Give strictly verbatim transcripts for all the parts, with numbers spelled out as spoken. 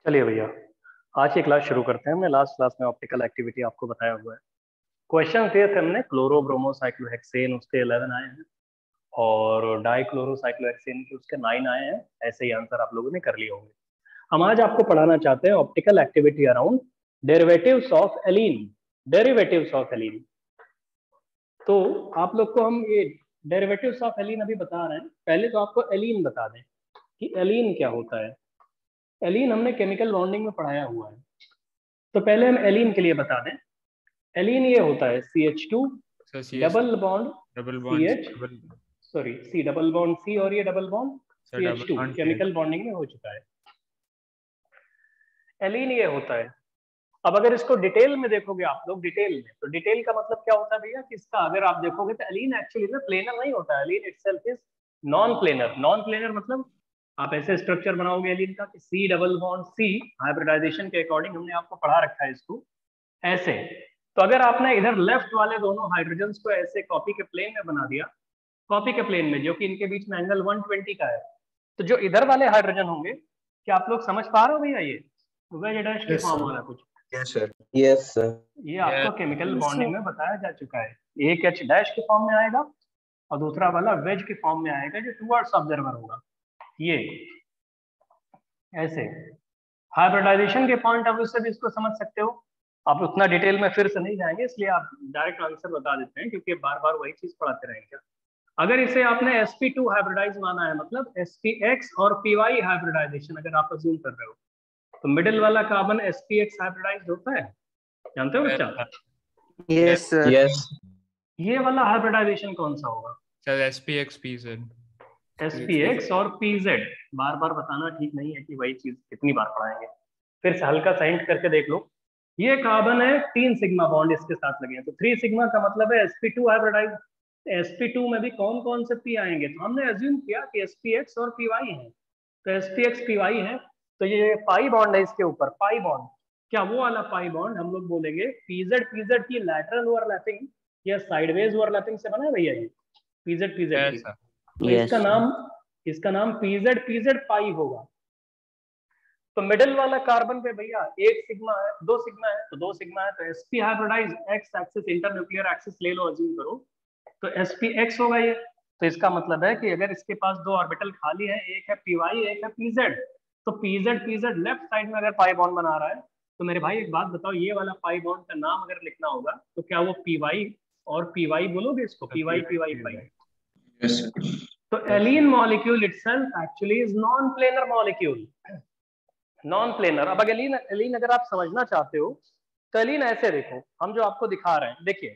चलिए भैया, आज की क्लास शुरू करते हैं। हमने लास्ट क्लास में ऑप्टिकल एक्टिविटी आपको बताया हुआ है। क्वेश्चन दिए थे हमने क्लोरो ब्रोमो साइक्लोहेक्सेन, उसके इलेवन आए हैं और डाई क्लोरो साइक्लोहेक्सेन के उसके नाइन आए हैं। ऐसे ही आंसर आप लोगों ने कर लिए होंगे। हम आज आपको पढ़ाना चाहते हैं optical activity around derivatives of allene. Derivatives of allene, तो आप लोग को हम ये डेरिवेटिव्स ऑफ एलीन अभी बता रहे हैं। पहले तो आपको एलीन बता दें कि एलीन क्या होता है। एलीन हमने केमिकल बॉन्डिंग में पढ़ाया हुआ है, तो पहले हम एलीन के लिए बता दें। एलीन ये होता है C H two double bond double C bond H sorry C double bond C और ये double bond C H two bond chemical bonding में हो चुका है। एलीन ये होता है। अब अगर इसको डिटेल में देखोगे आप लोग, डिटेल में, तो डिटेल का मतलब क्या होता है भैया कि इसका अगर आप देखोगे तो एलीन एक्चुअली में प्लेनर नहीं होता है। Allene itself is non planar. Non planar मतलब आप ऐसे स्ट्रक्चर बनाओगे एलीन का कि C double bond C, hybridization के अकॉर्डिंग हमने आपको पढ़ा रखा है इसको ऐसे। तो अगर आपने इधर लेफ्ट वाले दोनों हाइड्रोजन्स को ऐसे कॉपी के प्लेन में बना दिया, कॉपी के प्लेन में, जो कि इनके बीच में एंगल वन ट्वेंटी का है, तो जो इधर वाले हाइड्रोजन होंगे, क्या आप लोग समझ पा रहे हो भैया? ये वेज डैश के फॉर्म वाला कुछ यस सर यस सर ये आपको केमिकल बॉन्डिंग में बताया जा चुका है। एक एच डैश के फॉर्म में आएगा और दूसरा वाला वेज के फॉर्म में आएगा जो टुवर्ड्स ऑब्जर्वर होगा। ये ऐसे हाइब्रिडाइजेशन के पॉइंट ऑफ व्यू से भी इसको समझ सकते हो। आप उतना डिटेल में फिर से नहीं जाएंगे, इसलिए आप डायरेक्ट आंसर बता देते हैं क्योंकि बार बार वही चीज पढ़ाते रहेंगे। अगर इसे आपने एस पी टू हाइब्रिडाइज माना है, मतलब एस पी एक्स और पी वाई हाइब्रिडाइजेशन अगर आप अज्यूम कर रहे हो, तो मिडिल वाला carbon S P X hybridize होता है, जानते हो बच्चा? यस सर यस ये वाला हाइब्रिडाइजेशन कौन सा होगा? Sir S P X P Z. S P X और पी जेड। बार बार बताना ठीक नहीं है कि वही चीज कितनी बार पढ़ाएंगे। फिर से हल्का सा हिंट करके देख लो। ये कार्बन है, तीन सिग्मा बॉन्ड इसके साथ लगे हैं, तो थ्री सिग्मा का मतलब है S P two hybridize. S P two में भी कौन कौन से पी आएंगे? तो हमने अज्यूम किया कि एस पी एक्स और पी वाई है, तो S P X P Y है, तो ये पाई बॉन्ड है इसके ऊपर। पाई बॉन्ड क्या वो वाला पाई बॉन्ड हम लोग बोलेंगे पीजेड पीजेड की लैटरल ओवरलैपिंग या साइडवेज ओवरलैपिंग से बना है भैया ये पीजेड पीजेड की। तो Yes, इसका नाम इसका नाम पीजेड पीजेड पाई होगा। तो मिडिल वाला कार्बन पे भैया एक सिग्मा है, दो सिग्मा है, तो दो सिग्मा है, तो S P hybridize X axis internuclear axis ले लो, अज्यूम करो, तो एसपी एक्स होगा ये। तो इसका मतलब है कि अगर इसके पास दो ऑर्बिटल खाली है, एक है पीवाई एक है पीजेड, तो पीजेड पीजेड लेफ्ट साइड में अगर पाई बॉन्ड बना रहा है, तो मेरे भाई एक बात बताओ, ये वाला पाई बॉन्ड का नाम अगर लिखना होगा तो क्या वो पीवाई और पीवाई बोलोगे इसको? PY PY pi. yes, तो allene molecule itself actually is non planar molecule. Non planar. अब अगर एलीन एलीन अगर आप समझना चाहते हो तो एलीन ऐसे देखो, हम जो आपको दिखा रहे हैं, देखिए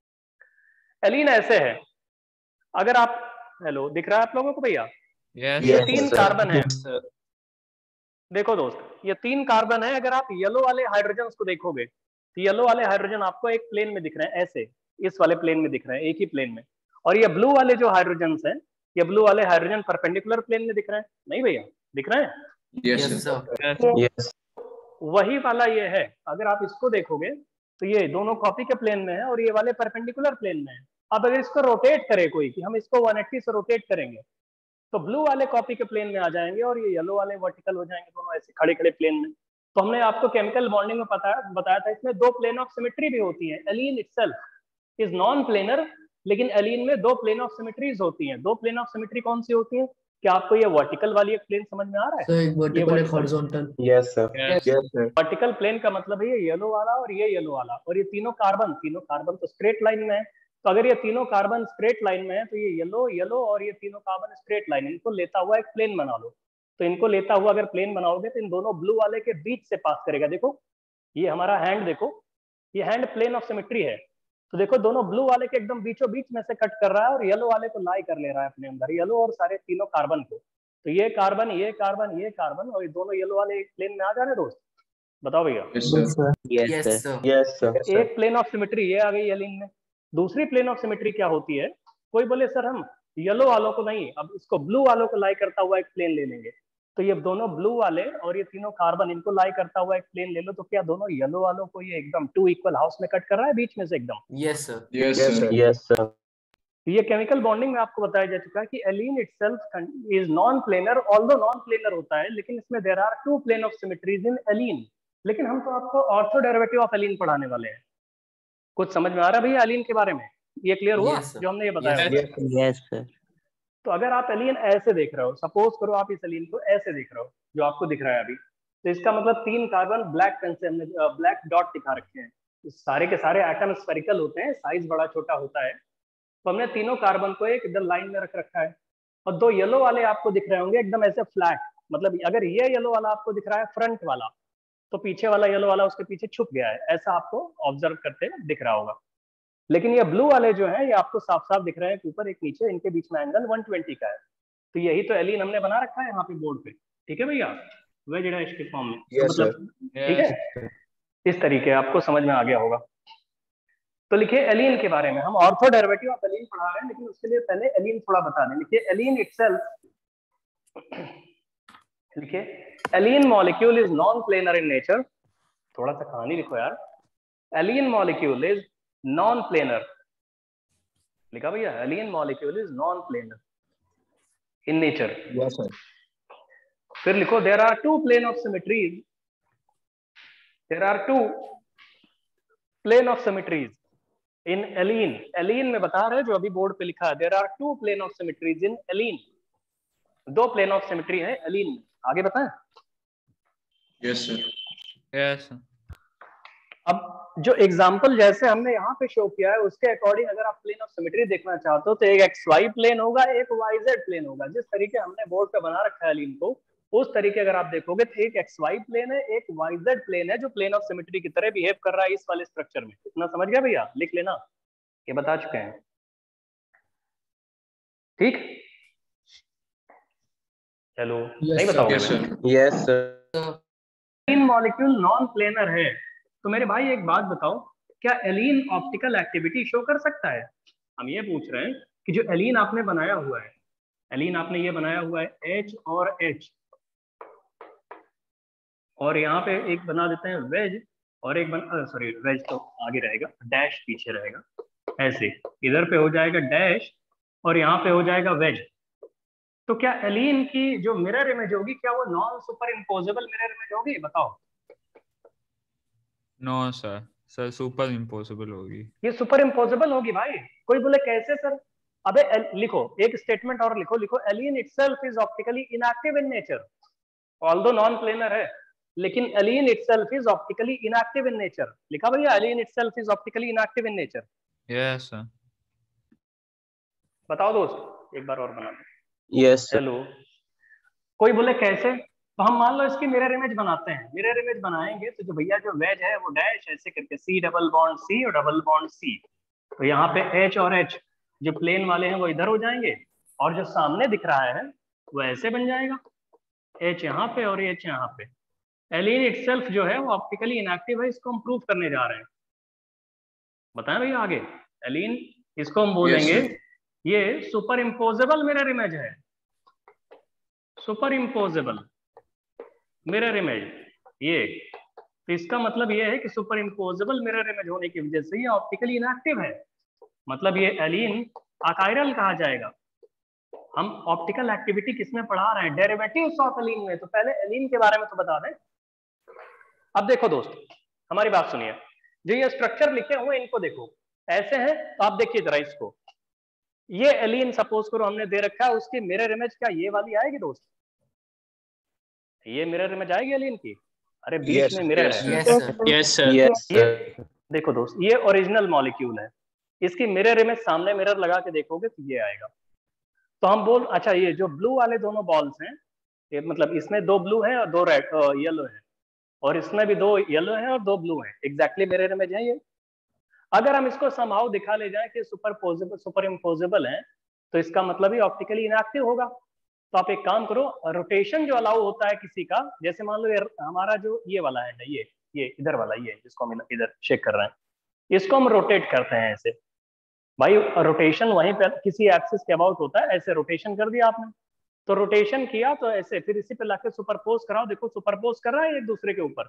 एलीन ऐसे है। अगर आप, हेलो, दिख रहा है आप लोगों को भैया? ये yes, तीन sir. कार्बन है। Yes, sir. देखो दोस्त, ये तीन कार्बन है। अगर आप येलो वाले हाइड्रोजन को देखोगे तो येलो वाले हाइड्रोजन आपको एक प्लेन में दिख रहे हैं, ऐसे इस वाले प्लेन में दिख रहे हैं, एक ही प्लेन में। और ये ब्लू वाले जो हाइड्रोजन हैं, ये ब्लू वाले हाइड्रोजन परपेंडिकुलर प्लेन में दिख रहे हैं, नहीं भैया? दिख रहे हैं? Yes, Yes, sir. sir. Yes. वही वाला ये है। अगर आप इसको देखोगे तो ये दोनों कॉपी के प्लेन में है और ये वाले परपेंडिकुलर प्लेन में है। अब अगर इसको रोटेट करे कोई, कि हम इसको वन एट्टी से रोटेट करेंगे, तो ब्लू वाले कॉपी के प्लेन में आ जाएंगे और ये येलो वाले वर्टिकल हो जाएंगे, दोनों ऐसे खड़े खड़े प्लेन में। तो हमने आपको केमिकल बॉन्डिंग में पता बताया था, इसमें दो प्लेन ऑफ सिमेट्री भी होती है। Allene itself is non planar, लेकिन एलीन में दो प्लेन ऑफ सिमेट्रीज होती हैं। दो प्लेन ऑफ सिमेट्री कौन सी होती है? क्या आपको ये वर्टिकल वाली एक प्लेन समझ में आ रहा है? सर एक वर्टिकल एक horizontal. Yes, sir. Yes. Yes, sir. Vertical plane का मतलब है ये येलो वाला और ये येलो वाला, और ये तीनों कार्बन तीनों कार्बन तो स्ट्रेट लाइन में है। तो अगर ये तीनों कार्बन स्ट्रेट लाइन में है, तो ये येलो येलो और ये तीनों कार्बन स्ट्रेट लाइन, इनको लेता हुआ एक प्लेन बना लो। तो इनको लेता हुआ अगर प्लेन बनाओगे तो इन दोनों ब्लू वाले के बीच से पास करेगा। देखो ये हमारा हैंड, देखो ये हैंड प्लेन ऑफ सिमेट्री है। तो देखो दोनों ब्लू वाले के एकदम बीचों बीच में से कट कर रहा है और येलो वाले को लाई कर ले रहा है अपने अंदर, येलो और सारे तीनों कार्बन को। तो ये कार्बन ये कार्बन ये कार्बन और ये दोनों येलो वाले एक प्लेन में आ जा रहे दोस्त। बताओ भैया। Yes, sir. Yes, Yes, sir. sir. Yes, sir. एक प्लेन ऑफ सिमेट्री ये आ गई एलीन में। दूसरी प्लेन ऑफ सिमेट्री क्या होती है? कोई बोले सर हम येलो वालों को नहीं, अब इसको ब्लू वालों को लाई करता हुआ एक प्लेन ले लेंगे, तो ये दोनों ब्लू वाले और ये तीनों कार्बन, इनको लाई करता हुआ एक प्लेन ले लो, तो क्या दोनों येलो वालों को ये एकदम टू इक्वल हाउस में कट कर रहा है बीच में से एकदम? Yes, sir. Yes, sir. Yes, sir. ये केमिकल बॉन्डिंग में आपको बताया जा चुका है कि allene itself is non planar, although non planar होता है, लेकिन इसमें there are two plane of symmetries in allene. लेकिन हम तो आपको ऑर्थो डेरिवेटिव ऑफ एलीन पढ़ाने वाले हैं। कुछ समझ में आ रहा है भैया एलीन के बारे में? ये क्लियर हुआ Yes, sir. जो हमने ये बताया? Yes, yes sir. तो अगर आप एलीन ऐसे देख रहे हो, सपोज करो आप इस एलीन को ऐसे देख रहे हो जो आपको दिख रहा है अभी, तो इसका मतलब तीन कार्बन ब्लैक पेन से हमने ब्लैक डॉट दिखा रखे हैं। तो सारे के सारे एटम स्फेरिकल होते हैं, साइज बड़ा छोटा होता है। तो हमने तीनों कार्बन को एक इधर लाइन में रख रखा है, और दो येलो वाले आपको दिख रहे होंगे एकदम ऐसे फ्लैट। मतलब अगर ये येलो वाला आपको दिख रहा है फ्रंट वाला, तो पीछे वाला येलो वाला उसके पीछे छुप गया है, ऐसा आपको ऑब्जर्व करते दिख रहा होगा। लेकिन ये ब्लू वाले जो है ये आपको साफ साफ दिख रहे हैं, ऊपर एक नीचे, इनके बीच में एंगल एक सौ बीस का है। तो यही तो एलीन हमने बना रखा है यहाँ पे बोर्ड पे, ठीक है भैया, वेज डैश के फॉर्म में। Yes, तो मतलब ठीक है, इस तरीके आपको समझ में आ गया होगा। तो लिखिए एलीन के बारे में, हम ऑर्थो डेरिवेटिव ऑफ एलीन पढ़ा रहे हैं, लेकिन उसके लिए पहले एलीन थोड़ा बता दें। लिखिए एलीन इटसेल्फ, लिखिए allene molecule is non planar in nature. थोड़ा सा कहानी लिखो यार। Allene molecule is non planar, लिखा भैया, allene molecule is non planar in nature. Yes, sir. फिर लिखो there are two plane of symmetries, there are two plane of symmetries in allene. Allene में बता रहे जो अभी बोर्ड पे लिखा है, there are two plane of symmetries in allene. दो प्लेन ऑफ सिमेट्री है एलीन में। आगे बताएं। Yes, sir. Yes. अब जो एग्जांपल जैसे हमने यहाँ पे शो किया है उसके अकॉर्डिंग अगर आप प्लेन ऑफ सिमेट्री देखना चाहते हो तो एक एक्स वाई प्लेन होगा, एक वाई जेड प्लेन होगा। जिस तरीके हमने बोर्ड पे बना रखा है एलीन को, उस तरीके अगर आप देखोगे तो एक एक्स वाई प्लेन है, एक वाई जेड प्लेन है जो प्लेन ऑफ सिमेट्री की तरह बिहेव कर रहा है इस वाले स्ट्रक्चर में। इतना समझ गया भैया? लिख लेना, ये बता चुके हैं, ठीक? हेलो, नहीं बताओगे? Yes, sir. Yes, sir. Allene molecule non planar है, तो मेरे भाई एक बात बताओ, क्या एलीन ऑप्टिकल एक्टिविटी शो कर सकता है? हम ये पूछ रहे हैं कि जो एलीन आपने बनाया हुआ है, एलीन आपने ये बनाया हुआ है H और H, और यहाँ पे एक बना देते हैं वेज, और एक बन सॉरी वेज तो आगे रहेगा, डैश पीछे रहेगा, ऐसे इधर पे हो जाएगा डैश और यहाँ पे हो जाएगा वेज। तो क्या एलीन की जो मिरर इमेज होगी, क्या वो non superimposable mirror image होगी? बताओ। No, sir. Sir super impossible होगी। ये सुपर इम्पोजेबल होगी भाई। कोई बोले कैसे सर? अबे लिखो एक स्टेटमेंट और लिखो, लिखो allene itself is optically inactive in nature, although non planar है, लेकिन allene itself is optically inactive in nature. लिखा भैया, allene itself is optically inactive in nature. Yes, sir. बताओ दोस्त, एक बार और बना दो। Yes, sir. हेलो, कोई बोले कैसे? तो हम मान लो इसकी मिरर इमेज बनाते हैं। मिरर इमेज बनाएंगे तो जो भैया जो वेज है वो डैश ऐसे करके सी डबल बॉन्ड सी और डबल बॉन्ड सी, तो यहाँ पे एच और एच जो प्लेन वाले हैं वो इधर हो जाएंगे, और जो सामने दिख रहा है वो ऐसे बन जाएगा, एच यहाँ पे और एच यहाँ पे। एलीन इटसेल्फ जो है वो ऑप्टिकली इनएक्टिव है, इसको हम प्रूव करने जा रहे हैं। बताएं भैया आगे। एलीन, इसको हम बोलेंगे Yes, ये सुपर इम्पोजेबल मिरर इमेज है, सुपर इम्पोजेबल मिरर इमेज ये। तो इसका मतलब ये है कि सुपर इम्पोजेबल मिरर इमेज होने की वजह से ये ऑप्टिकली इनएक्टिव है, मतलब ये एलीन अकायरल कहा जाएगा। हम ऑप्टिकल एक्टिविटी किसमें पढ़ा रहे हैं? डेरिवेटिव्स ऑफ एलीन में। तो पहले एलीन के बारे में तो बता दें। अब देखो दोस्त, हमारी बात सुनिए, जो ये स्ट्रक्चर लिखे हुए इनको देखो, ऐसे हैं। तो आप देखिए जरा इसको, ये एलीन सपोज करो हमने दे रखा है, उसकी मिरर इमेज क्या ये वाली आएगी दोस्त? ये मिरर इमेज आएगी एलीन की? अरे बीच Yes, में मिरर yes, है। yes, yes sir. Yes, sir. Yes, ये sir. देखो दोस्त, ये ओरिजिनल मॉलिक्यूल है, इसकी मिरर इमेज सामने मिरर लगा के देखोगे तो ये आएगा। तो हम बोल, अच्छा ये जो ब्लू वाले दोनों बॉल्स हैं, ये मतलब इसमें दो ब्लू है और दो रेड येलो है, और इसमें भी दो येलो है और दो ब्लू है, एग्जैक्टली मिरर इमेज है ये। अगर हम इसको समहाउ दिखा ले जाए कि सुपर पोजेबल सुपर इम्पोजेबल है, तो इसका मतलब ही ऑप्टिकली इनएक्टिव होगा। तो आप एक काम करो, रोटेशन जो अलाउ होता है किसी का, जैसे मान लो हमारा जो ये वाला है, ये ये इधर वाला, ये जिसको हम इधर शेक कर रहे हैं, इसको हम रोटेट करते हैं ऐसे। भाई रोटेशन वहीं पे किसी एक्सिस के अबाउट होता है, ऐसे रोटेशन कर दिया आपने, तो रोटेशन किया तो ऐसे, फिर इसी पे लाके सुपरपोज कराओ, देखो सुपरपोज कर रहा है एक दूसरे के ऊपर।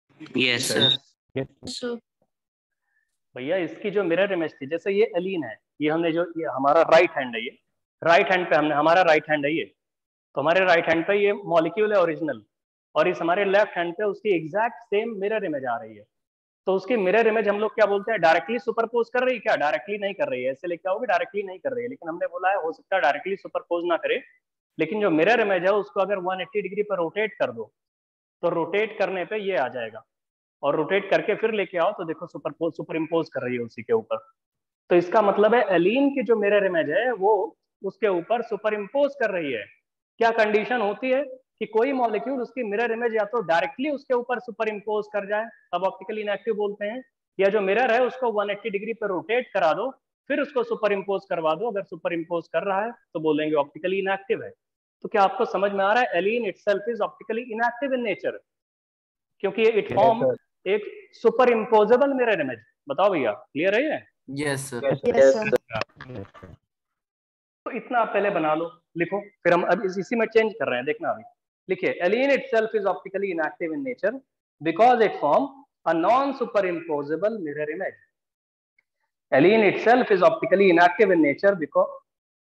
Yes sir. भैया इसकी जो मिरर इमेज थी, जैसे ये एलीन है, ये हमने जो ये हमारा राइट हैंड है, ये राइट हैंड पे हमने हमारा राइट हैंड है ये, तो हमारे राइट हैंड पे ये मॉलिक्यूल है ओरिजिनल, और इस हमारे लेफ्ट हैंड पे उसकी एग्जैक्ट सेम मिरर इमेज आ रही है। तो उसकी मिरर इमेज हम लोग क्या बोलते हैं, डायरेक्टली सुपरपोज कर रही है क्या? डायरेक्टली नहीं कर रही है, ऐसे लिखा होगा डायरेक्टली नहीं कर रही है, लेकिन हमने बोला है हो सकता है डायरेक्टली सुपरपोज ना करे, लेकिन जो मिरर इमेज है उसको अगर एक सौ अस्सी डिग्री पर रोटेट कर दो तो रोटेट करने पे ये आ जाएगा, और रोटेट करके फिर लेके आओ तो देखो सुपरपोज सुपर इम्पोज कर रही है उसी के ऊपर। तो इसका मतलब है एलीन की जो मिरर इमेज है वो उसके ऊपर सुपर इम्पोज कर रही है। क्या कंडीशन होती है कि कोई मॉलिक्यूल उसकी मिरर इमेज या तो डायरेक्टली उसके ऊपर सुपर इम्पोज कर जाए, तब ऑप्टिकली इनएक्टिव बोलते हैं, या जो मिरर है उसको एक सौ अस्सी डिग्री पर रोटेट करा दो फिर उसको सुपर इम्पोज करवा दो, अगर सुपर इम्पोज कर रहा है तो बोलेंगे ऑप्टिकली इनएक्टिव है। तो क्या आपको समझ में आ रहा है allene itself is optically inactive in nature, क्योंकि इट फॉर्म एक सुपर इम्पोजेबल मिरर इमेज। बताओ भैया, क्लियर है ये? Yes sir. Yes, sir. तो इतना आप पहले बना लो, लिखो, फिर हम अब इस, इसी में चेंज कर रहे हैं, देखना अभी। लिखिए, allene itself is optically inactive in nature because it form a non superimposable mirror image. Allene itself is optically inactive in nature because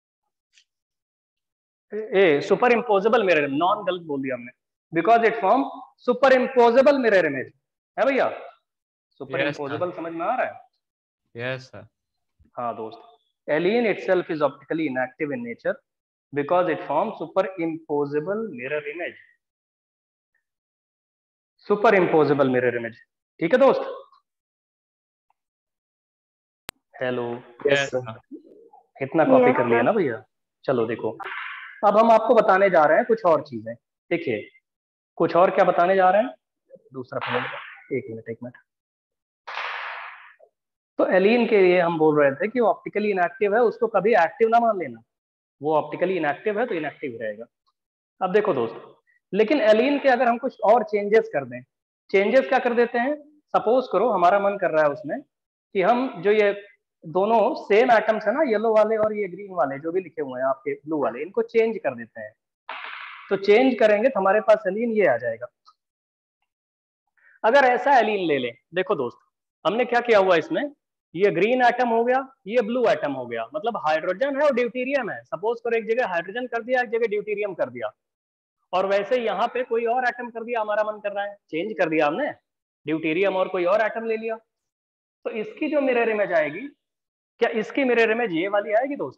a superimposable mirror, non गलत बोल दिया हमने, because it form superimposable mirror image, है भैया? Super Yes, imposable sir. समझ में आ रहा है? Yes, sir. हाँ दोस्त, allene itself is optically inactive in nature because it forms superimposable mirror image. Superimposable mirror image, ठीक है दोस्त? Hello, Yes, sir. इतना कॉपी Yes, कर लिया sir. ना भैया? चलो देखो, अब हम आपको बताने जा रहे हैं कुछ और चीजें। देखिए, कुछ और क्या बताने जा रहे हैं, दूसरा पहले, एक मिनट एक मिनट। तो एलीन के लिए हम बोल रहे थे कि वो ऑप्टिकली इनएक्टिव है, उसको कभी एक्टिव ना मान लेना, वो ऑप्टिकली इनएक्टिव है तो इनएक्टिव रहेगा। अब देखो दोस्त, लेकिन एलीन के अगर हम कुछ और चेंजेस कर दें, चेंजेस क्या कर देते हैं, सपोज करो हमारा मन कर रहा है उसमें कि हम जो ये दोनों सेम एटम्स है ना, येलो वाले और ये ग्रीन वाले जो भी लिखे हुए हैं आपके ब्लू वाले, इनको चेंज कर देते हैं। तो चेंज करेंगे तो हमारे पास एलीन ये आ जाएगा। अगर ऐसा एलीन ले लें, देखो दोस्त, हमने क्या किया हुआ इसमें, ये ग्रीन एटम हो गया, ये ब्लू एटम हो गया, मतलब हाइड्रोजन है और ड्यूटेरियम है। सपोज करो एक जगह हाइड्रोजन कर दिया, एक जगह ड्यूटेरियम कर दिया, और वैसे यहाँ पे कोई और एटम कर दिया, हमारा मन कर रहा है, चेंज कर दिया हमने, ड्यूटेरियम और कोई और एटम ले लिया। तो इसकी जो मिरर इमेज आएगी, क्या इसकी मिरर इमेज ये वाली आएगी दोस्त?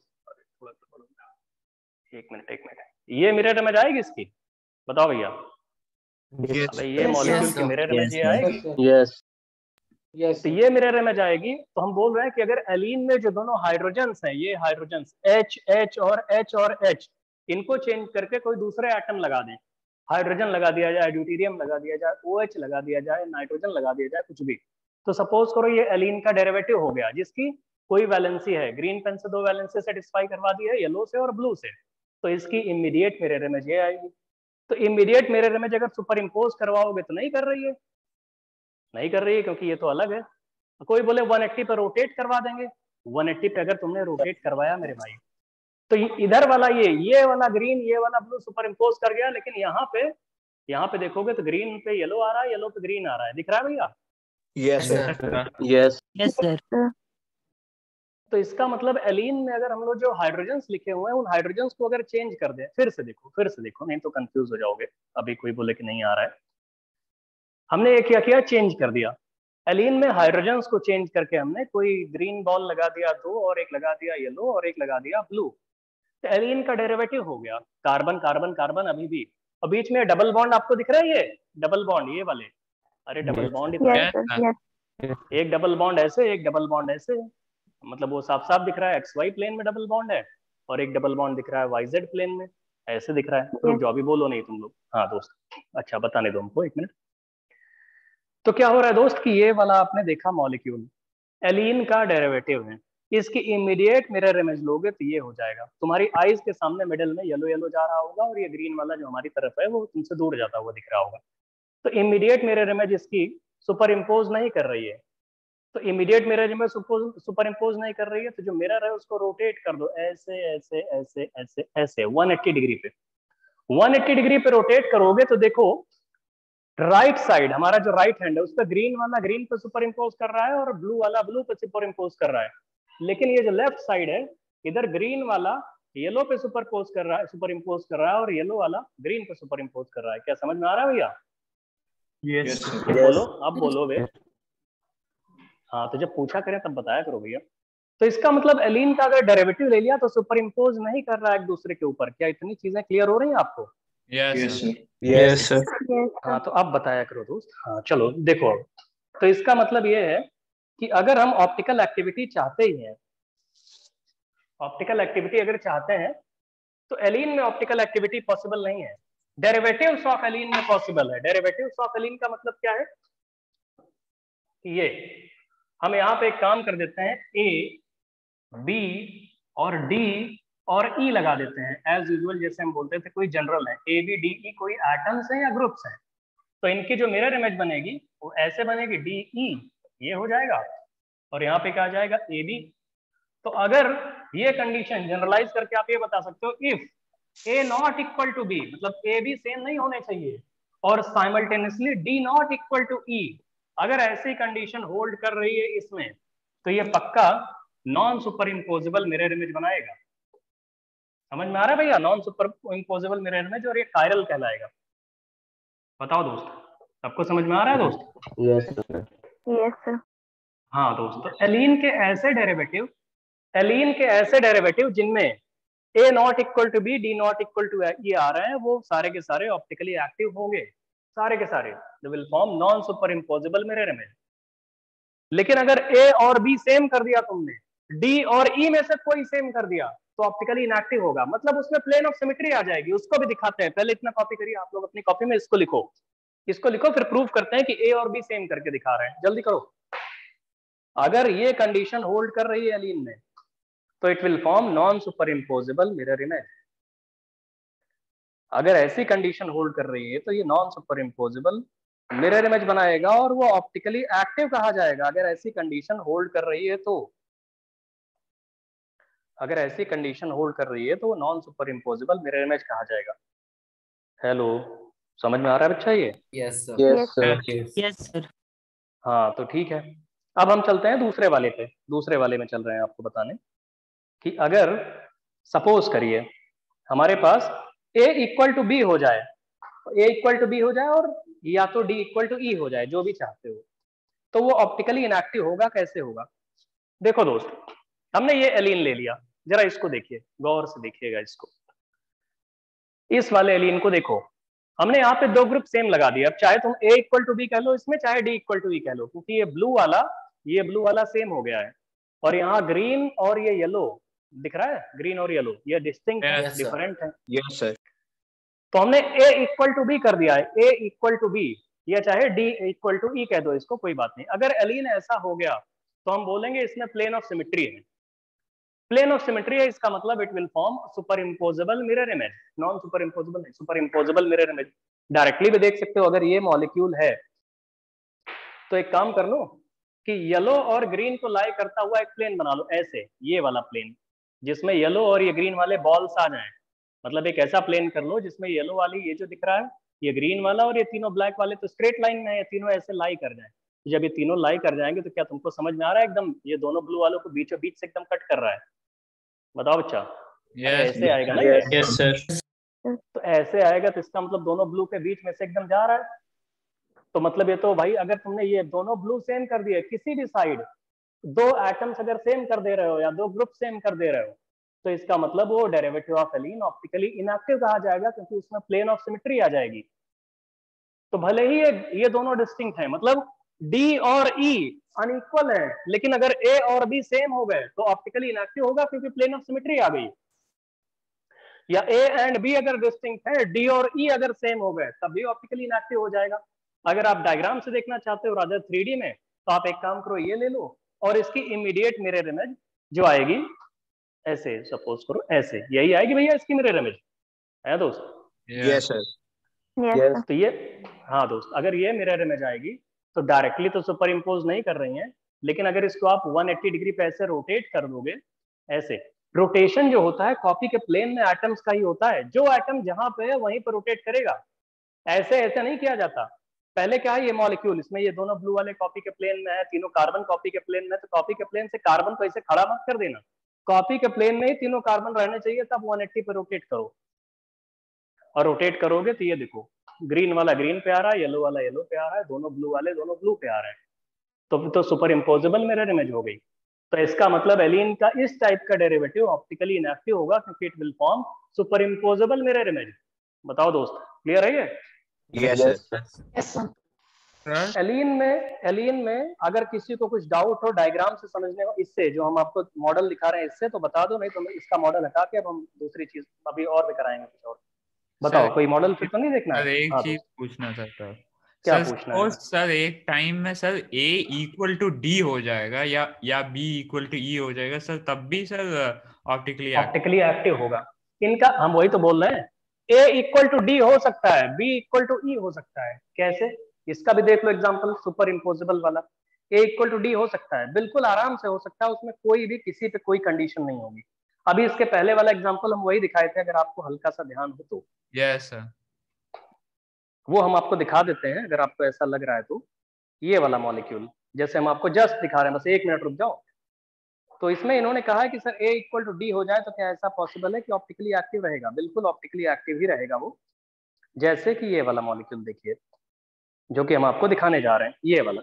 एक मिनट एक मिनट, ये मिरर इमेज आएगी इसकी? बताओ भैया। Yes. भाई ये मॉलिक्यूल की मिरर इमेज ये आएगी? Yes. Yes, तो ये मिरर इमेज आएगी। तो हम बोल रहे हैं कि अगर एलीन में जो दोनों हाइड्रोजन्स हैं, ये हाइड्रोजन्स H H और H और H, इनको चेंज करके कोई दूसरे एटम लगा दें, हाइड्रोजन लगा दिया जाए, ड्यूटेरियम लगा दिया जाए, OH लगा दिया जाए, नाइट्रोजन लगा दिया जाए, कुछ भी, तो सपोज करो ये एलीन का डेरिवेटिव हो गया जिसकी कोई वैलेंसी है, ग्रीन पेन से दो वैलेंसी सेटिस्फाई करवा दी है, येलो से और ब्लू से, तो इसकी इमीडिएट मिरर इमेज ये आएगी। तो इमीडिएट मिरर इमेज अगर सुपर इम्पोज करवाओगे तो नहीं कर रही है, नहीं कर रही है क्योंकि ये तो अलग है। कोई बोले एक सौ अस्सी पे रोटेट करवा देंगे, एक सौ अस्सी पे अगर तुमने रोटेट करवाया मेरे भाई, तो इधर वाला ये ये वाला ग्रीन, ये वाला ब्लू सुपर इम्पोज कर गया, लेकिन यहाँ पे यहाँ पे देखोगे तो ग्रीन पे येलो आ रहा है, येलो पे ग्रीन आ रहा है, दिख रहा है भैया? Yes, sir. Yes, sir. Yes. Yes sir. तो इसका मतलब एलीन में अगर हम लोग जो हाइड्रोजन्स लिखे हुए हैं, उन हाइड्रोजन्स को अगर चेंज कर दें, फिर से देखो फिर से देखो, नहीं तो कंफ्यूज हो जाओगे, अभी कोई बोले कि नहीं आ रहा है। हमने ये क्या किया, चेंज कर दिया एलीन में हाइड्रोजन्स को, चेंज करके हमने कोई ग्रीन बॉल लगा दिया दो, और एक लगा दिया येलो और एक लगा दिया ब्लू, तो एलीन का डेरिवेटिव हो गया कार्बन कार्बन कार्बन अभी भी, और बीच में डबल बॉन्ड आपको दिख रहा है, ये डबल बॉन्ड ये वाले, अरे डबल बॉन्ड Yes, sir. एक डबल बॉन्ड ऐसे, एक डबल बॉन्ड ऐसे, मतलब वो साफ साफ दिख रहा है एक्स वाई प्लेन में डबल बॉन्ड है, और एक डबल बॉन्ड दिख रहा है वाई जेड प्लेन में, ऐसे दिख रहा है। रुक जाओ, अभी बोलो नहीं तुम लोग। हाँ दोस्त, अच्छा बताने दो हमको एक मिनट। तो क्या हो रहा है दोस्त कि ये वाला आपने देखा मॉलिक्यूल, एलीन का डेरिवेटिव है, इसकी इमीडिएट मिरर इमेज लोगे तो ये हो जाएगा, तुम्हारी आईज के सामने मिडिल में येलो येलो जा रहा होगा, और ये ग्रीन वाला जो हमारी तरफ है वो तुमसे दूर जाता हुआ दिख रहा होगा। तो इमीडिएट मिरर इमेज इसकी सुपर इम्पोज नहीं कर रही है, तो immediate mirror image superimpose नहीं कर रही है, तो जो मिरर है उसको रोटेट कर दो ऐसे ऐसे ऐसे ऐसे ऐसे एक सौ अस्सी डिग्री पे। एक सौ अस्सी डिग्री पे रोटेट करोगे तो देखो राइट साइड, हमारा जो राइट हैंड है उस पर ग्रीन वाला ग्रीन पे सुपर इम्पोज कर रहा है, और ब्लू वाला ब्लू पे सुपर इम्पोज कर रहा है। लेकिन ये जो लेफ्ट साइड है, इधर ग्रीन वाला येलो पे सुपरपोज कर रहा है, सुपर इम्पोज कर रहा है, और येलो वाला ग्रीन पे सुपर इम्पोज कर रहा है। क्या समझ में आ रहा है भैया? Yes, sir. बोलो, अब बोलो बे। हाँ, तो जब पूछा करें तब बताया करो भैया। तो इसका मतलब एलीन का अगर डेरिवेटिव ले लिया तो सुपर इम्पोज नहीं कर रहा है एक दूसरे के ऊपर। क्या इतनी चीजें क्लियर हो रही हैं आपको? Yes, Yes, sir. sir. Yes, sir. हाँ, तो अब बताया करो दोस्त। हाँ चलो देखो, तो इसका मतलब ये है कि अगर हम ऑप्टिकल एक्टिविटी चाहते ही हैं, ऑप्टिकल एक्टिविटी अगर चाहते हैं, तो एलीन में ऑप्टिकल एक्टिविटी पॉसिबल नहीं है। डेरिवेटिव्स ऑफ एलीन में पॉसिबल है। डेरिवेटिव्स ऑफ एलीन का मतलब क्या है? ये हम यहाँ पे एक काम कर देते हैं, ए बी और डी और ई लगा देते हैं एज यूजुअल, जैसे हम बोलते थे कोई जनरल है, ए बी डी ई कोई एटम्स हैं या ग्रुप्स हैं। तो इनकी जो मिरर इमेज बनेगी वो ऐसे बनेगी, डी ई ये हो जाएगा, और यहाँ पे क्या आ जाएगा, ए बी। तो अगर ये कंडीशन जनरलाइज करके आप ये बता सकते हो, if A not equal to B, मतलब ए बी सेम नहीं होने चाहिए, और simultaneously D not equal to E, अगर ऐसी कंडीशन होल्ड कर रही है इसमें, तो ये पक्का non superimposable mirror image बनाएगा। समझ में आ रहा है भैया? Non superimposable mirror image, और ये कायरल कहलाएगा। बताओ दोस्त, सबको समझ में आ रहा है दोस्त? Yes, sir. Yes sir. हाँ दोस्त, तो एलीन के ऐसे डेरिवेटिव, एलीन के ऐसे डेरिवेटिव जिनमें A not equal to B, D not equal to E आ रहे हैं, वो सारे के सारे ऑप्टिकली एक्टिव होंगे, सारे के सारे। They will form non superimposable mirror image. लेकिन अगर ए और बी सेम कर दिया तुमने, डी और ई में से कोई सेम कर दिया, तो ऑप्टिकली इनएक्टिव होगा, मतलब उसमें प्लेन ऑफ सिमेट्री आ जाएगी। उसको भी दिखाते हैं, पहले इतना कॉपी करिए आप लोग अपनी कॉपी में, इसको लिखो, इसको लिखो, फिर प्रूव करते हैं कि ए और बी सेम करके दिखा रहे हैं। जल्दी करो। अगर ये कंडीशन होल्ड कर रही है एलीन में, तो it will form non superimposable mirror image. अगर ऐसी कंडीशन होल्ड कर रही है तो ये non superimposable mirror image बनाएगा, और वो ऑप्टिकली एक्टिव कहा जाएगा। अगर ऐसी कंडीशन होल्ड कर रही है तो अगर ऐसी कंडीशन होल्ड कर रही है तो वो non superimposable mirror image कहा जाएगा। हेलो, समझ में आ रहा है बच्चा ये? Yes, sir. Yes, sir. Yes, sir. हाँ, तो ठीक है। अब हम चलते हैं दूसरे वाले पे। दूसरे वाले में चल रहे हैं आपको बताने कि अगर सपोज करिए हमारे पास a इक्वल टू बी हो जाए, a इक्वल टू बी हो जाए, और या तो d इक्वल टू ई हो जाए, जो भी चाहते हो, तो वो ऑप्टिकली इनएक्टिव होगा। कैसे होगा? देखो दोस्त, हमने ये एलीन ले लिया, जरा इसको देखिए, गौर से देखिएगा इसको। इस वाले एलीन को देखो, हमने यहाँ पे दो ग्रुप सेम लगा दिया। अब चाहे तुम a इक्वल टू बी कह लो इसमें, चाहे d इक्वल टू ई कह लो, क्योंकि ये ब्लू वाला ये ब्लू वाला सेम हो गया है, और यहाँ ग्रीन और ये येलो दिख रहा है, ग्रीन और येलो ये डिस्टिंक्ट है, Yes, sir. डिफरेंट है। Yes, sir. तो हमने a इक्वल टू बी कर दिया है, a इक्वल टू बी, या चाहे d इक्वल टू ई कह दो इसको, कोई बात नहीं। अगर एलीन ऐसा हो गया तो हम बोलेंगे इसमें प्लेन ऑफ सिमेट्री है। प्लेन ऑफ सिमेट्री है, इसका मतलब it will form superimposable mirror image. Non superimposable नहीं, superimposable mirror image. Directly भी देख सकते हो, अगर ये मॉलिक्यूल है तो एक काम कर लो कि येलो और ग्रीन को लाई करता हुआ एक प्लेन बना लो, ऐसे, ये वाला प्लेन, जिसमें येलो और ये ग्रीन वाले बॉल्स आ जाएं। मतलब एक ऐसा प्लेन कर लो जिसमें येलो वाली ये जो दिख रहा है, ये ग्रीन वाला, और ये तीनों ब्लैक वाले तो स्ट्रेट लाइन में है, तीनों ऐसे लाई कर जाए। जब ये तीनों लाई कर जाएंगे तो क्या तुमको समझ में आ रहा है एकदम, ये दोनों ब्लू वालों को बीचों बीच से एकदम कट कर रहा है? बताओ बच्चा। Yes. ऐसे आएगा ना ये? Yes, sir. तो ऐसे आएगा, तो इसका मतलब दोनों ब्लू के बीच में से एकदम जा रहा है। तो मतलब ये तो भाई, अगर तुमने ये दोनों ब्लू सेम कर दिए, किसी भी साइड दो एटम्स अगर सेम कर दे रहे हो या दो ग्रुप सेम कर दे रहे हो, तो इसका मतलब वो derivative of allene optically inactive कहा जाएगा, क्योंकि उसमें प्लेन ऑफ सिमेट्री आ जाएगी। तो भले ही ये ये दोनों डिस्टिंक्ट है, मतलब डी और ई अनइक्वल है, लेकिन अगर ए और बी सेम हो गए तो ऑप्टिकली इनएक्टिव होगा, क्योंकि प्लेन ऑफ सिमेट्री आ गई। या ए एंड बी अगर डिस्टिंक्ट है, डी और ई अगर सेम हो गए, तब भी ऑप्टिकली इनएक्टिव हो जाएगा। अगर आप डायग्राम से देखना चाहते हो राजा थ्री डी में, तो आप एक काम करो, ये ले लो, और इसकी इमीडिएट मिरर इमेज जो आएगी ऐसे, सपोज करो ऐसे, यही आएगी भैया इसकी मिरर इमेज, है दोस्त? Yes, sir. यस तो ये, हाँ दोस्त, अगर ये मिरर इमेज आएगी तो डायरेक्टली तो सुपर इम्पोज नहीं कर रही हैं, लेकिन अगर इसको आप एक सौ अस्सी डिग्री पे ऐसे रोटेट कर दोगे, ऐसे, रोटेशन जो होता है कॉपी के प्लेन में एटम्स का ही होता है, जो एटम जहां पे है वहीं पर रोटेट करेगा, ऐसे ऐसे नहीं किया जाता। पहले क्या है, ये मॉलिक्यूल, इसमें ये दोनों ब्लू वाले कॉपी के प्लेन में है, तीनों कार्बन कॉपी के प्लेन में, तो कॉपी के प्लेन से कार्बन को ऐसे खड़ा मत कर देना, कॉपी के प्लेन में ही तीनों कार्बन रहने चाहिए, तब वन एट्टी पे रोटेट करो। और रोटेट करोगे तो ये देखो, ग्रीन वाला ग्रीन पे आ रहा है, येलो वाला येलो पे आ रहा है, दोनों ब्लू वाले दोनों ब्लू पे आ रहे हैं, तो तो सुपर इम्पोजेबल मिरर इमेज हो गई। तो इसका मतलब एलिन का इस टाइप का डेरिवेटिव ऑप्टिकली इनएक्टिव होगा, क्योंकि it will form superimposable mirror image. बताओ दोस्त, क्लियर है ये? Yes, sir. Yes, sir. Sir allene में एलिन में अगर किसी को कुछ डाउट हो डायग्राम से समझने हो, इससे जो हम आपको मॉडल दिखा रहे हैं इससे, तो बता दो, नहीं तो इसका मॉडल हटा के अब हम दूसरी चीज अभी और भी कराएंगे कुछ और। बताओ, सर, कोई मॉडल फिर तो नहीं देखना सर है? एक हाँ चीज दोस्त, पूछना था सर। क्या सर पूछना suppose है? सर एक टाइम में sir A equal to D हो जाएगा या या B इक्वल टू E हो जाएगा सर, तब भी सर ऑप्टिकली ऑप्टिकली एक्टिव होगा इनका, हम वही तो बोल रहे हैं। ए इक्वल टू डी हो सकता है, बी इक्वल टू ई हो सकता है। कैसे? इसका भी देख लो एग्जांपल, सुपर इम्पोजेबल वाला। ए इक्वल टू डी हो सकता है, बिल्कुल आराम से हो सकता है, उसमें कोई भी किसी पे कोई कंडीशन नहीं होगी। अभी इसके पहले वाला एग्जांपल हम वही दिखाए थे, अगर आपको हल्का सा ध्यान हो तो। Yes sir. वो हम आपको दिखा देते हैं अगर आपको ऐसा लग रहा है तो। ये वाला मॉलिक्यूल जैसे हम आपको जस्ट दिखा रहे हैं, बस एक मिनट रुक जाओ। तो इसमें इन्होंने कहा है कि sir A equal to D हो जाए तो क्या ऐसा पॉसिबल है कि ऑप्टिकली एक्टिव रहेगा? बिल्कुल ऑप्टिकली एक्टिव ही रहेगा वो। जैसे कि ये वाला मॉलिक्यूल देखिए, जो कि हम आपको दिखाने जा रहे हैं, ये वाला।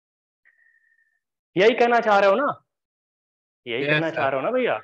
यही कहना चाह रहे हो ना? यही Yes, कहना sir. चाह रहे हो ना भैया,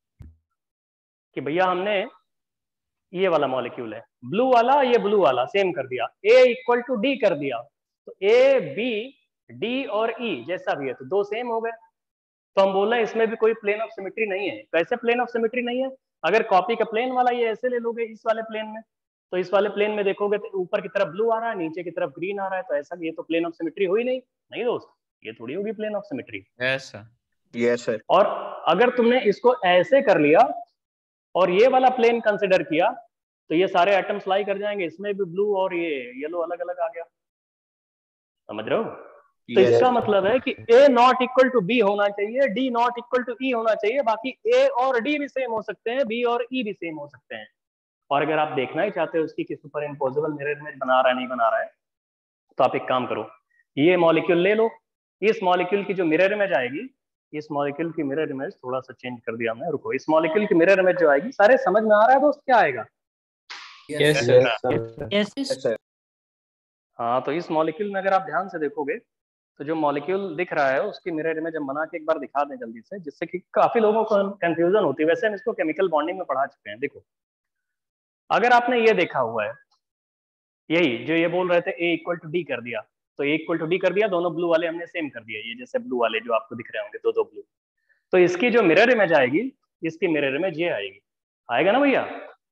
कि भैया हमने ये वाला मॉलिक्यूल है ब्लू वाला, ये ब्लू वाला सेम कर दिया, ए इक्वल टू डी कर दिया, तो ए बी डी और ई e, जैसा भी है तो दो सेम हो गए। तो हम बोल रहे हैं इसमें भी कोई प्लेन ऑफ सिमेट्री नहीं है। कैसे प्लेन ऑफ सिमेट्री नहीं है? अगर कॉपी का प्लेन वाला ये ऐसे ले लोगे इस वाले प्लेन में, तो इस वाले प्लेन में देखोगे तो ऊपर की तरफ ब्लू आ रहा है, नीचे की तरफ ग्रीन आ रहा है, तो ऐसा ये तो प्लेन ऑफ सिमेट्री हुई नहीं। नहीं दोस्त, ये थोड़ी होगी plane of symmetry. Yes sir. Yes, sir. और अगर तुमने इसको ऐसे कर लिया और ये वाला प्लेन कंसिडर किया, तो ये सारे एटम्स लाई कर जाएंगे, इसमें भी ब्लू और ये येलो अलग अलग आ गया। समझ रहे हो? तो Yes, इसका sir. मतलब है कि A not equal to B होना चाहिए, D not equal to E होना चाहिए, बाकी A और D भी सेम हो सकते हैं, B और E भी सेम हो सकते हैं। और अगर आप देखना ही चाहते हो उसकी कि सुपर इम्पोजेबल मिरर इमेज बना रहा है नहीं बना रहा है, तो आप एक काम करो, ये मॉलिक्यूल ले लो, इस मॉलिक्यूल की जो मिरर इमेज आएगी, इस मॉलिक्यूल की मिरर इमेज थोड़ा सा चेंज कर दिया मैं, रुको, इस मॉलिक्यूल की मिरर इमेज जो आएगी, सारे समझ में आ रहा है दोस्त क्या आएगा? Yes Yes, sir. Yes, Yes, sir. हाँ, तो इस मॉलिक्यूल में अगर आप ध्यान से देखोगे तो जो मॉलिक्यूल दिख रहा है उसकी मिरर इमेज हम बना के एक बार दिखा दें जल्दी से, जिससे कि काफी लोगों को कंफ्यूजन होती है। वैसे हम इसको केमिकल बॉन्डिंग में पढ़ा चुके हैं। देखो, अगर आपने ये देखा हुआ है, यही जो ये बोल रहे थे ए इक्वल टू डी कर दिया, तो ए इक्वल टू डी कर दिया, दोनों ब्लू वाले हमने सेम कर दिया, ये जैसे ब्लू वाले जो आपको दिख रहे होंगे दो दो ब्लू, तो इसकी जो मिरर इमेज आएगी, इसकी मिरर इमेज ये आएगी। आएगा ना भैया?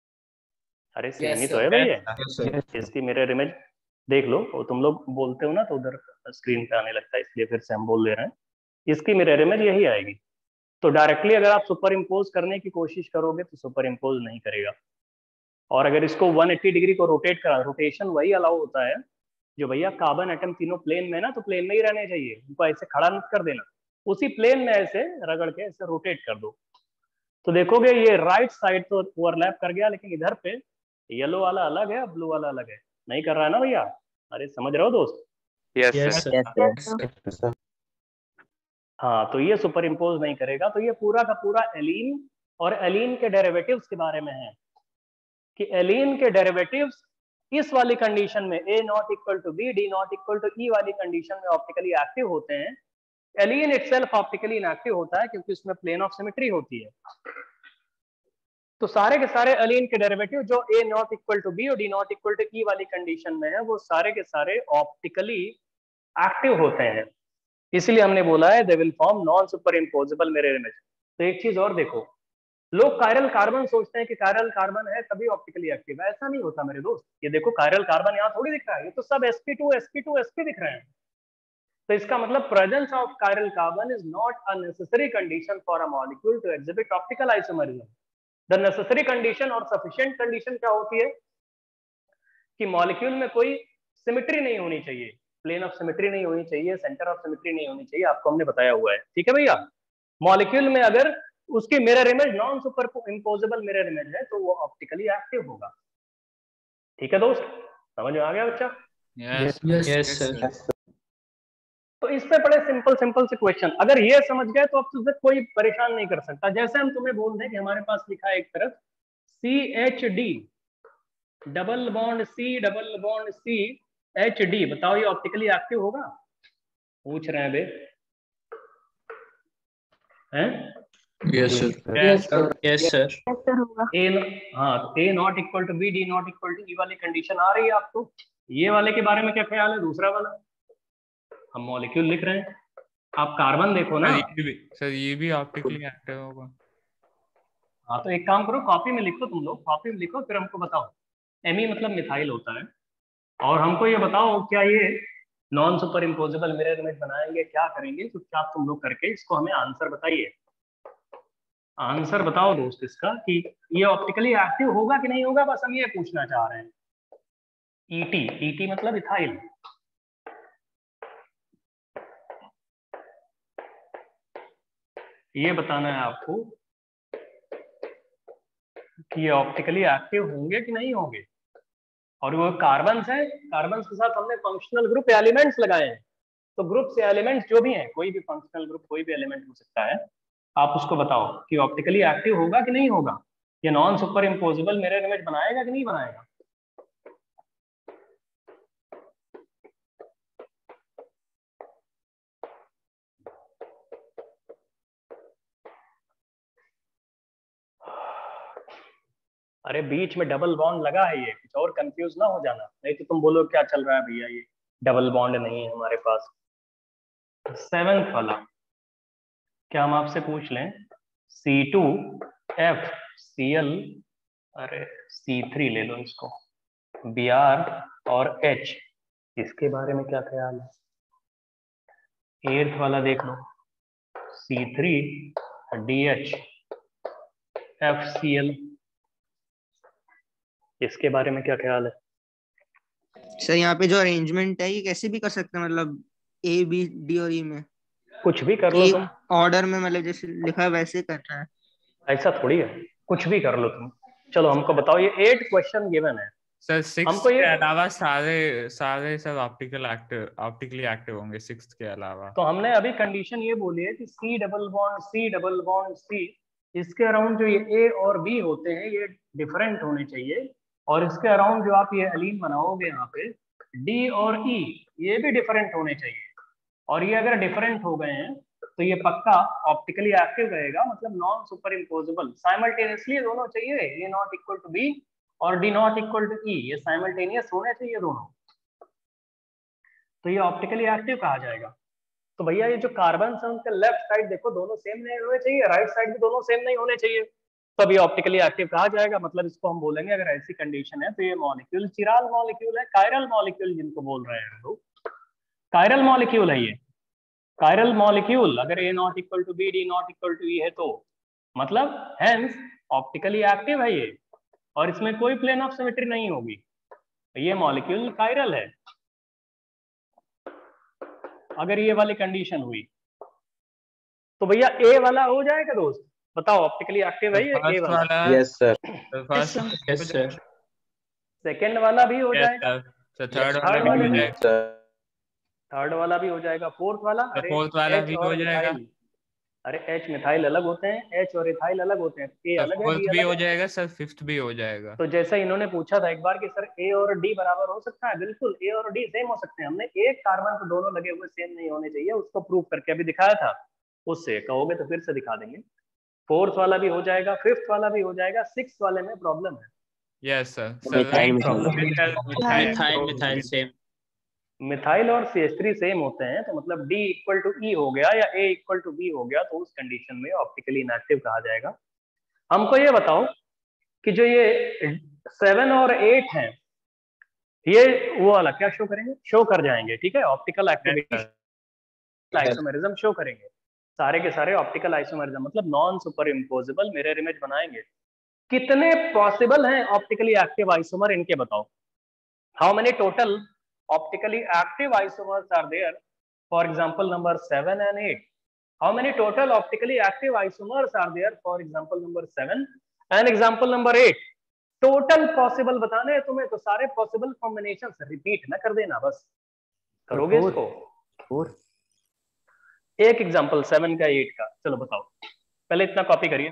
अरे सेम ही तो है भैया। Yes, sir. इसकी मिरर इमेज देख लो, और तुम लोग बोलते हो ना तो उधर स्क्रीन पे आने लगता है, इसलिए फिर से हम बोल दे रहे हैं, इसकी मिरर इमेज यही आएगी। तो डायरेक्टली अगर आप सुपर इम्पोज करने की कोशिश करोगे तो सुपर इम्पोज नहीं करेगा। और अगर इसको एक सौ अस्सी डिग्री को रोटेट करा, रोटेशन वही अलाउ होता है जो भैया कार्बन एटम तीनों प्लेन में ना, तो प्लेन में ही रहने चाहिए, उनको ऐसे खड़ा मत कर देना, उसी प्लेन में ऐसे रगड़ के ऐसे रोटेट कर दो, तो देखोगे ये राइट साइड तो ओवरलैप कर गया, लेकिन इधर पे येलो वाला अलग है, ब्लू वाला अलग है। नहीं कर रहा है ना भैया? अरे समझ रहे हो दोस्त? Yes Yes, sir. yes, sir. हाँ, तो ये सुपर इम्पोज नहीं करेगा। तो ये पूरा का पूरा एलीन और एलीन के डेरिवेटिव्स के बारे में है, कि एलीन के डेरिवेटिव्स इस वाली कंडीशन में A not equal to B, D not equal to E वाली कंडीशन में ऑप्टिकली एक्टिव होते हैं। एलीन इटसेल्फ ऑप्टिकली इनएक्टिव होता है क्योंकि उसमें प्लेन ऑफ सिमेट्री होती है। तो सारे के सारे एलीन के डेरिवेटिव जो A not equal to B और D not equal to E वाली कंडीशन में है, वो सारे के सारे ऑप्टिकली एक्टिव होते हैं। इसलिए हमने बोला है they will form non superimposable mirror image. तो एक चीज और देखो, लोग कायरल कार्बन सोचते हैं कि कायरल कार्बन है तभी ऑप्टिकली एक्टिव है। ऐसा नहीं होता मेरे दोस्त। ये देखो कायरल कार्बन यहाँ थोड़ी दिख रहा है, ये तो सब S P two S P two S P दिख रहे हैं। तो इसका मतलब presence of chiral carbon is not a necessary condition for a molecule to exhibit optical isomerism. The necessary condition और सफिशिएंट कंडीशन क्या होती है कि मॉलिक्यूल में कोई सिमेट्री नहीं होनी चाहिए, प्लेन ऑफ सिमेट्री नहीं होनी चाहिए, सेंटर ऑफ सिमेट्री नहीं होनी चाहिए। आपको हमने बताया हुआ है, ठीक है भैया? मॉलिक्यूल में अगर उसकी mirror image non superimposable mirror image है तो वो ऑप्टिकली एक्टिव होगा। ठीक है दोस्त, समझ में आ गया बच्चा? Yes yes sir. तो इस पे बड़े सिंपल सिंपल से क्वेश्चन, अगर ये समझ गए तो अब तुझे कोई परेशान नहीं कर सकता। जैसे हम तुम्हें बोल दें कि हमारे पास लिखा है एक तरफ C H D double bond C double bond C H D, बताओ ये ऑप्टिकली एक्टिव होगा? पूछ रहे हैं बे, हैं? Yes sir. Yes yes sir. ऐसा होगा। ए हाँ, A not equal to B, D not equal to E वाली कंडीशन आ रही है आपको। ये वाले के बारे में क्या ख्याल है? दूसरा वाला हम मॉलिक्यूल लिख रहे हैं, आप कार्बन देखो ना। सर ये भी सर ये भी ऑप्टिकली एक्टिव होगा। हाँ तो एक काम करो, कॉपी में लिखो, तुम लोग कॉपी में लिखो, फिर हमको बताओ। एमी मतलब मिथाइल होता है, और हमको ये बताओ क्या ये non superimposable mirror image बनाएंगे? क्या करेंगे? चुपचाप तुम लोग करके इसको हमें आंसर बताइए। आंसर बताओ दोस्त इसका कि ये ऑप्टिकली एक्टिव होगा कि नहीं होगा, बस हम ये पूछना चाह रहे हैं। ईटी, ईटी मतलब इथाइल। ये बताना है आपको कि ये ऑप्टिकली एक्टिव होंगे कि नहीं होंगे। और वो कार्बन है, कार्बन के साथ हमने फंक्शनल ग्रुप एलिमेंट्स लगाए हैं, तो ग्रुप से एलिमेंट्स जो भी हैं, कोई भी फंक्शनल ग्रुप कोई भी एलिमेंट हो सकता है, आप उसको बताओ कि ऑप्टिकली एक्टिव होगा कि नहीं होगा, ये non superimposable mirror image बनाएगा कि नहीं बनाएगा। अरे बीच में डबल बॉन्ड लगा है, ये कुछ और कंफ्यूज ना हो जाना, नहीं तो तुम बोलो क्या चल रहा है भैया, ये डबल बॉन्ड नहीं है हमारे पास। सेवेंथ वाला क्या हम आपसे पूछ लें, C two F C L, अरे सी थ्री ले लो इसको, बी आर और H, इसके बारे में क्या ख्याल है? एर्थ वाला देख लो, C three D H F C L, इसके बारे में क्या ख्याल है? सर यहाँ पे जो अरेंजमेंट है ये कैसे भी कर सकते हैं, मतलब ए बी डी और ई में कुछ भी कर लो तुम, ऑर्डर में, मतलब जैसे लिखा है वैसे करना है। ऐसा थोड़ी है, कुछ भी कर लो तुम। चलो हमको बताओ, ये एट क्वेश्चन गिवन है सर सिक्स हमको ये, के अलावा सारे सारे सब ऑप्टिकल एक्टिव ऑप्टिकली एक्टिव होंगे सिक्स के अलावा। तो हमने अभी कंडीशन ये बोली है कि C double bond C double bond C, इसके अराउंड जो ये ए और बी होते हैं ये डिफरेंट होने चाहिए, और इसके अराउंड जो आप ये एलीन बनाओगे यहाँ पे डी और ई, ये भी डिफरेंट होने चाहिए। और ये अगर डिफरेंट हो गए हैं तो ये पक्का ऑप्टिकली एक्टिव रहेगा, मतलब नॉन सुपर इम्पोजेबल। साइमल्टेनियसली दोनों चाहिए, A not equal to B और D not equal to E, ये साइमल्टेनियस होने चाहिए दोनों, तो ये ऑप्टिकली एक्टिव कहा जाएगा। तो भैया ये जो कार्बन है उनके लेफ्ट साइड देखो दोनों सेम नहीं होने चाहिए, राइट साइड भी दोनों सेम नहीं होने चाहिए, तब ये ऑप्टिकली एक्टिव कहा जाएगा। मतलब इसको हम बोलेंगे अगर ऐसी कंडीशन है तो ये मॉलिक्यूल चिराल मॉलिक्यूल है, कायरल मॉलिक्यूल जिनको बोल रहे हैं लोग, कायरल मॉलिक्यूल है ये, कायरल मॉलिक्यूल। अगर A not equal to B D not equal to E है तो मतलब हेंस ऑप्टिकली एक्टिव है ये, और इसमें कोई प्लेन ऑफ सिमेट्री नहीं होगी, ये मॉलिक्यूल कायरल है। अगर ये वाली कंडीशन हुई तो भैया ए वाला हो जाएगा दोस्त, बताओ ऑप्टिकली एक्टिव है ये ए वाला? Yes sir. First yes sir. Second वाला भी हो जाएगा, थर्ड थर्ड वाला भी वाला हो भी, जाएगा, थर्ड वाला भी हो जाएगा, फोर्थ वाला, अरे फोर्थ वाला H भी और हो जाएगा, मिथाइल, अरे H मिथाइल अलग होते हैं, H और इथाइल अलग होते हैं, ए अलग है फोर्थ डी भी अलग हो है। जाएगा सर, फिफ्थ भी हो जाएगा। तो जैसा इन्होंने पूछा था एक बार कि सर ए और डी बराबर हो सकता है, बिल्कुल ए और डी सेम हो सकते हैं। हमने एक कार्बन तो दोनों लगे हुए सेम नहीं होने चाहिए, उसको प्रूव करके अभी दिखाया था, उससे कहोगे तो फिर से दिखा देंगे। फोर्थ वाला भी हो जाएगा, फिफ्थ वाला भी हो जाएगा, सिक्स वाले में प्रॉब्लम है। Yes sir, methyl methyl methyl same, methyl और सी एच थ्री सेम होते हैं, तो मतलब D इक्वल टू ई हो गया या A इक्वल टू बी हो गया, तो उस कंडीशन में ऑप्टिकली इनएक्टिव कहा जाएगा। हमको ये बताओ कि जो ये सेवन और एट हैं, ये वो वाला क्या शो करेंगे? शो कर जाएंगे, ठीक है, ऑप्टिकल एक्टिविटी आइसोमेरिज्म शो करेंगे, सारे के सारे ऑप्टिकल आइसोमेरिज्म, मतलब non superimposable mirror image बनाएंगे। कितने पॉसिबल हैं ऑप्टिकली एक्टिव आइसोमर, इनके बताओ। How many total optically active isomers are there, for example number seven and eight? How many total optically active isomers are there, for example number seven and example number eight? Total possible बताने हैं तुम्हें तो सारे possible combination repeat ना कर देना, बस करोगे इसको। फोर एक एग्जांपल सेवन का एट का, चलो बताओ, पहले इतना कॉपी करिए।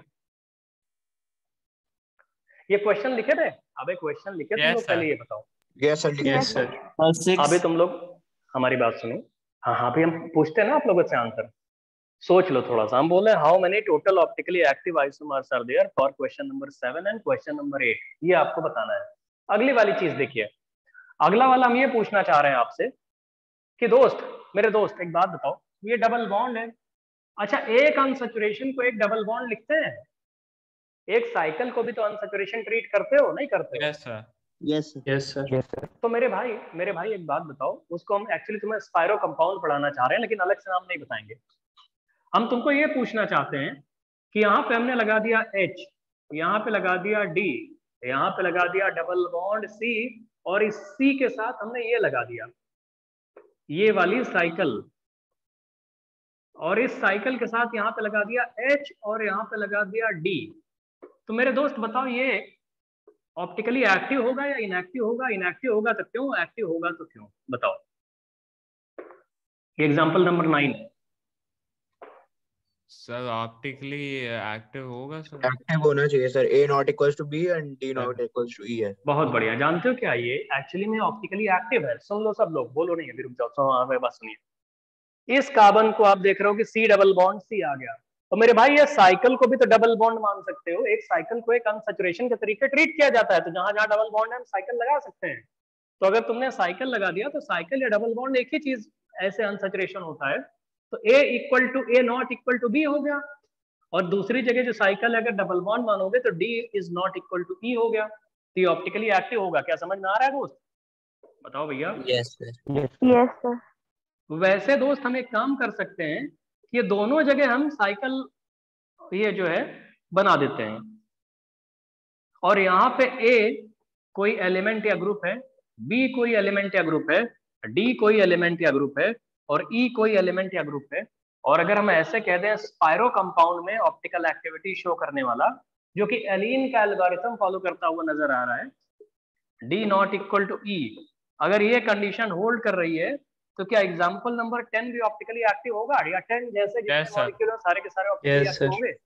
ये क्वेश्चन लिखे थे, अबे क्वेश्चन लिखे तुम Yes, लोग, sir. पहले ये बताओ। Yes sir Yes, sir. अभी तुम लोग हमारी बात सुनो। हाँ हाँ भी हम पूछते हैं ना आप लोगों से आंसर, सोच लो थोड़ा सा। हम बोले how many total optically active isomers are there for question number seven and question number eight, ये आपको बताना है। अगली वाली चीज देखिए, अगला वाला हम ये पूछना चाह रहे हैं आपसे कि दोस्त, मेरे दोस्त एक बात बताओ, ये डबल बॉन्ड है, अच्छा एक अनसैचुरेशन को एक डबल बॉन्ड लिखते हैं, एक साइकिल को भी तो अनसैचुरेशन ट्रीट करते हो, नहीं करते हो? Yes sir. Yes Yes, sir. Yes sir तो मेरे भाई मेरे भाई एक बात बताओ, उसको हम एक्चुअली तुम्हें स्पाइरो कंपाउंड पढ़ाना चाह रहे हैं, लेकिन अलग से नाम नहीं बताएंगे। हम तुमको ये पूछना चाहते हैं कि यहाँ पे हमने लगा दिया H, यहाँ पे लगा दिया D, यहाँ पे लगा दिया डबल बॉन्ड C, और इस C के साथ हमने ये लगा दिया ये वाली साइकिल, और इस साइकिल के साथ यहाँ पे लगा दिया H और यहाँ पे लगा दिया D। तो मेरे दोस्त बताओ, ये ऑप्टिकली एक्टिव होगा या इनएक्टिव होगा? इनएक्टिव होगा तो क्यों, एक्टिव होगा तो क्यों, बताओ। ये एग्जांपल नंबर नाइन है। सर ऑप्टिकली एक्टिव होगा सर। एक्टिव होना चाहिए sir, A not equals to B and D not equals to E है। बहुत बढ़िया, जानते हो क्या ये एक्चुअली में ऑप्टिकली एक्टिव है। सुन लो सब लोग, बोलो नहीं अभी, रुक जाओ, सुनो हमारी बात सुनिए। इस कार्बन को आप देख रहे हो कि सी डबल बॉन्ड सी आ गया, तो मेरे भाई ये साइकिल को भी तो डबल बॉन्ड मान सकते हो। एक साइकिल को एक अनसैचुरेशन के तरीके ट्रीट किया जाता है, तो जहां जहां डबल बॉन्ड है हम साइकिल लगा सकते हैं। तो अगर तुमने साइकिल लगा दिया तो साइकिल या डबल बॉन्ड एक ही चीज ऐसे अनसैचुरेशन होता है, तो A equal to A not equal to B हो गया, और दूसरी जगह जो साइकिल अगर डबल बॉन्ड मानोगे तो D is not equal to E हो गया, तो ये ऑप्टिकली एक्टिव होगा। क्या समझ में आ रहा है दोस्त? बताओ भैया। Yes, sir. Yes sir. वैसे दोस्त हम एक काम कर सकते हैं कि ये दोनों जगह हम साइकिल ये जो है बना देते हैं, और यहाँ पे ए कोई एलिमेंट या ग्रुप है, बी कोई एलिमेंट या ग्रुप है, डी कोई एलिमेंट या ग्रुप है, और ई कोई एलिमेंट या ग्रुप है। और अगर हम ऐसे कह दें स्पाइरो कंपाउंड में ऑप्टिकल एक्टिविटी शो करने वाला, जो कि एलीन का एल्गोरिथम फॉलो करता हुआ नजर आ रहा है, D not equal to E, अगर ये कंडीशन होल्ड कर रही है, तो क्या एग्जांपल नंबर टेन भी ऑप्टिकली एक्टिव होगा? या टेन जैसे Yes, sir. मॉलिक्यूल सारे के सारे ऑप्टिकली Yes, एक्टिव sir. होंगे?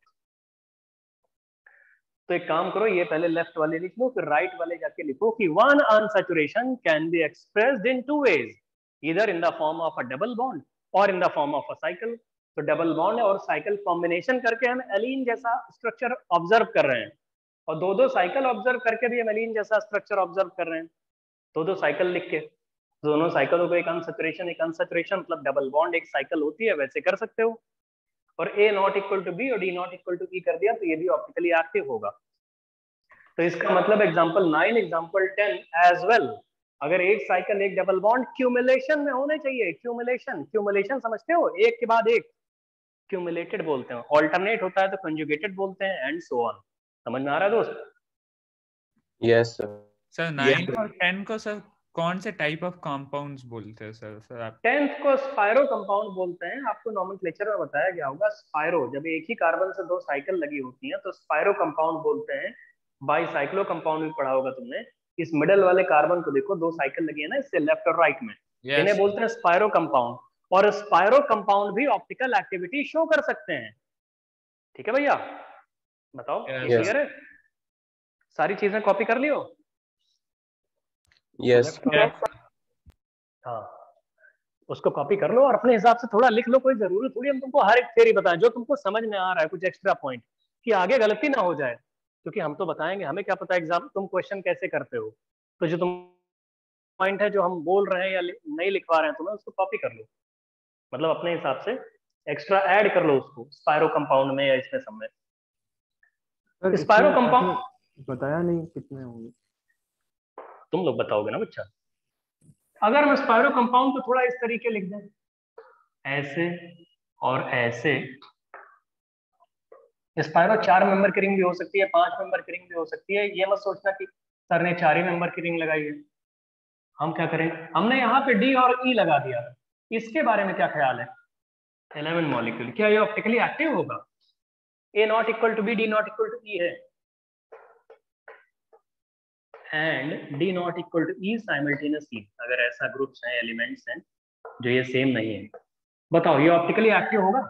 तो एक काम करो, ये पहले लेफ्ट वाले लिख लो, फिर राइट वाले जाके लिखो कि one unsaturation can be expressed in two ways, either in the form of a double bond और in the form of a cycle. तो डबल बॉन्ड और साइकिल कॉम्बिनेशन करके हम एलीन जैसा स्ट्रक्चर ऑब्जर्व कर रहे हैं, और दो दो साइकिल ऑब्जर्व करके भी हम एलीन जैसा स्ट्रक्चर ऑब्जर्व कर रहे हैं। दो दो साइकिल लिख के दोनों साइकिलों को एक अनसैचुरेशन एक अनसैचुरेशन मतलब डबल बॉन्ड एक साइकिल होती है, वैसे कर सकते हो। और A not equal to B और D not equal to E कर दिया, तो ये भी ऑप्टिकली एक्टिव होगा। तो इसका मतलब example nine example ten as well, अगर एक साइकिल एक डबल बॉन्ड क्यूमुलेशन में होने चाहिए। क्यूमुलेशन क्यूमुलेशन समझते हो, एक के बाद एक, क्यूमुलेटेड बोलते हैं। ऑल्टरनेट होता है तो कंजुगेटेड बोलते हैं, एंड सो ऑन। समझ में आ रहा है दोस्त? Yes sir. सर नाइन और टेन को सर कौन से टाइप ऑफ कंपाउंड्स बोलते हैं सर? सर आप टेंथ को स्पाइरो कंपाउंड बोलते हैं। आपको नॉमेनक्लेचर में बताया गया होगा, स्पाइरो जब एक ही कार्बन से दो साइकिल लगी होती हैं तो स्पाइरो कंपाउंड बोलते हैं। बाईसाइक्लो कंपाउंड भी पढ़ा होगा तुमने। इस मिडल वाले कार्बन को देखो, दो साइकिल लगी है ना इससे लेफ्ट और राइट में, Yes. इन्हें बोलते हैं स्पाइरो कंपाउंड। और स्पाइरो कंपाउंड भी ऑप्टिकल एक्टिविटी शो कर सकते हैं। ठीक है भैया, बताओ Yes. क्लियर है? सारी चीजें कॉपी कर लियो? यस हाँ, उसको कॉपी कर लो और अपने हिसाब से थोड़ा लिख लो। कोई जरूरी थोड़ी हम तुमको हर एक थ्योरी बताएं, जो तुमको समझ में आ रहा है कुछ एक्स्ट्रा पॉइंट, कि आगे गलती ना हो जाए, क्योंकि हम तो बताएंगे, हमें क्या पता एग्जाम तुम क्वेश्चन कैसे करते हो। तो जो तुम पॉइंट है जो हम बोल रहे हैं या नहीं लिखवा रहे हैं तुम्हें, उसको कॉपी कर लो, मतलब अपने हिसाब से एक्स्ट्रा ऐड कर लो उसको स्पाइरो कंपाउंड में या इसमें सब में। सर, स्पाइरो इसमें कंपाउंड आपने बताया नहीं कितने होंगे। तुम लोग बताओगे ना बच्चा। अगर हम स्पाइरो कंपाउंड को थोड़ा इस तरीके लिख दें, ऐसे और ऐसे, स्पाइरो चार मेंबर की रिंग भी हो सकती है, पांच मेंबर की रिंग भी हो सकती है। ये मत सोचना कि सर ने चार ही मेंबर की रिंग लगाई है। हम क्या करें, हमने यहाँ पे डी और ई लगा दिया। इसके बारे में क्या ख्याल है? इलेवन मॉलिक्यूल, क्या ये ऑप्टिकली एक्टिव होगा? A not equal to B, D not equal to E है। And D not equal to E simultaneously, अगर ऐसा ग्रुप्स हैं, एलिमेंट्स हैं जो ये सेम नहीं है, बताओ ये ऑप्टिकली एक्टिव होगा?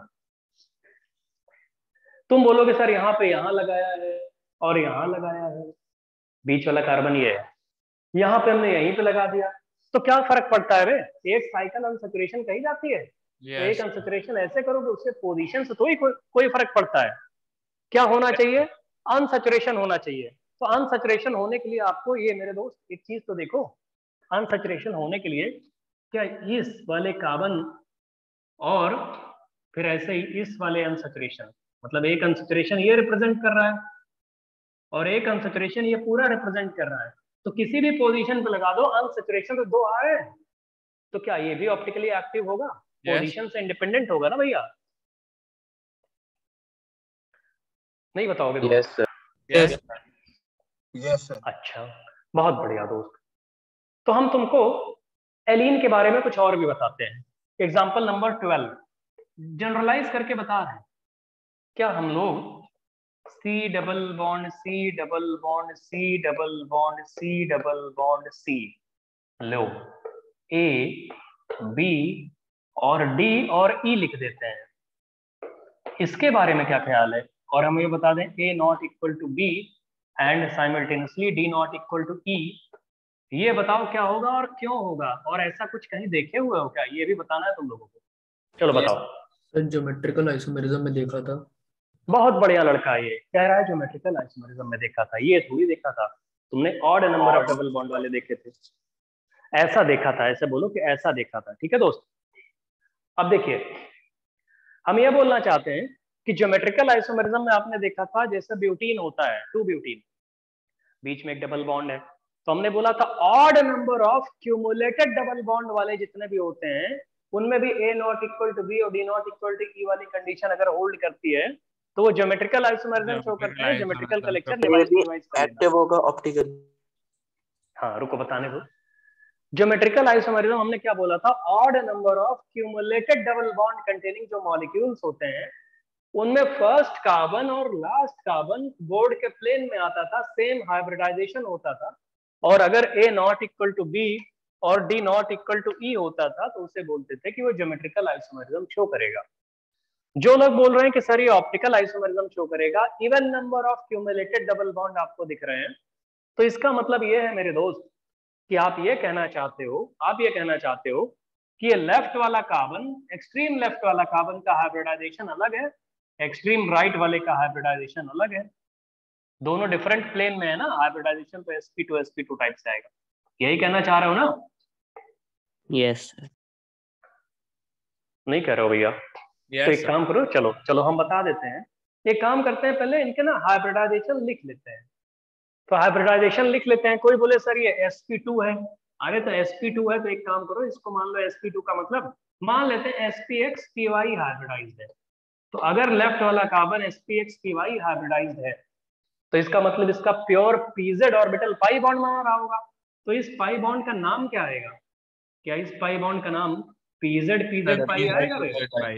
तुम बोलोगे सर यहाँ पे यहाँ लगाया है और यहाँ लगाया है, बीच वाला कार्बन ये है, यहाँ पे हमने यहीं पे लगा दिया, तो क्या फर्क पड़ता है रे? एक साइकिल अनसैचुरेशन कही जाती है, yes. तो एक अनसैचुरेशन ऐसे करोगे उससे पोजीशन से तो ही को, कोई फर्क पड़ता है। क्या होना चाहिए? अनसैचुरेशन होना चाहिए। तो अनसैचुरेशन होने के लिए आपको ये मेरे दोस्त एक चीज तो देखो, अनसैचुरेशन होने के लिए क्या इस वाले कार्बन और फिर ऐसे ही इस वाले अनसैचुरेशन, मतलब एक अनसैचुरेशन ये रिप्रेजेंट कर रहा है और एक अनसैचुरेशन ये पूरा रिप्रेजेंट कर रहा है, तो किसी भी पोजीशन पे लगा दो, अनसैचुरेशन तो दो आ रहे हैं, तो क्या ये भी ऑप्टिकली एक्टिव होगा? yes. पोजीशन से इंडिपेंडेंट होगा ना भैया? नहीं बताओगे? Yes, sir. yes. Yes, sir. अच्छा, बहुत बढ़िया दोस्त। तो हम तुमको एलीन के बारे में कुछ और भी बताते हैं। एग्जाम्पल नंबर ट्वेल्व, जनरलाइज करके बता रहे हैं। क्या हम लोग C double bond C double bond C double bond C double bond C लो A B और D और E लिख देते हैं, इसके बारे में क्या ख्याल है? और हम ये बता दें A not equal to B and simultaneously D not equal to E, ये बताओ क्या होगा और क्यों होगा? और ऐसा कुछ कहीं देखे हुए हो क्या? ये भी बताना है तुम लोगों को। चलो बताओ। सर ज्योमेट्रिकल आइसोमेरिज्म में देखा था। बहुत बढ़िया लड़का, ये कह रहा है ज्योमेट्रिकल आइसोमेरिज्म में देखा था। ये थोड़ी देखा था तुमने, odd number of double bond वाले देखे थे, ऐसा देखा था, ऐसे बोलो कि ऐसा देखा था। ठीक है दोस्त, अब देखिए हम ये बोलना चाहते हैं कि ज्योमेट्रिकल आइसोमेरिज्म में आपने देखा था जैसे ब्यूटीन होता है, टू ब्यूटीन, बीच में एक डबल बॉन्ड है, तो हमने बोला था odd number of cumulated double bond वाले जितने भी होते हैं उनमें भी A not equal to B और D not equal to E वाली कंडीशन अगर होल्ड करती है तो वो ज्योमेट्रिकल आइसोमेरिज्म शो करते हैं। ज्योमेट्रिकल का लेक्चर रिवाइज रिवाइज कर लेना। एक्टिव होगा ऑप्टिकल। हाँ रुको बताने दो। ज्योमेट्रिकल आइसोमेरिज्म हमने क्या बोला था? Odd number of cumulated double bond containing जो मॉलिक्यूल्स होते हैं उनमें फर्स्ट कार्बन और लास्ट कार्बन बोर्ड के प्लेन में आता था, सेम हाइब्रिडाइजेशन होता था, और अगर A not equal to B और D not equal to E होता था तो उसे बोलते थे कि वो ज्योमेट्रिकल आइसोमेरिज्म शो करेगा। जो लोग बोल रहे हैं कि सर ये ऑप्टिकल आइसोमेरिज्म शो करेगा, even number of cumulated double bond आपको दिख रहे हैं, तो इसका मतलब ये है मेरे दोस्त कि आप ये कहना चाहते हो आप ये कहना चाहते हो कि ये लेफ्ट वाला कार्बन, एक्सट्रीम लेफ्ट वाला कार्बन का हाइब्रिडाइजेशन अलग है, एक्सट्रीम राइट वाले का हाइब्रिडाइजेशन अलग है, दोनों डिफरेंट प्लेन में है ना, हाइब्रिडाइजेशन तो S P two S P two type से आएगा। यही कहना चाह रहे हो ना? यस नहीं कह रहे हो भैया? yes, तो एक sir. काम करो, चलो चलो हम बता देते हैं। एक काम करते हैं, पहले इनके ना हाइब्रिडाइजेशन लिख लेते हैं। तो हाइब्रिडाइजेशन लिख लेते हैं। कोई बोले सर ये एस पी टू है, अरे तो एस पी टू है तो एक काम करो, इसको मान लो एस पी टू का मतलब मान लेते हैं S P X P Y hybridised है। तो अगर लेफ्ट वाला carbon S P X P Y hybridised है तो इसका मतलब इसका pure PZ orbital pi bond बना रहा होगा। तो इस पाई बॉन्ड का नाम क्या आएगा? क्या इस पाई बॉन्ड का नाम पीजेड पीजेड पाई आएगा भैया?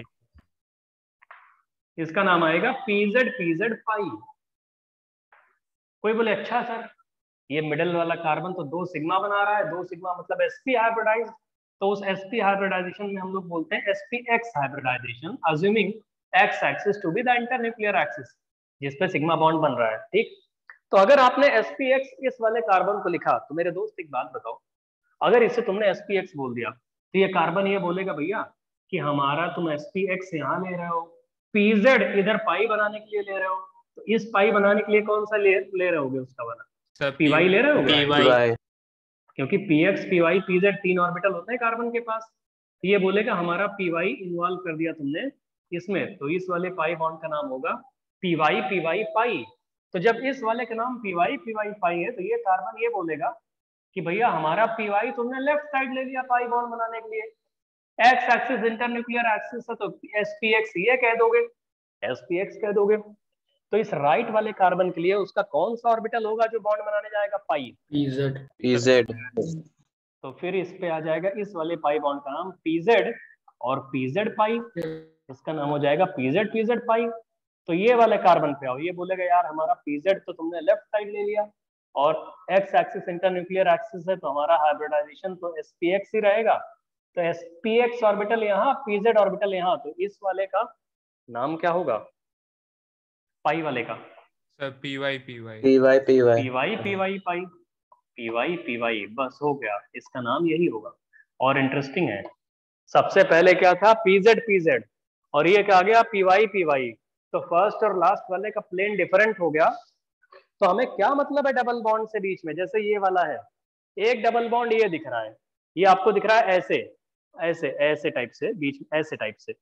इसका नाम आएगा पीजेड पीजेड पाई। कोई बोले अच्छा सर ये मिडल वाला कार्बन तो दो सिग्मा बना रहा है, दो सिग्मा मतलब एसपी हाइब्रिडाइज, तो उस एसपी हाइब्रिडाइजेशन में हम लोग बोलते हैं SP X hybridisation, assuming X axis to be the internuclear axis जिसपे सिग्मा बॉन्ड बन रहा है। ठीक, तो अगर आपने एसपी एक्स इस वाले कार्बन को लिखा तो मेरे दोस्त एक बात बताओ, अगर इसे तुमने एसपी एक्स बोल दिया तो ये कार्बन ये बोलेगा भैया कि हमारा तुम एसपी एक्स यहाँ ले रहे हो, पीजेड इधर पाई बनाने के लिए ले रहे हो, तो इस पाई बनाने के लिए कौन सा ले ले रहे होगे उसका वाला? पी वाई ले रहे होगे, क्योंकि P X P Y P Z तीन ऑर्बिटल होते हैं कार्बन के पास। तो ये बोलेगा हमारा पी वाई इन्वॉल्व कर दिया तुमने इसमें, तो इस वाले पाई बॉन्ड का नाम होगा P Y P Y pi. तो जब इस वाले का नाम P Y P Y pi है तो ये कार्बन ये बोलेगा कि भैया हमारा पी वाई तुमने लेफ्ट साइड ले लिया पाई बॉन्ड बनाने के लिए, एक्स एक्सिस इंटरन्यूक्लियर एक्सिस है तो एस पी एक्स ये कह दोगे, एस पी एक्स कह दोगे। तो इस राइट वाले कार्बन के लिए उसका कौन सा ऑर्बिटल होगा जो बॉन्ड बनाने जाएगा? Pi, PZ PZ. तो फिर इस पे आ जाएगा इस वाले पाई बॉन्ड का नाम पीजेड और पीजेड पाई, इसका नाम हो जाएगा पीजेड पीजेड पाई। तो ये वाले कार्बन पे आओ, ये बोलेगा यार हमारा पीजेड तो तुमने लेफ्ट साइड ले लिया, और एक्स एक्सिस इंटरन्यूक्लियर एक्सिस है तो हमारा हाइब्रिडाइजेशन तो sp(x) ही रहेगा। तो sp(x) ऑर्बिटल यहाँ, pz ऑर्बिटल यहाँ, तो इस वाले का नाम क्या होगा? पाई वाले का sir P Y P Y P Y P Y P Y P Y pi P Y P Y, बस हो गया, इसका नाम यही होगा। और इंटरेस्टिंग है, सबसे पहले क्या था? पीजेड पीजेड, और ये क्या आ गया? P Y P Y. तो फर्स्ट और लास्ट वाले का प्लेन डिफरेंट हो गया। तो हमें क्या मतलब है डबल बॉन्ड से बीच में? जैसे ये वाला है, एक डबल बॉन्ड ये दिख रहा है, ये आपको दिख रहा है ऐसे ऐसे ऐसे टाइप से, बीच में ऐसे टाइप से,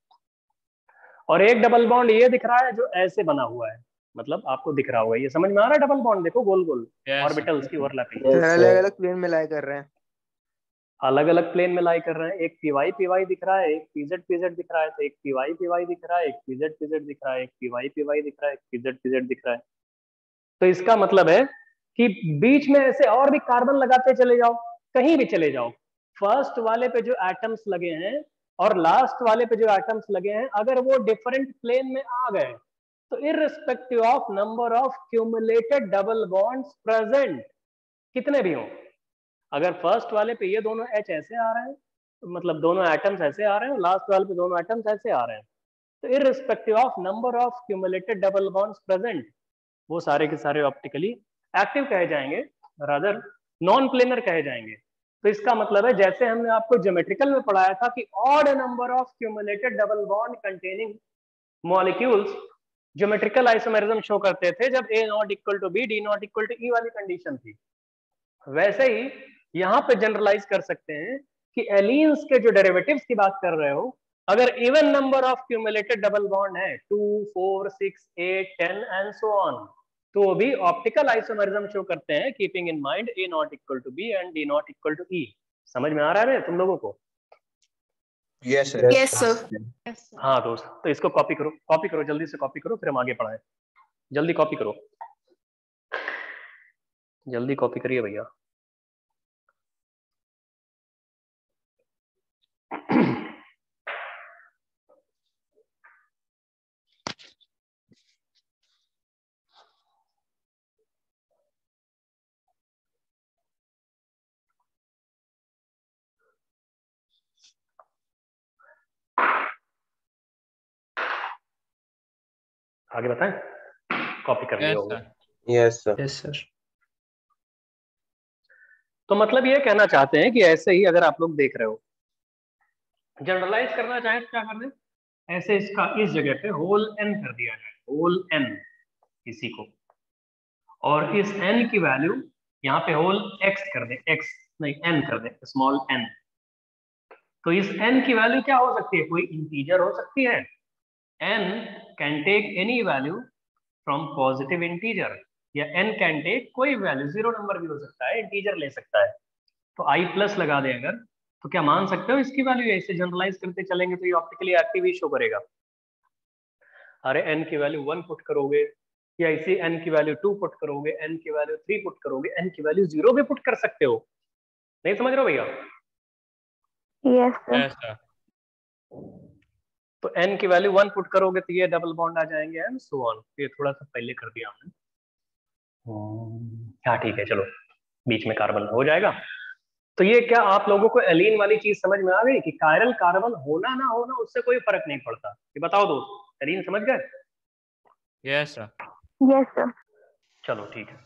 और एक डबल बॉन्ड ये दिख रहा है जो ऐसे बना हुआ है, मतलब आपको दिख रहा होगा। ये समझ में आ रहा है? डबल बॉन्ड देखो, गोल गोल Yes, ऑर्बिटल्स की ओवरलैपिंग, Yes, अलग sir. अलग प्लेन में लाई कर रहे हैं। अलग अलग प्लेन में लाई कर रहे हैं। एक पी वाई पी वाई दिख रहा है, एक पीजेड पीजेड दिख रहा है, तो एक पी वाई पी वाई दिख रहा है, एक पीजेड पीजेड दिख रहा है, एक पी वाई पी वाई दिख रहा है, एक पीजेड पीजेड दिख रहा है। तो इसका मतलब है कि बीच में ऐसे और भी कार्बन लगाते चले जाओ, कहीं भी चले जाओ, फर्स्ट वाले पे जो एटम्स लगे हैं और लास्ट वाले पे जो एटम्स लगे हैं, अगर वो डिफरेंट प्लेन में आ गए तो irrespective of number of cumulated double bonds present, कितने भी हों, अगर फर्स्ट वाले पे ये दोनों H ऐसे आ रहे हैं, मतलब दोनों एटम्स ऐसे आ रहे हैं, लास्ट वाले पे दोनों एटम्स ऐसे आ रहे हैं, तो irrespective of number of cumulated double bonds present, वो सारे के सारे ऑप्टिकली एक्टिव कहे जाएंगे, रादर नॉन प्लेनर कहे जाएंगे। तो इसका मतलब है, जैसे हमने आपको ज्योमेट्रिकल में पढ़ाया था कि odd number of cumulated double bond containing molecules geometrical isomerism show करते थे जब A not equal to B, D not equal to E वाली कंडीशन थी, वैसे ही यहाँ पे जनरलाइज कर सकते हैं कि एलीन्स के जो डेरिवेटिव्स की बात कर रहे हो, अगर even number of cumulated double bond है two four six eight ten and so on, तो वो भी ऑप्टिकल आइसोमेरिज्म शो करते हैं, keeping in mind A not equal to B and D not equal to E. समझ में आ रहा है तुम लोगों को? Yes, sir. Yes, sir. हाँ दोस्त, तो इसको कॉपी करो, कॉपी करो, जल्दी से कॉपी करो, फिर हम आगे पढ़ाएं। जल्दी कॉपी करो, जल्दी कॉपी करिए भैया। आगे बताएं, कॉपी कर लिए yes, होंगे। sir. Yes, sir. Yes sir. तो मतलब ये कहना चाहते हैं कि ऐसे ही अगर आप लोग देख रहे हो, जनरलाइज करना चाहे तो क्या कर दें, ऐसे इसका इस जगह पे होल एन कर दिया जाए, होल एन इसी को, और इस एन की वैल्यू यहाँ पे होल एक्स कर दें, एक्स नहीं एन कर दें, स्मॉल एन। तो इस एन की वैल्यू क्या हो सकती है? कोई इंटीजर हो सकती है। N can take any value from positive integer, या एन कैन टेक कोई वैल्यू, जीरो नंबर भी हो सकता है, इंटीजर ले सकता है। तो आई प्लस लगा दें अगर, तो क्या मान सकते हो इसकी वैल्यू? ऐसे जनरलाइज करते चलेंगे तो ये ऑप्टिकली एक्टिव ही शो करेगा। अरे एन की वैल्यू वन पुट करोगे, या इसी एन की वैल्यू टू पुट करोगे, एन की वैल्यू थ्री पुट करोगे, एन की वैल्यू जीरो भी पुट कर सकते हो। नहीं समझ रहे हो भैया? Yes, sir. Yes, sir. तो एन की वैल्यू वन पुट करोगे तो ये डबल बॉन्ड आ जाएंगे एंड सो ऑन। ये थोड़ा सा पहले कर दिया हमने। हाँ ठीक है, चलो बीच में कार्बन हो जाएगा। तो ये क्या आप लोगों को एलीन वाली चीज समझ में आ गई कि कायरल कार्बन होना ना होना उससे कोई फर्क नहीं पड़ता? ये बताओ दोस्त, एलीन समझ गए? Yes, sir. Yes, sir. चलो ठीक है।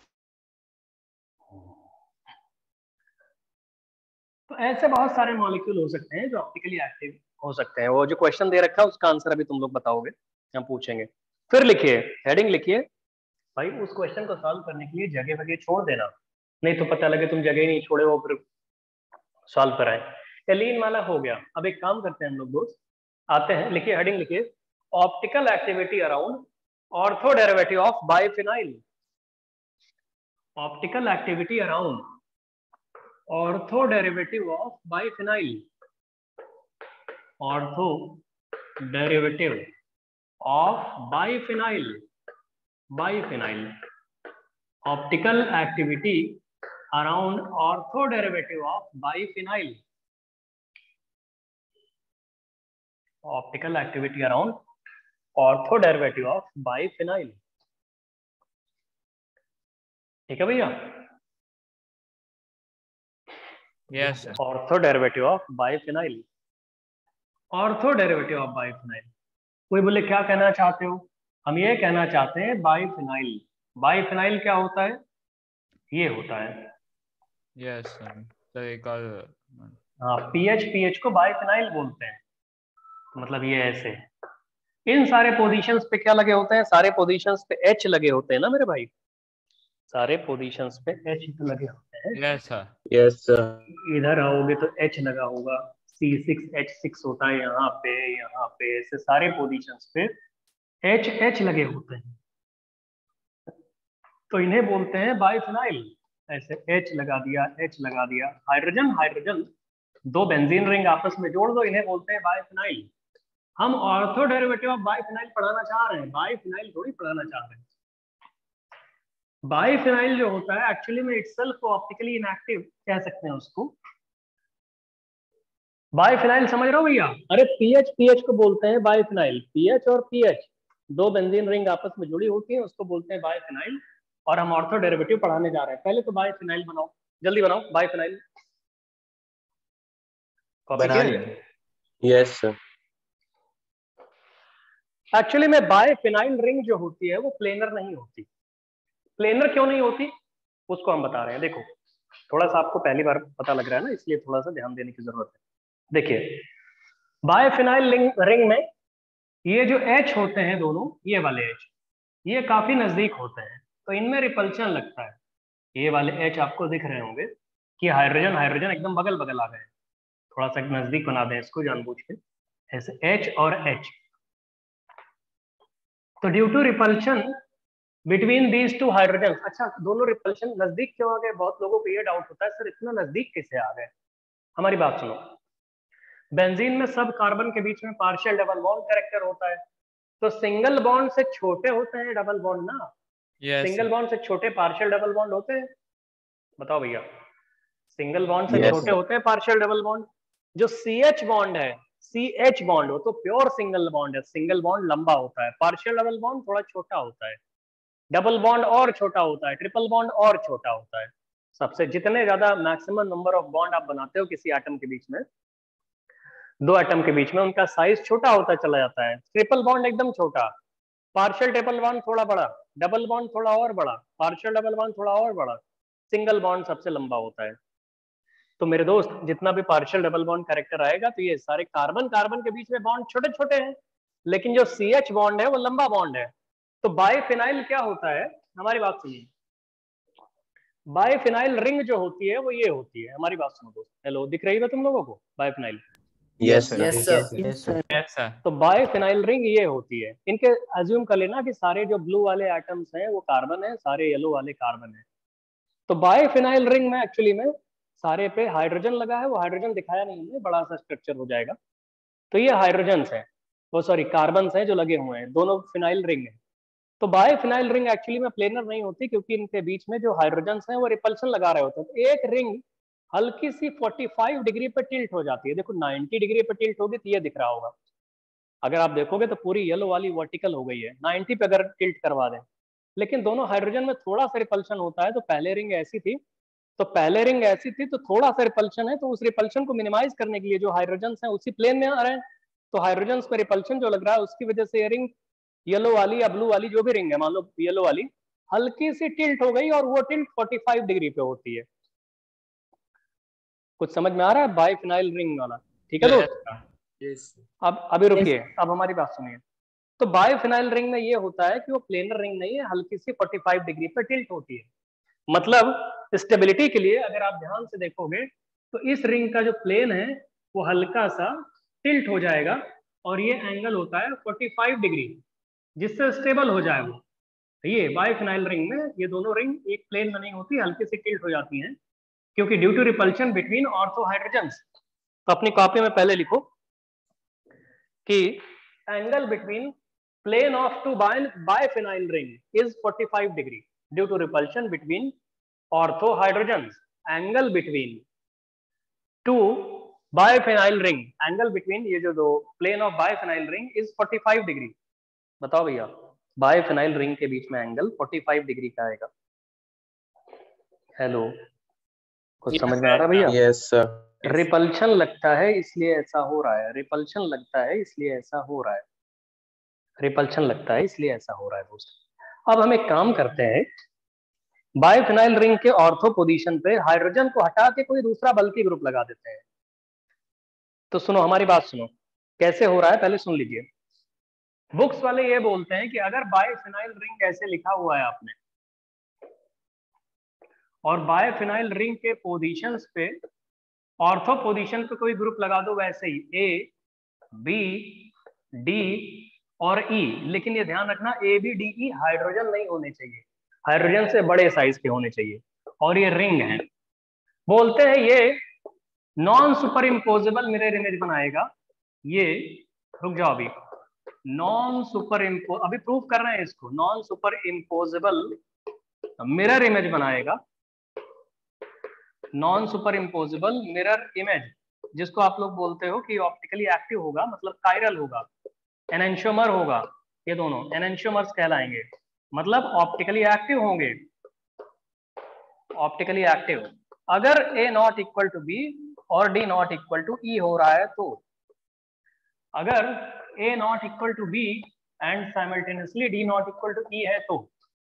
तो ऐसे बहुत सारे मॉलिक्यूल हो सकते हैं जो ऑप्टिकली एक्टिव हो सकते हैं। वो जो क्वेश्चन दे रखा है उसका आंसर अभी तुम लोग बताओगे, हम पूछेंगे। फिर लिखिए, हेडिंग लिखिए भाई, उस क्वेश्चन को सॉल्व करने के लिए जगह वगह छोड़ देना, नहीं तो पता लगे तुम जगह ही नहीं छोड़े हो फिर सॉल्व कराएं। एलीन वाला हो गया। अब एक काम करते हैं हम लोग दोस्त, आते हैं, लिखिए हेडिंग लिखिए, optical activity around ortho derivative of biphenyl. Optical activity around ortho derivative of biphenyl. Ortho derivative of biphenyl. Biphenyl optical activity around ortho derivative of biphenyl. Optical activity around ortho derivative of biphenyl. ठीक है भैया। Yes sir. Ortho derivative of biphenyl, ortho derivative of biphenyl. कोई बोले क्या कहना चाहते हो? हम ये कहना चाहते हैं बाइफिनाइल, बाइफिनाइल क्या होता है? ये होता है। Yes sir. सर एक और हाँ, पीएच पीएच को बाइफिनाइल बोलते हैं। मतलब ये ऐसे इन सारे पोजीशंस पे क्या लगे होते हैं? सारे पोजीशंस पे एच लगे होते हैं ना मेरे भाई, सारे पोजीशंस पे एच लगे होते हैं। Yes sir. Yes, sir. इधर आओगे तो एच लगा होगा, सी सिक्स एच सिक्स होता है यहाँ पे, यहाँ पे, ऐसे सारे पोजीशंस पे एच एच लगे होते हैं, तो इन्हें बोलते हैं बाइफिनाइल। ऐसे एच लगा दिया, एच लगा दिया, हाइड्रोजन हाइड्रोजन, दो बेंजीन रिंग आपस में जोड़ दो, इन्हें बोलते हैं बाइफिनाइल। हम ऑर्थो डेरिवेटिव ऑफ बाइफिनाइल पढ़ाना चाह रहे हैं, बाइफिनाइल थोड़ी पढ़ाना चाह रहे हैं। बाइफिनाइल जो होता है एक्चुअली में इटसेल्फ को ऑप्टिकली इनएक्टिव कह सकते हैं उसको। बाइफिनाइल समझ रहे हो भैया? अरे पीएच पीएच को बोलते हैं बाइफिनाइल, पीएच और पीएच दो बेंजीन रिंग आपस में जुड़ी होती है, उसको बोलते हैं बाइफिनाइल। और हम ऑर्थो डेरिवेटिव पढ़ाने जा रहे हैं। पहले तो बाइफिनाइल बनाओ, जल्दी बनाओ बाइफिनाइल। बना लिया। Yes, sir. एक्चुअली में बाइफिनाइल रिंग जो होती है वो प्लेनर नहीं होती। प्लेनर क्यों नहीं होती उसको हम बता रहे हैं। देखो थोड़ा सा आपको पहली बार पता लग रहा है ना, इसलिए थोड़ा सा ध्यान देने की जरूरत है। देखिए बाइफिनाइल रिंग में ये जो H होते हैं दोनों, ये वाले H ये काफी नजदीक होते हैं, तो इनमें रिपल्शन लगता है। ये वाले H आपको दिख रहे होंगे कि हाइड्रोजन हाइड्रोजन एकदम बगल बगल आ गए। थोड़ा सा नजदीक बना दें इसको जानबूझ के, ऐसे H और H। तो due to repulsion between these two hydrogen, अच्छा दोनों रिपल्शन नजदीक क्यों आ गए? बहुत लोगों को ये डाउट होता है सर इतना नजदीक कैसे आ गए। हमारी बात सुनो, बेंजीन में सब कार्बन के बीच में पार्शियल डबल बॉन्ड कैरेक्टर होता है, तो सिंगल बॉन्ड से छोटे होते हैं डबल बॉन्ड ना। यस सिंगल बॉन्ड से छोटे पार्शियल डबल बॉन्ड होते हैं, बताओ भैया। सिंगल बॉन्ड से Yes, छोटे sir. होते हैं पार्शियल डबल बॉन्ड। जो सी एच बॉन्ड है, सी एच बॉन्ड वो तो प्योर सिंगल बॉन्ड है, सिंगल बॉन्ड लंबा होता है, पार्शियल डबल बॉन्ड थोड़ा छोटा होता है, डबल बॉन्ड और छोटा होता है, ट्रिपल बॉन्ड और छोटा होता है। सबसे जितने ज्यादा मैक्सिमम नंबर ऑफ बॉन्ड आप बनाते हो किसी एटम के बीच में, दो एटम के बीच में, उनका साइज छोटा होता चला जाता है। ट्रिपल बॉन्ड एकदम छोटा, पार्शियल ट्रिपल बॉन्ड थोड़ा बड़ा, डबल बॉन्ड थोड़ा और बड़ा, पार्शियल डबल बॉन्ड थोड़ा और बड़ा, सिंगल बॉन्ड सबसे लंबा होता है। तो मेरे दोस्त जितना भी पार्शियल डबल बॉन्ड कैरेक्टर आएगा तो ये सारे कार्बन कार्बन के बीच में बॉन्ड छोटे छोटे हैं, लेकिन जो सी एच बॉन्ड है वो लंबा बॉन्ड है। तो बाइफिनाइल क्या होता है, हमारी बात सुनिए, बाइफिनाइल रिंग जो होती है वो ये होती है। हमारी बात सुनो दोस्त, हेलो दिख रही है तुम लोगों को biphenyl? Yes, sir. Yes, sir. Yes, sir. Yes sir. तो बाइफिनाइल रिंग ये होती है। इनके अज्यूम कर लेना कि सारे जो ब्लू वाले एटम्स हैं वो कार्बन है, सारे येलो वाले कार्बन है। तो बाइफिनाइल रिंग में एक्चुअली में सारे पे हाइड्रोजन लगा है, वो हाइड्रोजन दिखाया नहीं है, बड़ा सा स्ट्रक्चर हो जाएगा। तो ये हाइड्रोजन्स हैं, वो सॉरी कार्बन्स हैं जो लगे हुए हैं, दोनों फिनाइल रिंग है। तो बाइफिनाइल रिंग एक्चुअली में प्लेनर नहीं होती, क्योंकि इनके बीच में जो हाइड्रोजन्स हैं वो रिपल्शन लगा रहे होते हैं। तो एक रिंग हल्की सी पैंतालीस डिग्री पे टिल्ट हो जाती है। देखो नब्बे डिग्री पे टिल्ट होगी तो ये दिख रहा होगा, अगर आप देखोगे तो पूरी येलो वाली वर्टिकल हो गई है। नब्बे पे अगर टिल्ट करवा दें, लेकिन दोनों हाइड्रोजन में थोड़ा सा रिपल्शन होता है। तो पहले रिंग ऐसी थी तो पहले रिंग ऐसी थी तो थोड़ा सा रिपल्शन है, तो उस रिपल्शन को मिनिमाइज करने के लिए जो हाइड्रोजन्स हैं उसी प्लेन में आ रहे हैं, तो हाइड्रोजन्स पे रिपल्शन जो लग रहा है उसकी वजह से ये रिंग येलो वाली या ब्लू वाली जो भी रिंग है, मान लो येलो वाली, हल्की सी टिल्ट हो गई और वो टिल्ट पैंतालीस डिग्री पे होती है। कुछ समझ में आ रहा है बाइफिनाइल रिंग वाला? ठीक है दोस्त। Yes. अब अभी रुकिए, अब हमारी बात सुनिए। तो बाइफिनाइल रिंग में ये होता है कि वो प्लेनर रिंग नहीं है, हल्की सी पैंतालीस डिग्री पे टिल्ट होती है। मतलब स्टेबिलिटी के लिए अगर आप ध्यान से देखोगे तो इस रिंग का जो प्लेन है वो हल्का सा टिल्ट हो जाएगा और ये एंगल होता है पैंतालीस डिग्री, जिससे स्टेबल हो जाए वो। ये बाइफिनाइल रिंग में ये दोनों रिंग एक प्लेन में नहीं होती, हल्की सी टिल्ट हो जाती हैं, क्योंकि due to repulsion between ortho hydrogens. तो अपनी कॉपी में पहले लिखो कि angle between plane of two biphenyl ring is पैंतालीस degree due to repulsion between ortho hydrogens. Angle between two biphenyl ring, angle between ये जो दो plane of biphenyl ring is पैंतालीस डिग्री। बताओ भैया, बाइफिनाइल रिंग के बीच में एंगल पैंतालीस डिग्री का आएगा। हेलो, कुछ समझ में आ रहा है भैया? Yes, sir. रिपल्शन लगता है इसलिए ऐसा हो रहा है, रिपल्शन लगता है इसलिए ऐसा हो रहा है, रिपल्शन लगता है इसलिए ऐसा हो रहा है दोस्त। अब हम एक काम करते हैं, बायोफिनाइल रिंग के ऑर्थो पोजीशन पे हाइड्रोजन को हटा के कोई दूसरा बल्कि ग्रुप लगा देते हैं। तो सुनो, हमारी बात सुनो, कैसे हो रहा है पहले सुन लीजिए। बुक्स वाले ये बोलते हैं कि अगर बायोफिनाइल रिंग ऐसे लिखा हुआ है आपने, और बायोफिनाइल रिंग के पोजीशंस पे ऑर्थो पोजीशन पे कोई ग्रुप लगा दो वैसे ही, ए बी डी और ई, लेकिन ये ध्यान रखना A B D E hydrogen नहीं होने चाहिए, हाइड्रोजन से बड़े साइज के होने चाहिए, और ये रिंग है। बोलते हैं ये non superimposable mirror image बनाएगा। ये रुक जाओ, अभी नॉन सुपर इम्पो अभी प्रूफ कर रहे हैं इसको, non superimposable mirror image बनाएगा, non superimposable mirror image, जिसको आप लोग बोलते हो कि ऑप्टिकली एक्टिव होगा, मतलब कायरल होगा, एनेंशियोमर होगा, ये दोनों एनेंशियोमर्स कहलाएंगे, मतलब ऑप्टिकली एक्टिव होंगे, ऑप्टिकली एक्टिव। अगर A not equal to B और D not equal to E हो रहा है तो, अगर A not equal to B and simultaneously D not equal to E है तो,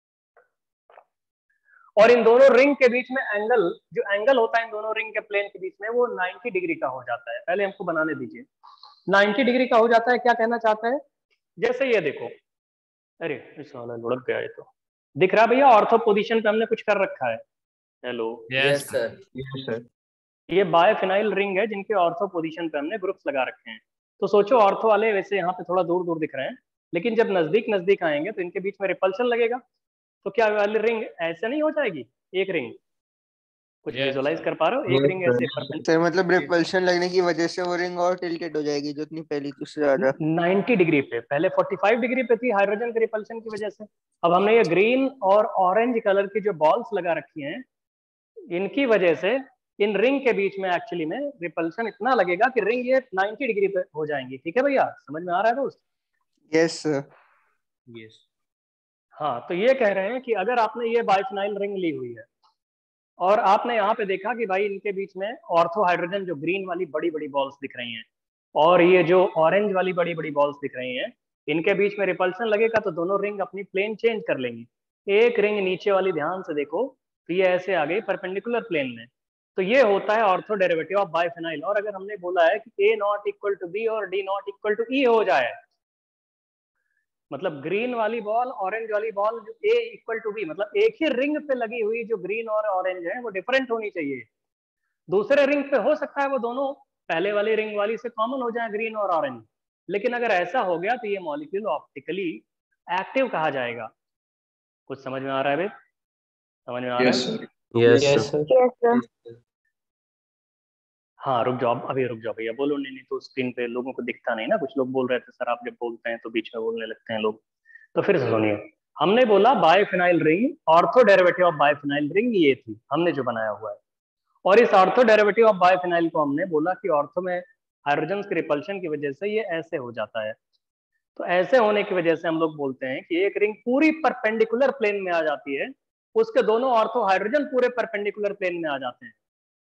और इन दोनों रिंग के बीच में एंगल, जो एंगल होता है इन दोनों रिंग के प्लेन के बीच में, वो नब्बे डिग्री का हो जाता है। पहले हमको बनाने दीजिए, नब्बे डिग्री का हो जाता है। क्या कहना चाहता है, जैसे ये देखो, अरे इस वाला लुढ़क गया, ये तो दिख रहा है भैया, ऑर्थो पोजीशन पे हमने कुछ कर रखा है। Hello, yes sir. Yes, sir. ये बायोफिनाइल रिंग है जिनके ऑर्थो पोजीशन पे हमने ग्रुप्स लगा रखे हैं। तो सोचो, ऑर्थो वाले वैसे यहाँ पे थोड़ा दूर दूर दिख रहे हैं, लेकिन जब नजदीक नजदीक आएंगे तो इनके बीच में रिपल्शन लगेगा। तो क्या वाली रिंग ऐसे नहीं हो जाएगी, एक रिंग, कुछ Yes, विजुअलाइज sir. कर पा रहे हो, एक Yes, रिंग sir. ऐसे परपेंडिकुलर सर मतलब रिपल्शन लगने की वजह से वो रिंग और टिल्टेड हो जाएगी, जो इतनी पहली थी उससे ज्यादा। नब्बे डिग्री पे, पहले पैंतालीस डिग्री पे थी हाइड्रोजन के रिपल्शन की वजह से। अब हमने ये ग्रीन और ऑरेंज कलर की जो बॉल्स लगा रखी हैं, इनकी वजह से इन रिंग के बीच में एक्चुअली में रिपल्शन इतना लगेगा कि रिंग ये नब्बे डिग्री पे हो जाएंगी। ठीक है भैया, समझ में आ रहा है दोस्त? Yes sir. यस हाँ, तो ये कह रहे हैं कि अगर आपने ये बायोफिनाइल रिंग ली हुई है और आपने यहाँ पे देखा कि भाई इनके बीच में ऑर्थो हाइड्रोजन जो ग्रीन वाली बड़ी बड़ी बॉल्स दिख रही हैं और ये जो ऑरेंज वाली बड़ी बड़ी बॉल्स दिख रही हैं, इनके बीच में रिपल्शन लगेगा तो दोनों रिंग अपनी प्लेन चेंज कर लेंगी। एक रिंग नीचे वाली ध्यान से देखो तो ये ऐसे आ गई परपेंडिकुलर प्लेन में, तो ये होता है ऑर्थो डेरिवेटिव ऑफ बायोफिनाइल। और अगर हमने बोला है कि A not equal to B और D not equal to E हो जाए, मतलब ग्रीन वाली बॉल ऑरेंज वाली बॉल जो ए इक्वल टू बी, मतलब एक ही रिंग पे लगी हुई जो ग्रीन और ऑरेंज है वो डिफरेंट होनी चाहिए। दूसरे रिंग पे हो सकता है वो दोनों पहले वाली रिंग वाली से कॉमन हो जाए, ग्रीन और ऑरेंज, लेकिन अगर ऐसा हो गया तो ये मॉलिक्यूल ऑप्टिकली एक्टिव कहा जाएगा। कुछ समझ में आ रहा है भाई? समझ में आ रहा Yes, है? sir. Yes, yes sir. Sir. Yes, sir. हाँ, रुक जाओ, अभी रुक जाओ भैया, बोलो। नहीं नहीं, तो स्क्रीन पे लोगों को दिखता नहीं ना, कुछ लोग बोल रहे थे सर आप जब बोलते हैं तो बीच में बोलने लगते हैं लोग, तो फिर से सुनिए। हमने बोला biphenyl ring, ortho derivative of biphenyl ring ये थी हमने जो बनाया हुआ है, और इस ऑर्थो डेरिवेटिव ऑफ बायोफिनाइल को हमने बोला कि ऑर्थो में हाइड्रोजन के रिपल्शन की वजह से ये ऐसे हो जाता है। तो ऐसे होने की वजह से हम लोग बोलते हैं कि एक रिंग पूरी परपेंडिकुलर प्लेन में आ जाती है, उसके दोनों ऑर्थो हाइड्रोजन पूरे परपेंडिकुलर प्लेन में आ जाते हैं,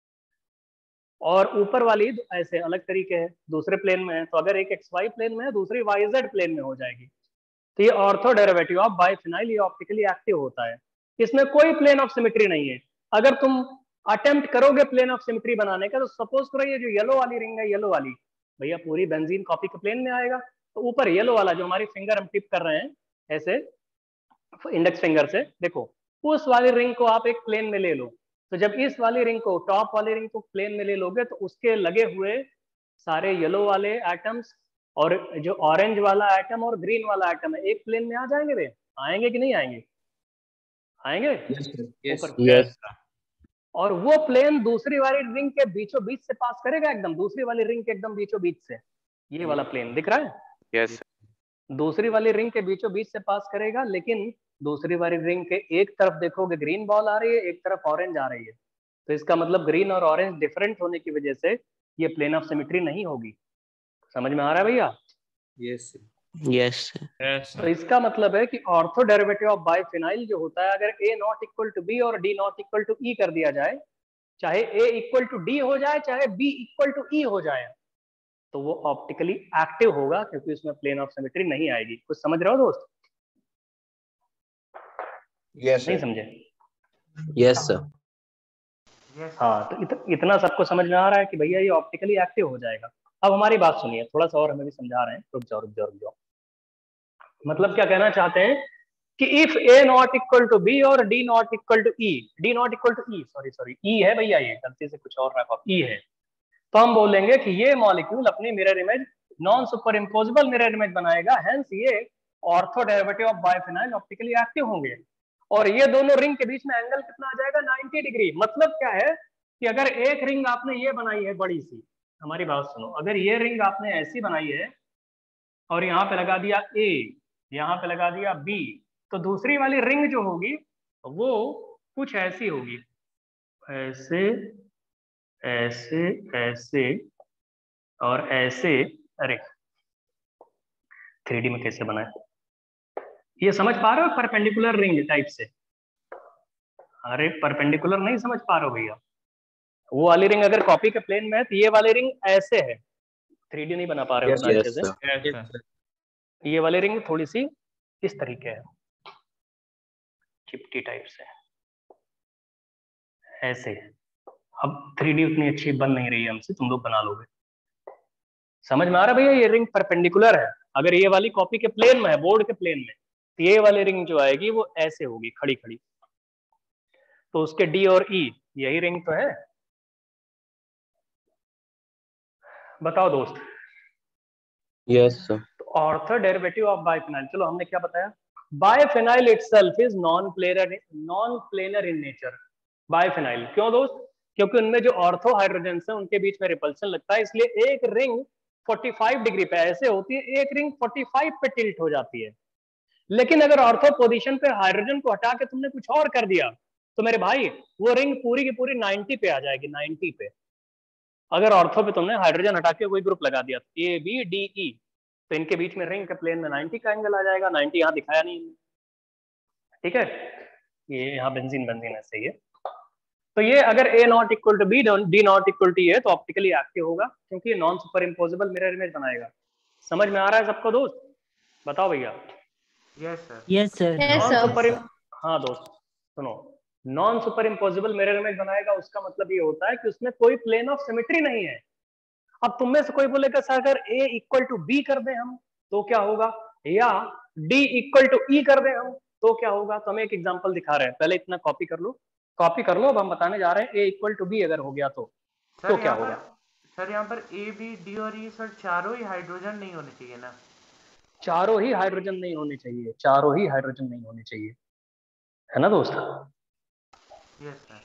और ऊपर वाली ऐसे अलग तरीके है, दूसरे प्लेन में है। तो अगर एक एक्स वाई प्लेन में है, दूसरी वाई जेड प्लेन में हो जाएगी। तो ये ऑर्थो डेरिवेटिव ऑफ बायोफिनाइल ये ऑप्टिकली एक्टिव होता है, इसमें कोई प्लेन ऑफ सिमेट्री नहीं है। अगर तुम अटेम्प्ट करोगे प्लेन ऑफ सिमेट्री बनाने का, तो सपोज करो ये जो येलो वाली रिंग है, येलो वाली भैया पूरी बेंजीन कॉपी के प्लेन में आएगा, तो ऊपर येलो वाला जो हमारी फिंगर हम टिप कर रहे हैं ऐसे इंडेक्स फिंगर से, देखो उस वाली रिंग को आप एक प्लेन में ले लो। तो जब इस वाली रिंग को, टॉप वाली रिंग को प्लेन में ले लोगे, तो उसके लगे हुए सारे येलो वाले एटम्स और जो ऑरेंज वाला एटम और ग्रीन वाला एटम है एक प्लेन में आ जाएंगे। वे आएंगे कि नहीं आएंगे? आएंगे Yes, sir. ऊपर। Yes. और वो प्लेन दूसरी वाली रिंग के बीचों बीच से पास करेगा, एकदम दूसरी वाली रिंग के एकदम बीचों बीच से। ये वाला प्लेन दिख रहा है? Yes, sir. दूसरी वाली रिंग के बीचों बीच से पास करेगा, लेकिन दूसरी वाली रिंग के एक तरफ देखोगे ग्रीन बॉल आ रही है, एक तरफ ऑरेंज आ रही है, तो इसका मतलब ग्रीन और ऑरेंज डिफरेंट होने की वजह से ये प्लेन ऑफ सिमेट्री नहीं होगी। समझ में आ रहा है भैया? Yes, sir. Yes. Yes, तो sir. इसका मतलब है कि ऑर्थो डेरिवेटिव ऑफ बाइफिनाइल जो होता है, अगर A not equal to B और D not equal to E कर दिया जाए, चाहे ए इक्वल टू डी हो जाए चाहे बी इक्वल टू ई हो जाए, तो वो ऑप्टिकली एक्टिव होगा, क्योंकि उसमें प्लेन ऑफ सिमेट्री नहीं आएगी। कुछ समझ रहे हो दोस्त? Yes, नहीं sir. समझे? Yes, sir. Yes. हाँ, तो इत, इतना सबको समझ में आ रहा है कि भैया ये ऑप्टिकली एक्टिव हो जाएगा। अब हमारी बात सुनिए, थोड़ा सा और हमें भी समझा रहे हैं। रुक जाओ रुक जाओ रुक जाओ। मतलब क्या कहना चाहते हैं कि if A not equal to B और D not equal to E, D not equal to E, sorry sorry E है भैया, ये गलती से कुछ और रखा, ई है, तो हम बोलेंगे कि ये मॉलिक्यूल अपनी mirror image non superimposable mirror image बनाएगा, हेंस ये ortho derivative of biphenyl optically active होंगे। और ये दोनों रिंग के बीच में एंगल कितना आ जाएगा? Ninety degree. मतलब क्या है कि अगर एक रिंग आपने ये बनाई है बड़ी सी, हमारी बात सुनो, अगर ये रिंग आपने ऐसी बनाई है और यहाँ पे लगा दिया ए, यहाँ पे लगा दिया बी, तो दूसरी वाली रिंग जो होगी वो कुछ ऐसी होगी, ऐसे ऐसे ऐसे और ऐसे। अरे थ्री डी में कैसे बनाए, ये समझ पा रहे हो? परपेंडिकुलर रिंग टाइप से। अरे परपेंडिकुलर नहीं समझ पा रहे हो भैया, वो वाली रिंग अगर कॉपी के प्लेन में है तो ये वाली रिंग ऐसे है। थ्री डी नहीं बना पा रहे हो Yes, उतना yes, अच्छे से। sir. Yes, sir. ये वाली रिंग थोड़ी सी इस तरीके है, चिपटी टाइप से ऐसे। अब थ्री डी उतनी अच्छी बन नहीं रही है हमसे, तुम लोग बना लोगे। समझ में आ रहा है भैया? ये रिंग परपेंडिकुलर है। अगर ये वाली कॉपी के प्लेन में है, बोर्ड के प्लेन में, तो ये वाली रिंग जो आएगी वो ऐसे होगी, खड़ी खड़ी। तो उसके डी और ई यही रिंग तो है। बताओ दोस्त। Yes, sir. तो ऑर्थो डेरिवेटिव ऑफ बाइफिनाइल, चलो हमने क्या बताया? Biphenyl itself is non planar non planar in nature. Biphenyl क्यों दोस्त? क्योंकि उनमें जो ऑर्थो हाइड्रोजन्स है उनके बीच में रिपल्शन लगता है, इसलिए एक रिंग पैंतालीस डिग्री पे ऐसे होती है, एक रिंग पैंतालीस पे टिल्ट हो जाती है। लेकिन अगर ऑर्थो पोजीशन पे हाइड्रोजन को हटा के तुमने कुछ और कर दिया तो मेरे भाई वो रिंग पूरी की पूरी नब्बे पे आ जाएगी, नब्बे पे। अगर ऑर्थो पे तुमने हाइड्रोजन हटा के कोई ग्रुप लगा दिया, ए बी डी ई, तो इनके बीच में रिंग के प्लेन में नब्बे का एंगल आ जाएगा। नब्बे यहाँ दिखाया नहीं, ठीक है? ये यहाँ बेंजीन बेंजीन ऐसे ही है। तो ये अगर A not equal to B, D not equal to A, तो ऑप्टिकली एक्टिव होगा, क्योंकि ये non superimposable mirror image बनाएगा। समझ में आ रहा है सबको दोस्त? बताओ भैया। Yes, sir. Yes, sir. Non super, हाँ दोस्त सुनो, non superimposable mirror image बनाएगा, उसका मतलब ये होता है कि उसमें कोई प्लेन ऑफ सिमेट्री नहीं है। अब तुम में से कोई बोलेगा सर अगर ए इक्वल टू बी कर दें हम तो क्या होगा, या डी इक्वल टू ई कर दें हम तो क्या होगा? तो हम एक एग्जांपल दिखा रहे हैं, पहले इतना कॉपी कर लो, कॉपी कर लो। अब हम बताने जा रहे हैं ए इक्वल टू बी अगर हो गया तो सर तो क्या यहाँ होगा? पर सर यहाँ पर ए बी डी और ई सर चारों ही हाइड्रोजन नहीं होने चाहिए ना? चारों ही हाइड्रोजन नहीं होने चाहिए, चारों ही हाइड्रोजन नहीं होने चाहिए, है ना दोस्त? Yes sir.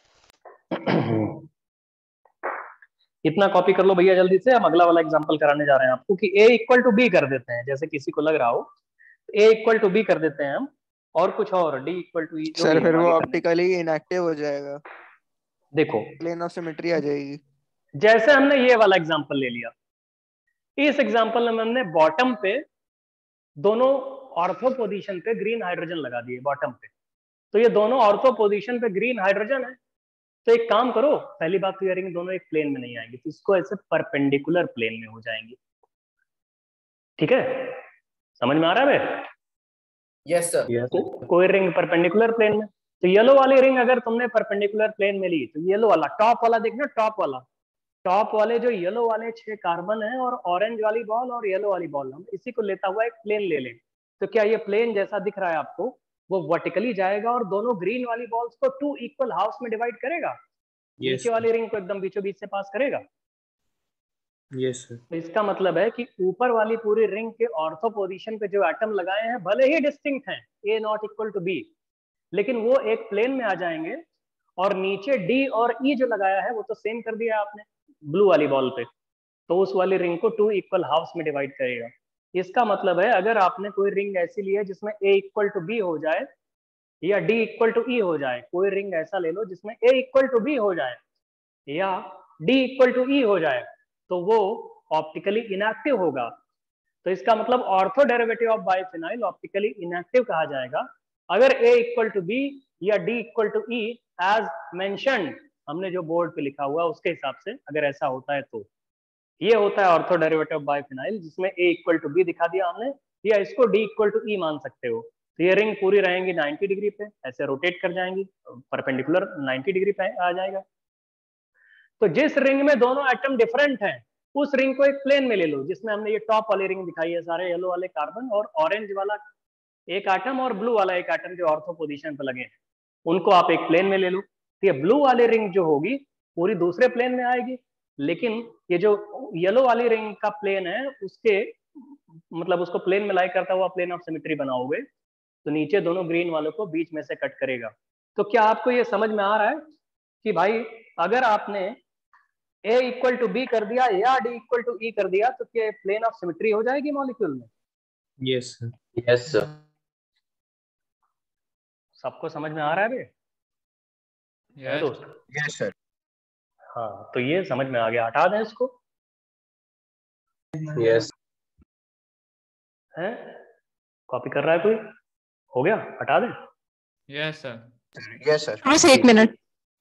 इतना कॉपी कर लो भैया जल्दी से। हम अगला वाला एग्जांपल कराने जा रहे हैं आपको कि a इक्वल टू बी कर देते हैं, जैसे किसी को लग रहा हो a इक्वल टू बी कर देते हैं हम, और कुछ और d equal to E. Sir फिर वो ऑप्टिकली इनएक्टिव हो जाएगा, देखो प्लेन ऑफ सिमेट्री आ जाएगी। जैसे हमने ये वाला एग्जांपल ले लिया, इस एग्जांपल में हमने बॉटम पे दोनों ऑर्थो पोजीशन पे ग्रीन हाइड्रोजन लगा दिए बॉटम पे, तो ये दोनों ऑर्थो पोजीशन पे ग्रीन हाइड्रोजन है। तो एक काम करो, पहली बात तो ये रिंग दोनों एक प्लेन में नहीं आएंगी, तो इसको ऐसे परपेंडिकुलर प्लेन में हो जाएंगी, ठीक है? समझ में आ रहा है? Yes, sir. Yes. को, कोई रिंग परपेंडिकुलर प्लेन में, तो येलो वाली रिंग अगर तुमने परपेंडिकुलर प्लेन में ली तो येलो वाला टॉप वाला देखना, टॉप वाला टॉप वाले जो येलो वाले छह कार्बन है और ऑरेंज वाली बॉल और येलो वाली बॉल, हम इसी को लेता हुआ एक प्लेन ले लें, तो क्या ये प्लेन जैसा दिख रहा है आपको वो वर्टिकली जाएगा और दोनों ग्रीन वाली बॉल्स को टू इक्वल हाफ्स में डिवाइड करेगा? Yes, नीचे वाली रिंग को एकदम बीचों बीच से पास करेगा। Yes, sir. तो इसका मतलब है कि ऊपर वाली पूरी रिंग के ऑर्थो पोजीशन पे जो एटम लगाए हैं भले ही डिस्टिंक्ट हैं, A not equal to B, लेकिन वो एक प्लेन में आ जाएंगे, और नीचे डी और ई जो लगाया है वो तो सेम कर दिया आपने ब्लू वाली बॉल पे, तो उस वाली रिंग को टू इक्वल हाफ्स में डिवाइड करेगा। इसका मतलब है अगर आपने कोई रिंग ऐसी ली है जिसमें ए इक्वल टू बी हो जाए या डी इक्वल टू ई हो जाए, कोई रिंग ऐसा ले लो जिसमें ए इक्वल टू बी हो जाए या डी इक्वल टू ई हो जाए, तो वो ऑप्टिकली इनएक्टिव होगा। तो इसका मतलब ortho derivative of biphenyl optically inactive कहा जाएगा अगर A इक्वल टू बी या D equal to E as mentioned, हमने जो बोर्ड पे लिखा हुआ उसके हिसाब से अगर ऐसा होता है तो ये होता है ऑर्थो डेरिवेटिव ऑफ बाइफिनाइल, जिसमें A इक्वल टू बी दिखा दिया हमने, या इसको D इक्वल टू ई मान सकते हो। तो ये रिंग पूरी रहेंगी नाइंटी डिग्री पे, ऐसे रोटेट कर जाएंगी, परपेंडिकुलर नाइंटी डिग्री पे आ जाएगा। तो जिस रिंग में दोनों एटम डिफरेंट हैं उस रिंग को एक प्लेन में ले लो, जिसमें हमने ये टॉप वाली रिंग दिखाई है, सारे येलो वाले कार्बन और ऑरेंज वाला एक एटम और ब्लू वाला एक एटम जो ऑर्थो पोजीशन पे लगे हैं, उनको आप एक प्लेन में ले लो। तो ये ब्लू वाली रिंग जो होगी पूरी दूसरे प्लेन में आएगी, लेकिन ये जो येलो वाली रिंग का प्लेन है उसके मतलब उसको प्लेन में लाई करता हुआ प्लेन ऑफ सिमेट्री बनाओगे तो नीचे दोनों ग्रीन वालों को बीच में से कट करेगा। तो क्या आपको ये समझ में आ रहा है कि भाई अगर आपने A इक्वल टू बी कर दिया या D इक्वल टू ई कर दिया तो क्या प्लेन ऑफ सिमेट्री हो जाएगी मॉलिक्यूल में? Yes sir. Yes sir. सबको समझ में आ रहा है बे? Yes. दोस्त? Yes sir. हाँ, तो ये समझ में आ गया, हटा दें इसको। यस। है कॉपी कर रहा है कोई? हो गया, हटा दें। Yes, sir. Yes sir. बस एक मिनट।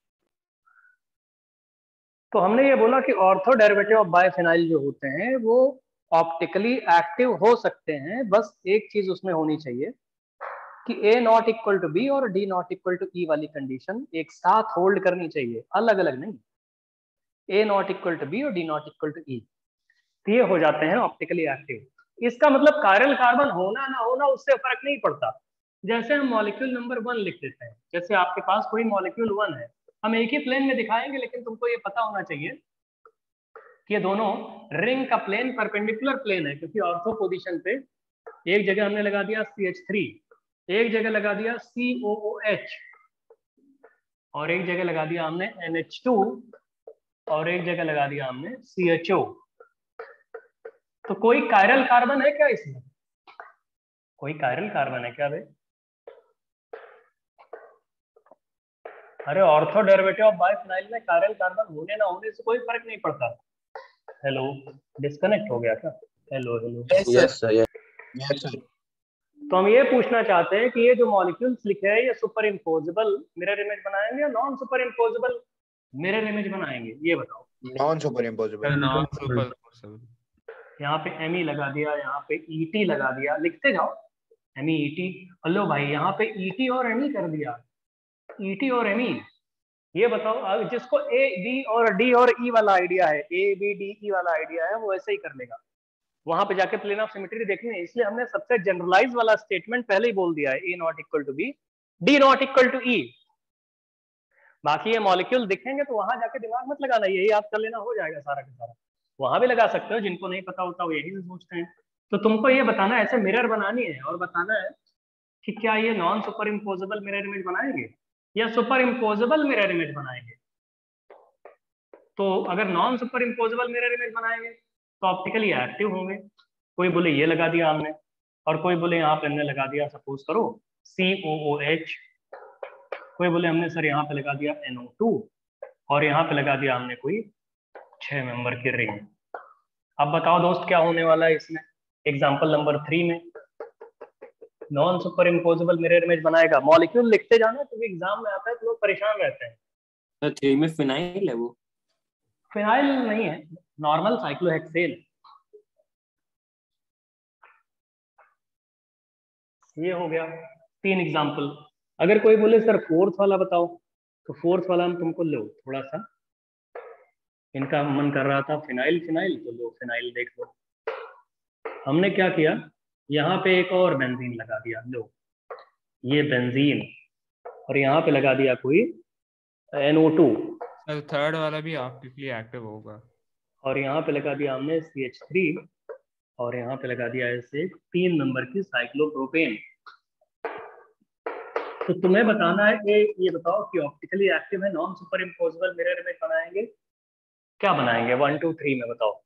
तो हमने ये बोला कि ऑर्थो डेरिवेटिव ऑफ बाइफिनाइल जो होते हैं वो ऑप्टिकली एक्टिव हो सकते हैं, बस एक चीज उसमें होनी चाहिए कि A not equal to B और D not equal to E वाली कंडीशन एक साथ होल्ड करनी चाहिए, अलग अलग नहीं। A not equal to B और D not equal to E, ये हो जाते हैं ऑप्टिकली एक्टिव। इसका मतलब कायरल कार्बन होना ना होना उससे फर्क नहीं पड़ता। जैसे हम मॉलिक्यूल नंबर वन लिख देते हैं, जैसे आपके पास कोई मॉलिक्यूल वन है, हम एक ही प्लेन में दिखाएंगे, लेकिन तुमको ये पता होना चाहिए कि ये दोनों रिंग का प्लेन परपेंडिकुलर प्लेन है, क्योंकि ऑर्थो पोजीशन पे एक जगह हमने लगा दिया सी एच थ्री, एक जगह लगा दिया सी ओ ओ एच, और एक जगह लगा दिया हमने एन एच टू, और एक जगह लगा दिया हमने सी एच ओ। तो कोई कायरल कार्बन है क्या इसमें? कोई कायरल कार्बन है क्या भाई? अरे ऑर्थो डेरिवेटिव ऑफ बाइफिनाइल में कायरल कार्बन होने ना होने से कोई फर्क नहीं पड़ता। हेलो, डिस्कनेक्ट हो गया क्या? Hello hello. Yes sir. Yes sir. तो हम ये पूछना चाहते हैं कि ये जो मॉलिक्यूल्स लिखे हैं ये सुपर इम्पोजेबल मिरर इमेज बनाएंगे या non superimposable mirror image बनाएंगे, ये बताओ। Non super impossible. Non super. यहाँ पे एम ई लगा दिया, यहाँ पे ई टी लगा दिया, लिखते जाओ M E E T. Hello भाई, यहाँ पे ई टी और एम ई कर दिया, ई टी और एम ई। ये बताओ, अब जिसको ए बी और डी और ई वाला आइडिया है, ए बी डी ई वाला आइडिया है, वो ऐसे ही कर लेगा। वहां पे जाके प्लेन ऑफ सिमेट्री देखनी है, इसलिए हमने सबसे जनरलाइज वाला स्टेटमेंट पहले ही बोल दिया है, A not equal to B, D not equal to E. बाकी ये मॉलिक्यूल दिखेंगे तो वहां जाके दिमाग मत लगाना, यही याद कर लेना, हो जाएगा सारा का सारा। वहां भी लगा सकते हो, जिनको नहीं पता होता वो यही से सोचते हैं। तो तुमको ये बताना है, ऐसे मिरर बनानी है और बताना है कि क्या ये non superimposable mirror image बनाएंगे या सुपर इम्पोजेबल मिरर इमेज बनाएंगे। तो अगर non superimposable mirror image बनाएंगे तो ऑप्टिकली एक्टिव होंगे। कोई बोले ये लगा दिया हमने, और कोई बोले यहाँ पे हमने लगा दिया, सपोज करो सी ओ ओ एच, कोई बोले हमने सर यहाँ पे लगा दिया एन ओ टू, और यहाँ पे लगा दिया हमने कोई छह मेंबर की रिंग। अब बताओ दोस्त क्या होने वाला है इसमें? एग्जांपल नंबर थ्री में non superimposable mirror image बनाएगा। मॉलिक्यूल लिखते जाना, क्योंकि एग्जाम में आता है तो लोग परेशान रहते हैं। सर थ्री में फिनाइल है वो? फिनाइल नहीं है, नॉर्मल साइक्लोहेक्सेन। ये हो गया तीन एग्जांपल। अगर कोई बोले सर फोर्थ वाला बताओ, तो फोर्थ वाला हम तुमको लो, थोड़ा सा इनका मन कर रहा था फिनाइल फिनाइल, तो लो फिनाइल देख लो। हमने क्या किया, यहाँ पे एक और बेंजीन लगा दिया, लो ये बेंजीन, और यहाँ पे लगा दिया कोई N O two, sir third वाला भी ऑप्टिकली एक्टिव होगा, और यहाँ पे लगा दिया हमने सी एच थ्री, और यहाँ पे लगा दिया ऐसे तीन नंबर की साइक्लोप्रोपेन। तो तुम्हें बताना है कि ये बताओ कि ऑप्टिकली एक्टिव है, non superimposable mirror image बनाएंगे, क्या बनाएंगे? वन टू थ्री में बताओ।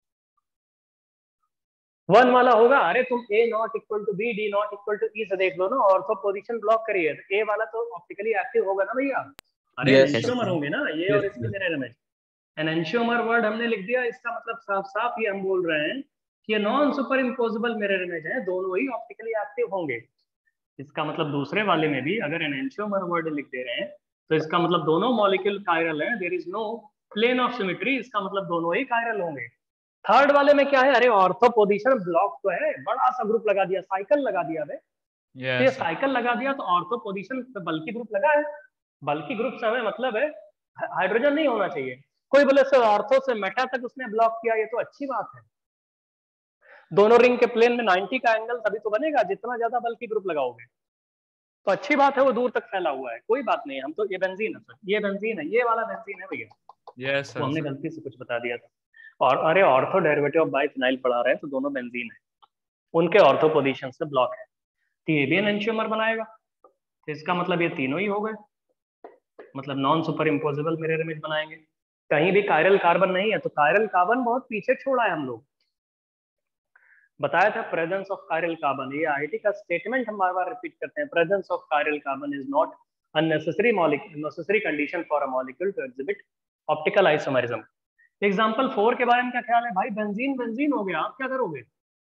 वन वाला होगा, अरे तुम A not equal to B, D not equal to E से देख लो ना, ऑर्थो पोजीशन ब्लॉक करिए, तो ए वाला तो ऑप्टिकली एक्टिव होगा ना भैया। अरे Yes, एनंशियोमर होंगे ना ये, और इसकी मिरर इमेज। एनंशियोमर वर्ड हमने लिख दिया, इसका मतलब साफ साफ ये हम बोल रहे हैं कि ये non superimposable mirror image है, दोनों ही ऑप्टिकली एक्टिव होंगे। इसका मतलब दूसरे वाले में भी अगर एनेंशियोमर वर्ड लिख दे रहे हैं तो इसका मतलब दोनों मॉलिक्यूल कायरल है, there is no plane of symmetry, इसका मतलब दोनों ही कायरल होंगे। थर्ड वाले में क्या है, अरे ऑर्थो पोजीशन ब्लॉक तो है, बड़ा सा ग्रुप लगा दिया, साइकिल लगा दिया बे, yes, ये साइकिल लगा दिया तो ऑर्थो पोजीशन पे बल्कि ग्रुप लगा है, बल्कि ग्रुप से हमें मतलब है हाइड्रोजन नहीं होना चाहिए। कोई बोले सर ऑर्थो से मेटा तक उसने ब्लॉक किया, ये तो अच्छी बात है, दोनों रिंग के प्लेन में नाइंटी का एंगल तभी तो बनेगा जितना ज्यादा बल्कि ग्रुप लगाओगे, तो अच्छी बात है वो दूर तक फैला हुआ है, कोई बात नहीं। हम तो ये बेंजीन है सर, ये बेंजीन है, ये वाला बेंजीन है भैया, yes, वो हमने गलती से कुछ बता दिया था। और अरे ऑर्थो डेरिवेटिव ऑफ बाइफिनाइल पढ़ा रहे हैं तो दोनों बेंजीन है, उनके ऑर्थो पोजीशन से ब्लॉक है, तो ये भी एनेंशियोमर बनाएगा, तो इसका मतलब ये तीनों ही हो गए, मतलब non superimposable mirror image बनाएंगे। कहीं भी कायरल कार्बन नहीं है, तो कायरल कार्बन बहुत पीछे छोड़ा है हम लोग, बताया था प्रेजेंस ऑफ कायरल कार्बन, ये आईआईटी का स्टेटमेंट हम बार बार रिपीट करते हैं, presence of chiral carbon is not unnecessary molecule necessary condition for a molecule to exhibit optical isomerism. Example four के बारे में क्या ख्याल है भाई, बेंजीन बेंजीन हो गया, आप क्या करोगे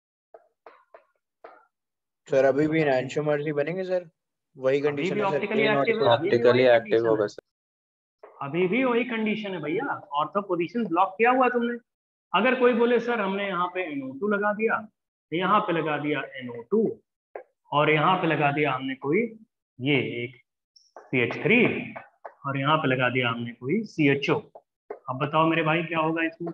सर अभी भी एनेंशियोमर्स ही बनेंगे सर, वही कंडीशन है sir, optically a not active है, इक्वल अभी भी ऑप्टिकली वही एक्टिव condition होगा है। सर। अभी भी वही कंडीशन है भैया, ऑर्थो पोजीशन ब्लॉक किया हुआ है तुमने। अगर कोई बोले सर हमने यहाँ पे एन ओ टू लगा दिया, यहाँ पे लगा दिया एन ओ टू और यहाँ पे लगा दिया हमने कोई ये एक सी एच थ्री और यहाँ पे लगा दिया हमने कोई सी एच ओ, अब बताओ मेरे भाई क्या होगा इसमें?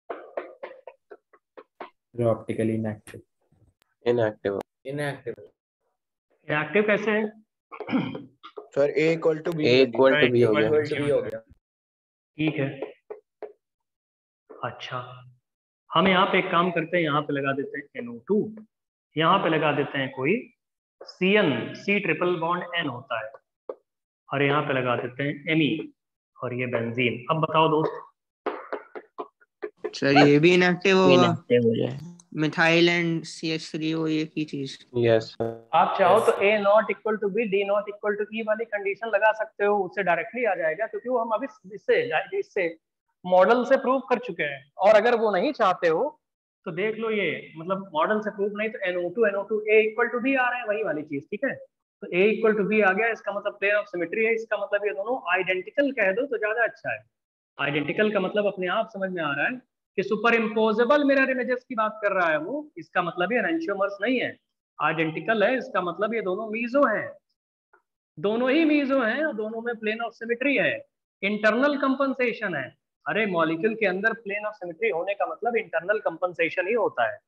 Optically inactive. Inactive inactive inactive कैसे है? Sir A equal to B A equal to B हो गया। इक्वल टू बी हो गया। ठीक है, अच्छा हम यहाँ पे एक काम करते हैं, यहाँ पे लगा देते हैं एन ओ टू, यहाँ पे लगा देते हैं कोई C N, C triple bond N होता है, और यहाँ पे लगा देते हैं एम ई और ये बेंजीन। अब बताओ दोस्त, सर ये भी इनएक्टिव होगा, इनएक्टिव हो जाए। Methyl and C H three वो एक ही चीज। यस आप चाहो तो A not equal to B, D not equal to E वाली कंडीशन लगा सकते हो, उससे डायरेक्टली आ जाएगा, क्योंकि वो हम अभी इससे इससे मॉडल से प्रूव कर चुके हैं। और अगर वो नहीं चाहते हो तो देख लो, ये मतलब मॉडल से प्रूव नहीं तो N O two N O two A equal to B आ रहे हैं, वही वाली चीज, ठीक है। तो ए इक्वल टू बी आ गया, इसका मतलब प्लेन ऑफ सिमेट्री है, इसका मतलब ये दोनों आइडेंटिकल कह दो तो ज्यादा अच्छा है। आइडेंटिकल का मतलब अपने आप समझ में आ रहा है कि सुपर इम्पोजेबल मिरर इमेजेस की बात कर रहा है वो, इसका मतलब ये एनेंशियोमर्स नहीं है, आइडेंटिकल है, इसका मतलब ये दोनों मीजो हैं, दोनों ही मीजो हैं, दोनों में प्लेन ऑफ सिमेट्री है, इंटरनल कंपनसेशन है। अरे मॉलिक्यूल के अंदर प्लेन ऑफ सिमेट्री होने का मतलब इंटरनल कंपनसेशन ही होता है।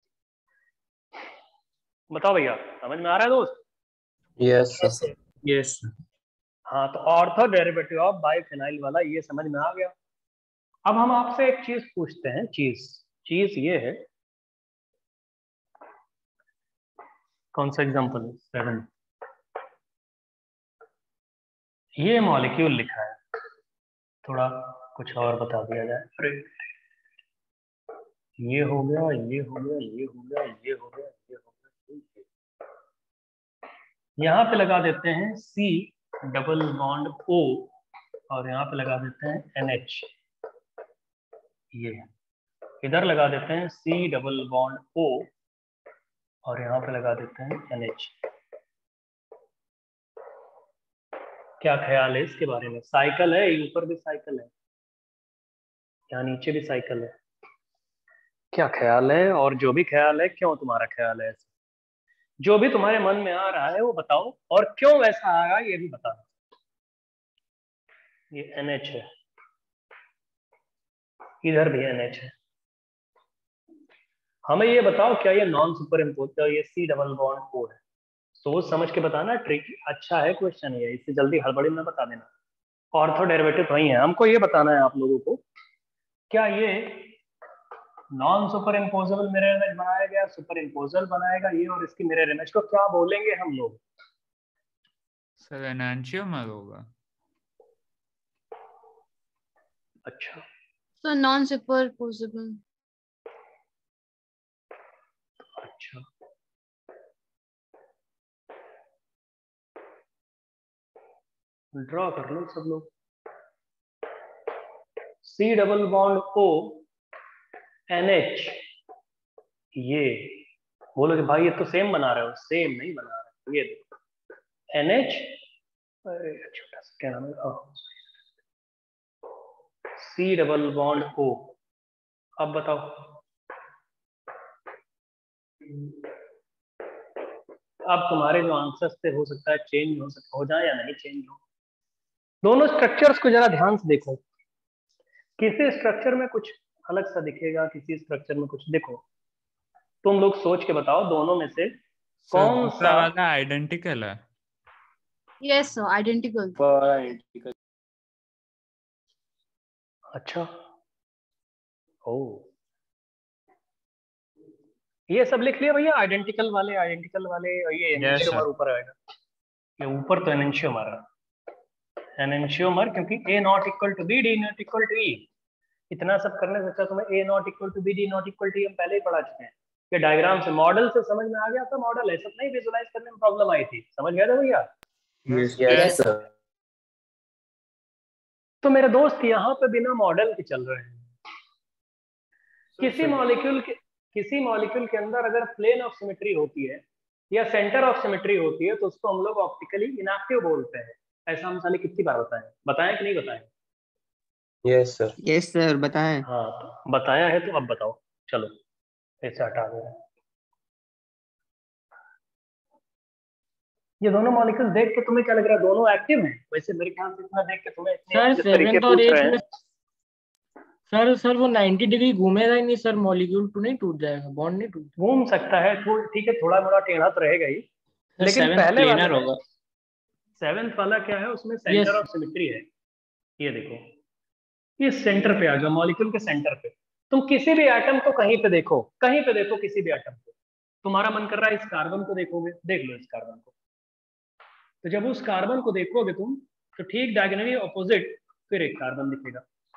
बताओ भैया, समझ में आ रहा है दोस्त? यस यस हाँ, तो ऑर्थो डेरिवेटिव ऑफ बाइफिनाइल वाला ये समझ में आ गया। अब हम आपसे एक चीज पूछते हैं, चीज चीज ये है, कौन सा एग्जांपल है? सेवन, ये मॉलिक्यूल लिखा है, थोड़ा कुछ और बता दिया जाए। अरे ये हो गया, ये हो गया, ये हो गया, ये हो गया, ये हो गया, यहाँ पे लगा देते हैं C डबल बॉन्ड O और यहाँ पे लगा देते हैं एन एच, ये इधर लगा देते हैं C डबल बॉन्ड O और यहाँ पे लगा देते हैं एन एच। क्या ख्याल है इसके बारे में? साइकिल है, ऊपर भी साइकिल है, यहाँ नीचे भी साइकिल है, क्या ख्याल है? और जो भी ख्याल है, क्यों तुम्हारा ख्याल है ऐसा? जो भी तुम्हारे मन में आ रहा है वो बताओ, और क्यों वैसा आ रहा है ये भी बता दो। ये एन एच है, इधर भी एन एच है, हमें ये बताओ क्या ये नॉन सुपर इम्पोज, ये सी डबल बॉन्ड ओ है? सोच समझ के बताना, ट्रिक अच्छा है क्वेश्चन ये, इससे जल्दी हड़बड़ी में बता देना। ऑर्थो डेरिवेटिव वही है, हमको ये बताना है आप लोगों को, क्या ये non superimposable mirror image बनाया गया, सुपर इम्पोजल बनाएगा ये, और इसकी मिरर इमेज को क्या बोलेंगे हम लोग? सर एनांशियोमर होगा। अच्छा, So non-superposable. अच्छा ड्रॉ कर लो सब लोग। C double bond O N H ये बोलोगे भाई ये तो सेम बना रहे हो, सेम नहीं बना रहे। ये देखो एन एच, अरे छोटा सा क्या नाम है, सी डबल बॉन्ड ओ। अब बताओ अब तुम्हारे जो आंसर्स थे हो सकता है चेंज हो सकता हो जाए या नहीं चेंज हो। दोनों स्ट्रक्चर्स को जरा ध्यान से देखो, किसी स्ट्रक्चर में कुछ अलग सा दिखेगा, किसी स्ट्रक्चर में कुछ। देखो तुम लोग सोच के बताओ दोनों में से कौन सा वाला आइडेंटिकल है। Yes, sir. Identical. अच्छा ओ ये सब लिख लिया भैया, आइडेंटिकल वाले आइडेंटिकल वाले। ये एनेंशियोमर ऊपर आएगा, ये ऊपर तो एनेंशियोमर है, एनेंशियोमर, क्योंकि A not equal to B D not equal to E. इतना सब करने से अच्छा तुम्हें A not equal to B D not equal to हम पहले ही पढ़ा चुके हैं। ये डायग्राम से मॉडल से समझ में आ गया था, मॉडल है सब नहीं विजुलाइज करने में प्रॉब्लम आई थी, समझ गए थे भैया? Yes, sir. तो मेरे दोस्त यहाँ पे बिना मॉडल के चल रहे हैं। किसी मॉलिक्यूल के किसी मॉलिक्यूल के अंदर अगर प्लेन ऑफ सिमेट्री होती है या सेंटर ऑफ सिमेट्री होती है तो उसको हम लोग ऑप्टिकली इनएक्टिव बोलते हैं। ऐसा हम साले कितनी बार बताएं, बताएं कि नहीं बताएं? Yes, sir. यस सर बताएं। हाँ तो बताया है तो अब बताओ। चलो ऐसे हटा दे रहे हैं। ये दोनों मॉलिक्यूल देख के तुम्हें क्या लग रहा है दोनों एक्टिव हैं? वैसे मेरे ख्याल से इतना देख के तुम्हें सर जिस तरीके सेवेंथ और पूछ रहे एट्थ हैं। में सर सर वो नाइंटी डिग्री घूमेगा ही नहीं सर, मॉलिक्यूल तो नहीं टूट जाएगा, बॉन्ड नहीं टूट घूम सकता है थोड़ा, ठीक है थोड़ा मोड़ा टेढ़ा तो रहेगा ही, लेकिन सेवेंथ पहले वाला प्लेनर होगा। सेवेंथ वाला क्या है उसमें सेंटर ऑफ सिमेट्री है। ये देखो इस सेंटर पे आ जाओ, मॉलिक्यूल के सेंटर पे तुम किसी भी एटम को कहीं पे देखो, कहीं पे देखो किसी भी एटम को, तुम्हारा मन कर रहा है इस कार्बन को देखोगे, देख लो इस कार्बन को। तो जब उस कार्बन को देखोगे तुम तो ठीक डायगोनली ऑपोजिट फिर एक कार्बन दिखेगा,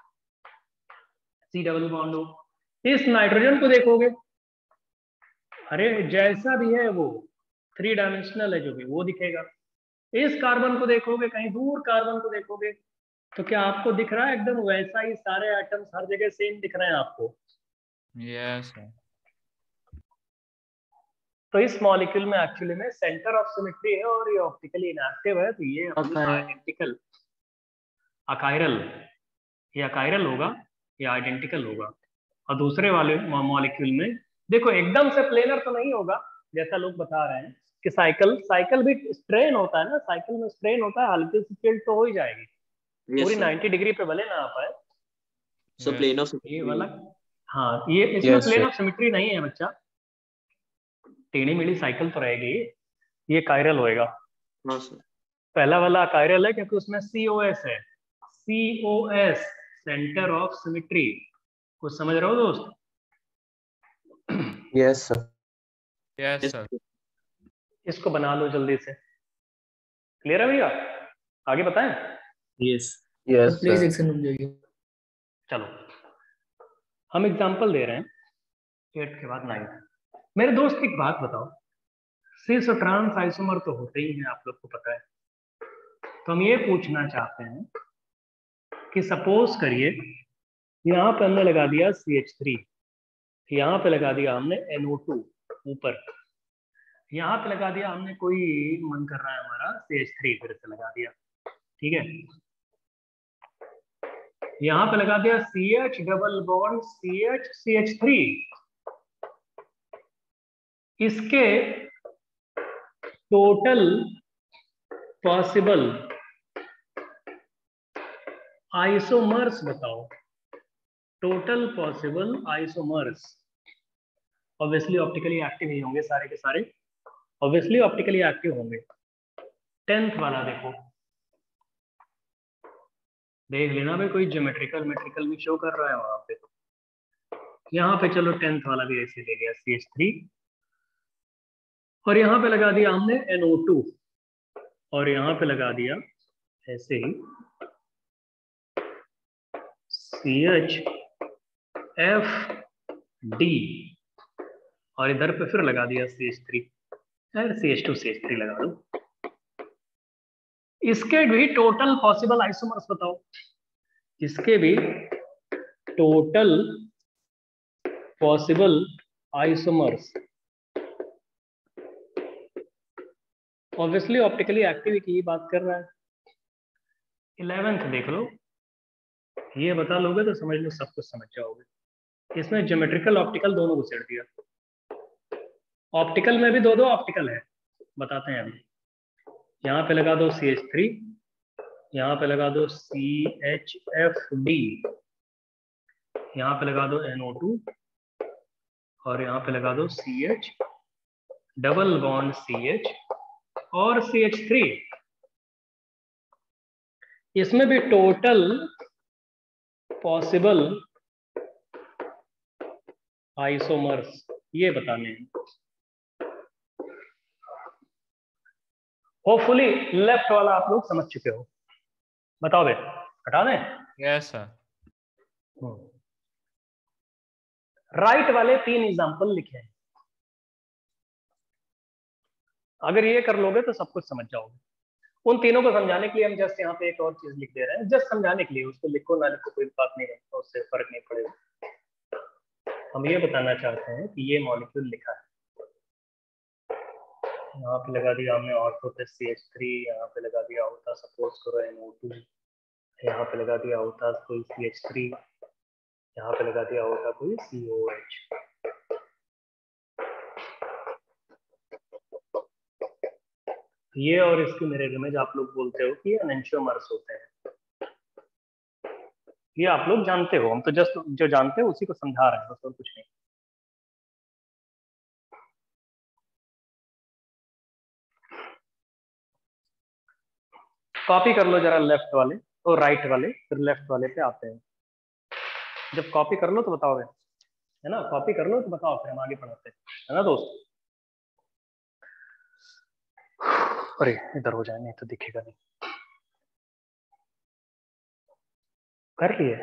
सी डबल बॉन्ड हो। इस नाइट्रोजन को देखोगे, अरे जैसा भी है वो थ्री डायमेंशनल है जो भी, वो दिखेगा। इस कार्बन को देखोगे, कहीं दूर कार्बन को देखोगे तो क्या आपको दिख रहा है एकदम वैसा ही सारे एटम्स हर जगह सेम दिख रहे हैं आपको? Yes sir. तो इस मॉलिक्यूल में एक्चुअली में सेंटर ऑफ सिमेट्री है और ये ऑप्टिकली इनएक्टिव है, तो ये आइडेंटिकल अकायरल, ये अकायरल होगा, ये आइडेंटिकल होगा। और दूसरे वाले मॉलिक्यूल में देखो एकदम से प्लेनर तो नहीं होगा जैसा लोग बता रहे हैं कि साइकिल साइकिल भी स्ट्रेन होता है ना, साइकिल में स्ट्रेन होता है, हल्की सी टिल्ट तो हो ही जाएगी, पूरी नाइंटी डिग्री पे भले ना आ पाए। सो प्लेन ऑफ ये वाला हाँ ये इसमें प्लेन ऑफ सिमेट्री नहीं है बच्चा, टेढ़ी मेढ़ी साइकिल तो रहेगी, ये कायरल होएगा। हाँ सर। पहला वाला कायरल है क्योंकि उसमें सी ओ एस है, C O S centre of symmetry. कुछ समझ रहे हो दोस्त? Yes, sir. Yes sir. इसको बना लो जल्दी से। क्लियर है भैया? आगे बताएं? Yes Yes, please sir. एक सेकंड रुक जाइए। चलो हम एग्जांपल दे रहे हैं एट के बाद नाइन। मेरे दोस्त एक बात बताओ, सिस और ट्रांस आइसोमर तो होते ही हैं, आप लोग को पता है। तो हम ये पूछना चाहते हैं कि सपोज करिए यहाँ पे हमने लगा दिया सी एच थ्री, यहाँ पे लगा दिया हमने एन ओ टू ऊपर, यहाँ पे लगा दिया हमने कोई मन कर रहा है हमारा सी एच थ्री फिर से लगा दिया, ठीक है। यहाँ पे लगा दिया C H double bond C H C H three. इसके टोटल पॉसिबल आइसोमर्स बताओ, total possible isomers. Obviously optically active ही होंगे सारे के सारे, ऑब्वियसली ऑप्टिकली एक्टिव होंगे। टेंथ वाला देखो, देख लेना भाई कोई ज्योमेट्रिकल मेट्रिकल भी शो कर रहा है वहां पे। यहाँ पे चलो टेंथ वाला भी ऐसे ले लिया सी एच थ्री, और यहाँ पे लगा दिया हमने एन ओ टू, और यहाँ पे लगा दिया ऐसे ही सी एच एफ डी, और इधर पे फिर लगा दिया C H three, C H two C H three लगा दो। इसके भी टोटल पॉसिबल आइसोमर्स बताओ, इसके भी total possible isomers. Obviously optically active की बात कर रहा है। इलेवेंथ देख लो, ये बता लोगे तो समझ लो सब कुछ समझ जाओगे। इसमें ज्योमेट्रिकल ऑप्टिकल दोनों को सेट दिया। ऑप्टिकल में भी दो दो ऑप्टिकल है, बताते हैं अभी। यहाँ पे लगा दो सी एच थ्री, यहाँ पे लगा दो सी एच एफ डी, यहाँ पे लगा दो एन ओ टू, और यहाँ पे लगा दो C H double bond C H और सी एच थ्री। इसमें भी टोटल पॉसिबल आइसोमर्स ये बताने हैं। होपफुली लेफ्ट वाला आप लोग समझ चुके हो। बताओ बे, हटा दें? Yes sir. राइट वाले तीन एग्जांपल लिखे हैं। अगर ये कर लोगे तो सब कुछ समझ जाओगे। उन तीनों को समझाने के लिए हम जस्ट यहाँ पे एक और चीज लिख दे रहे हैं, जस्ट समझाने के लिए। उसको लिखो ना लिखो कोई बात नहीं है, उससे फर्क नहीं पड़ेगा। हम ये बताना चाहते हैं कि ये मॉलिक्यूल लिखा है। यहाँ पे लगा दिया हमने ऑर्थो पे सी एच थ्री, यहाँ पे लगा दिया होता सपोज करो एन ओ टू, यहाँ पे लगा दिया होता कोई सी एच थ्री, यहाँ पे लगा दिया होता कोई सी ओ एच। ये और इसकी मिरर इमेज आप लोग बोलते हो कि ये एनेंशियोमर्स होते हैं। ये आप लोग जानते हो, हम तो जस्ट जो जानते हो उसी को समझा रहे हैं, बस और कुछ नहीं। कॉपी कर लो जरा लेफ्ट वाले और राइट वाले, फिर लेफ्ट वाले पे आते हैं। जब कॉपी कर लो तो बताओगे, है ना? कॉपी कर लो तो बताओ, फिर हम आगे पढ़ाते हैं, है ना दोस्त? अरे इधर हो जाए, नहीं तो दिखेगा नहीं। कर लिए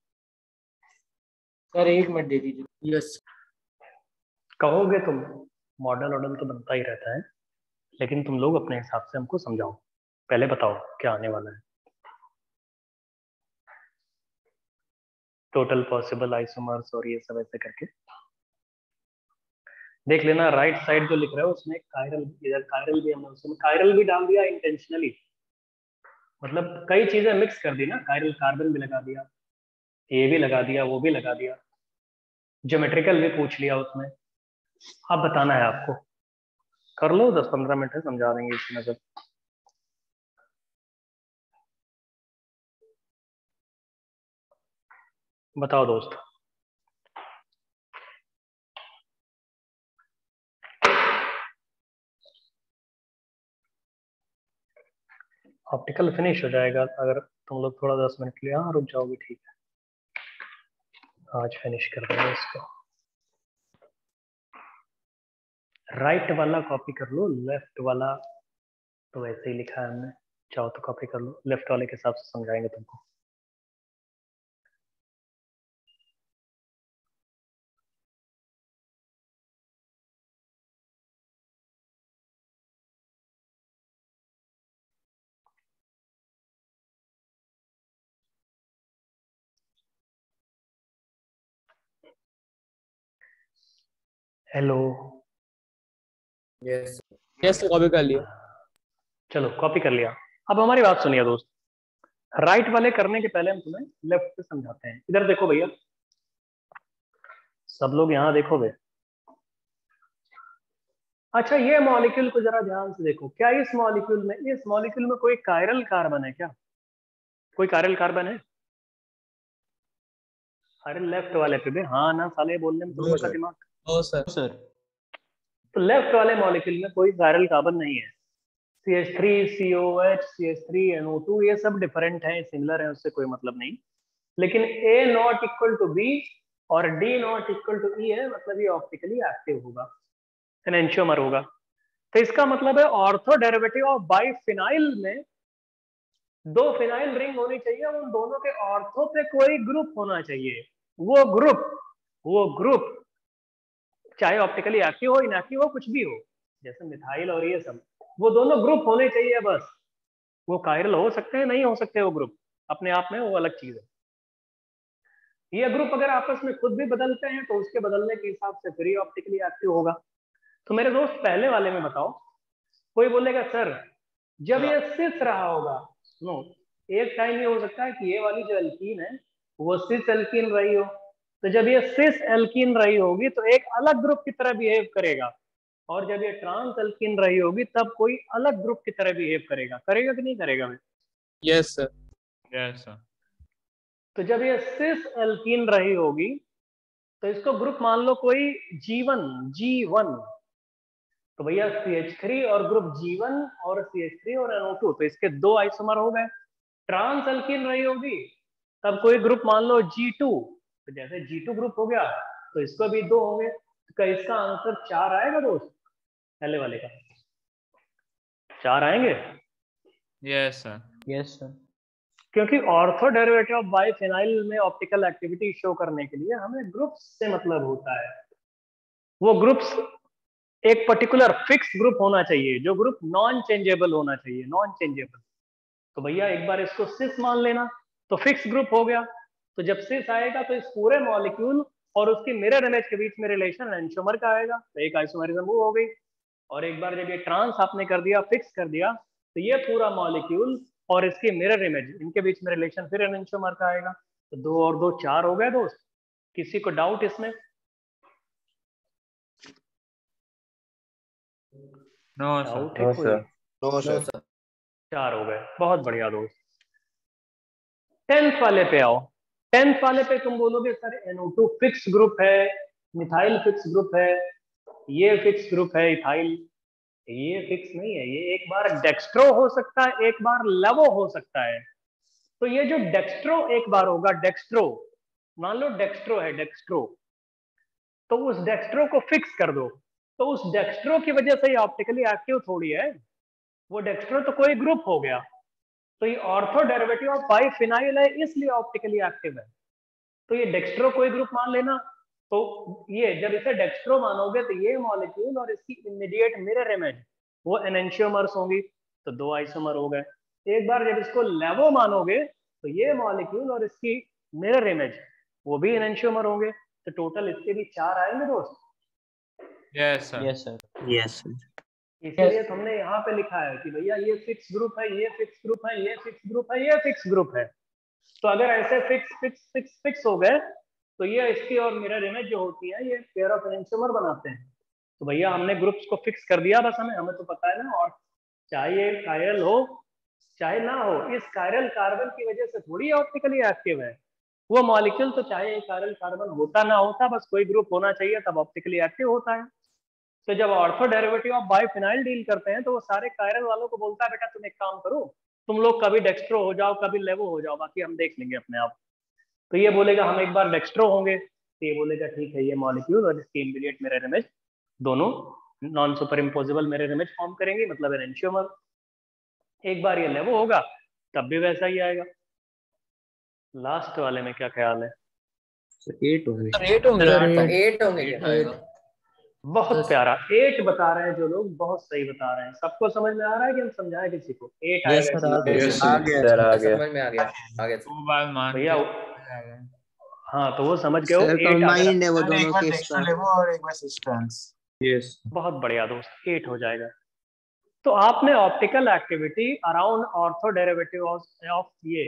सर? एक मिनट दे दीजिए। यस। कहोगे तुम, मॉडल वॉडल तो बनता ही रहता है, लेकिन तुम लोग अपने हिसाब से हमको समझाओ। पहले बताओ क्या आने वाला है। टोटल पॉसिबल आइसोमर्स और ये सब ऐसे करके देख लेना। राइट साइड जो लिख रहे हो उसमें कायरल, इधर कायरल भी हमने उसमें कायरल भी डाल दिया इंटेंशनली, मतलब कई चीजें मिक्स कर दी ना। कायरल कार्बन भी लगा दिया, ये भी लगा दिया, वो भी लगा दिया, ज्योमेट्रिकल भी पूछ लिया उसमें। अब बताना है आपको, कर लो, दस पंद्रह मिनट है, समझा देंगे इसकी नजर। बताओ दोस्त। ऑप्टिकल फिनिश हो जाएगा अगर तुम लोग थोड़ा दस मिनट के लिए यहाँ रुक जाओगे, ठीक है? आज फिनिश कर देंगे इसको। राइट वाला कॉपी कर लो, लेफ्ट वाला तो वैसे ही लिखा है हमने, चाहो तो कॉपी कर लो। लेफ्ट वाले के हिसाब से समझाएंगे तुमको। हेलो। यस यस कॉपी कर लिया। चलो कॉपी कर लिया। अब हमारी बात सुनिए दोस्त, राइट वाले करने के पहले हम तुम्हें लेफ्ट पे समझाते हैं। इधर देखो भैया, सब लोग यहाँ देखो बे। अच्छा ये मॉलिक्यूल को जरा ध्यान से देखो। क्या इस मॉलिक्यूल में, इस मॉलिक्यूल में कोई कायरल कार्बन है क्या? कोई कायरल कार्बन है? अरे लेफ्ट वाले पे भी हाँ ना साले बोलने में तुम लोग का दिमाग। ओ सर सर तो लेफ्ट वाले मॉलिक्यूल में कोई कायरल कार्बन नहीं है। C H three, C O H, C H three, N O two ये सब डिफरेंट हैं, सिमिलर हैं, उससे कोई मतलब नहीं। लेकिन A not equal to B और D not equal to E है, मतलब ये ऑप्टिकली एक्टिव होगा, एनेंशियोमर होगा। तो इसका मतलब है ऑर्थो डेरिवेटिव ऑफ बाइफिनाइल में दो फिनाइल रिंग होनी चाहिए, उन दोनों के ऑर्थो पे कोई ग्रुप होना चाहिए। वो ग्रुप वो ग्रुप चाहे ऑप्टिकली एक्टिव हो, इनएक्टिव हो, कुछ भी हो, जैसे मिथाइल और ये सब, वो दोनों ग्रुप होने चाहिए बस। वो कायरल हो सकते हैं, नहीं हो सकते वो ग्रुप, अपने आप में वो अलग चीज है। ये ग्रुप अगर आपस में खुद भी बदलते हैं तो उसके बदलने के हिसाब से फिर ऑप्टिकली एक्टिव होगा। तो मेरे दोस्त पहले वाले में बताओ, कोई बोलेगा सर जब ये सिस रहा होगा, नो, एक टाइम ये हो सकता है कि ये वाली जो एल्कीन है वो सिस एल्कीन रही हो, तो जब ये सिस एल्कीन रही होगी तो एक अलग ग्रुप की तरह बिहेव करेगा, और जब ये ट्रांस एल्कीन रही होगी तब कोई अलग ग्रुप की तरह बिहेव करेगा। करेगा कि नहीं करेगा भाई? Yes sir, yes sir. तो जब ये सिस एल्कीन रही होगी तो इसको ग्रुप मान लो कोई जी वन, जी वन, तो भैया सी एच थ्री और ग्रुप जी वन और सी एच थ्री और एन ओ टू, तो इसके दो आइसोमर हो गए। ट्रांस एल्कीन रही होगी तब कोई ग्रुप मान लो जी टू, तो जैसे जी टू ग्रुप हो गया तो इसको भी दो होंगे, तो इसका आंसर चार आएगा दोस्त, पहले वाले का चार आएंगे। Yes sir, yes sir. क्योंकि ऑर्थो डेरिवेटिव ऑफ बाइफिनाइल में ऑप्टिकल एक्टिविटी शो करने के लिए हमें ग्रुप्स से मतलब होता है। वो ग्रुप्स एक पर्टिकुलर फिक्स ग्रुप होना चाहिए, जो ग्रुप नॉन चेंजेबल होना चाहिए, नॉन चेंजेबल। तो भैया एक बार इसको सिस मान लेना, तो फिक्स ग्रुप हो गया। तो जब सिस आएगा तो इस पूरे मॉलिक्यूल और उसकी मिरर इमेज के बीच में रिलेशन एंटियोमर का आएगा, तो एक आइसोमरिज्म वो हो गई। और एक बार जब ये ट्रांस आपने कर दिया, फिक्स कर दिया, तो ये पूरा मॉलिक्यूल और इसकी मिरर इमेज, इनके बीच में रिलेशन फिर एंटियोमर का आएगा। तो दो और दो चार हो गए दोस्त। किसी को डाउट इसमें? नो डाउट सर, है नो कोई? Sir, no sir. चार हो गए, बहुत बढ़िया दोस्त। टेंथ वाले पे आओ। टेंथ वाले पे तुम बोलोगे sir N O two fix group है, मिथाइल फिक्स ग्रुप है, ये फिक्स ग्रुप है इथाइल। ये फिक्स नहीं है, ये एक बार डेक्स्ट्रो हो सकता है, एक बार लेवो हो सकता है। तो ये जो डेक्स्ट्रो एक बार होगा, डेक्स्ट्रो, मान लो डेक्स्ट्रो है, डेक्स्ट्रो, तो उस डेक्स्ट्रो को फिक्स कर दो, तो उस डेक्स्ट्रो की वजह से ये ऑप्टिकली एक्टिव थोड़ी है, वो डेक्स्ट्रो तो कोई ग्रुप हो गया। तो ये ऑर्थो डेरिवेटिव ऑफ बाइफिनाइल है, इसलिए ऑप्टिकली एक्टिव है। तो ये डेक्स्ट्रो कोई ग्रुप मान लेना, तो ये जब इसे डेक्स्ट्रो मानोगे तो ये मॉलिक्यूल और इसकी इमीडिएट मिरर इमेज वो एनेंशियोमर्स होंगी, तो दो आइसोमर हो गए। एक बार जब इसको लेवो मानोगे तो ये मॉलिक्यूल और इसकी मिरर इमेज वो भी एनेंशियोमर होंगे, तो टोटल इसके भी चार आएंगे दोस्त। Yes sir, yes sir. Yes sir. इसीलिए तुमने यहाँ पे लिखा है कि भैया ये फिक्स ग्रुप है, ये फिक्स ग्रुप है, ये फिक्स ग्रुप है, ये फिक्स ग्रुप है। तो अगर ऐसे फिक्स फिक्स फिक्स फिक्स हो गए तो ये इसकी और मिरर इमेज जो होती है ये पेयर ऑफ एनेंशियोमर बनाते हैं। तो भैया हमने ग्रुप्स को फिक्स कर दिया, बस हमें हमें तो पता है ना। और चाहे ये कायरल हो चाहे ना हो, इस कायरल कार्बन की वजह से थोड़ी ऑप्टिकली एक्टिव है। वो मॉलिक्यूल तो चाहे ये कायरल कार्बन होता ना होता, बस कोई ग्रुप होना चाहिए तब ऑप्टिकली एक्टिव होता है। तो जब ortho derivative of biphenyl deal करते हैं तो वो सारे कायरल वालों को बोलता है बेटा तुम एक काम करो, तुम लोग कभी डेक्स्ट्रो हो जाओ, कभी लेवो हो जाओ, बाकी हम देख लेंगे अपने आप। तो ये बोलेगा हम एक बार डेक्स्ट्रो होंगे, तो ये बोलेगा ठीक है, ये मॉलिक्यूल और इसकी इमीडिएट मिरर इमेज दोनों non superimposable mirror image form करेंगे, मतलब एनेंशियोमर। एक बार ये लेवो होगा तब भी वैसा ही आएगा। लास्ट वाले में क्या ख्याल है? एट होंगे। एट होंगे, सर, एट होंगे क्या? बहुत प्यारा, एट बता रहे हैं जो लोग, बहुत सही बता रहे हैं। सबको समझ में आ रहा है कि हम समझाएं किसी को? एट यस आएगा सर, आ गया यस आ गया सर, आ गया। समझ में आ गया, आ गया दो बार मान भैया के हाँ, तो वो समझ गए हो। सर एट अगर कंबाइंड है वो एक दोनों बार केस डेक्स्ट्रो का। लेवो और एक बार सिस ट्रांस। यस, बहुत बढ़िया दोस्त, एट हो जाएगा। तो आपने optical activity around ortho derivative of ये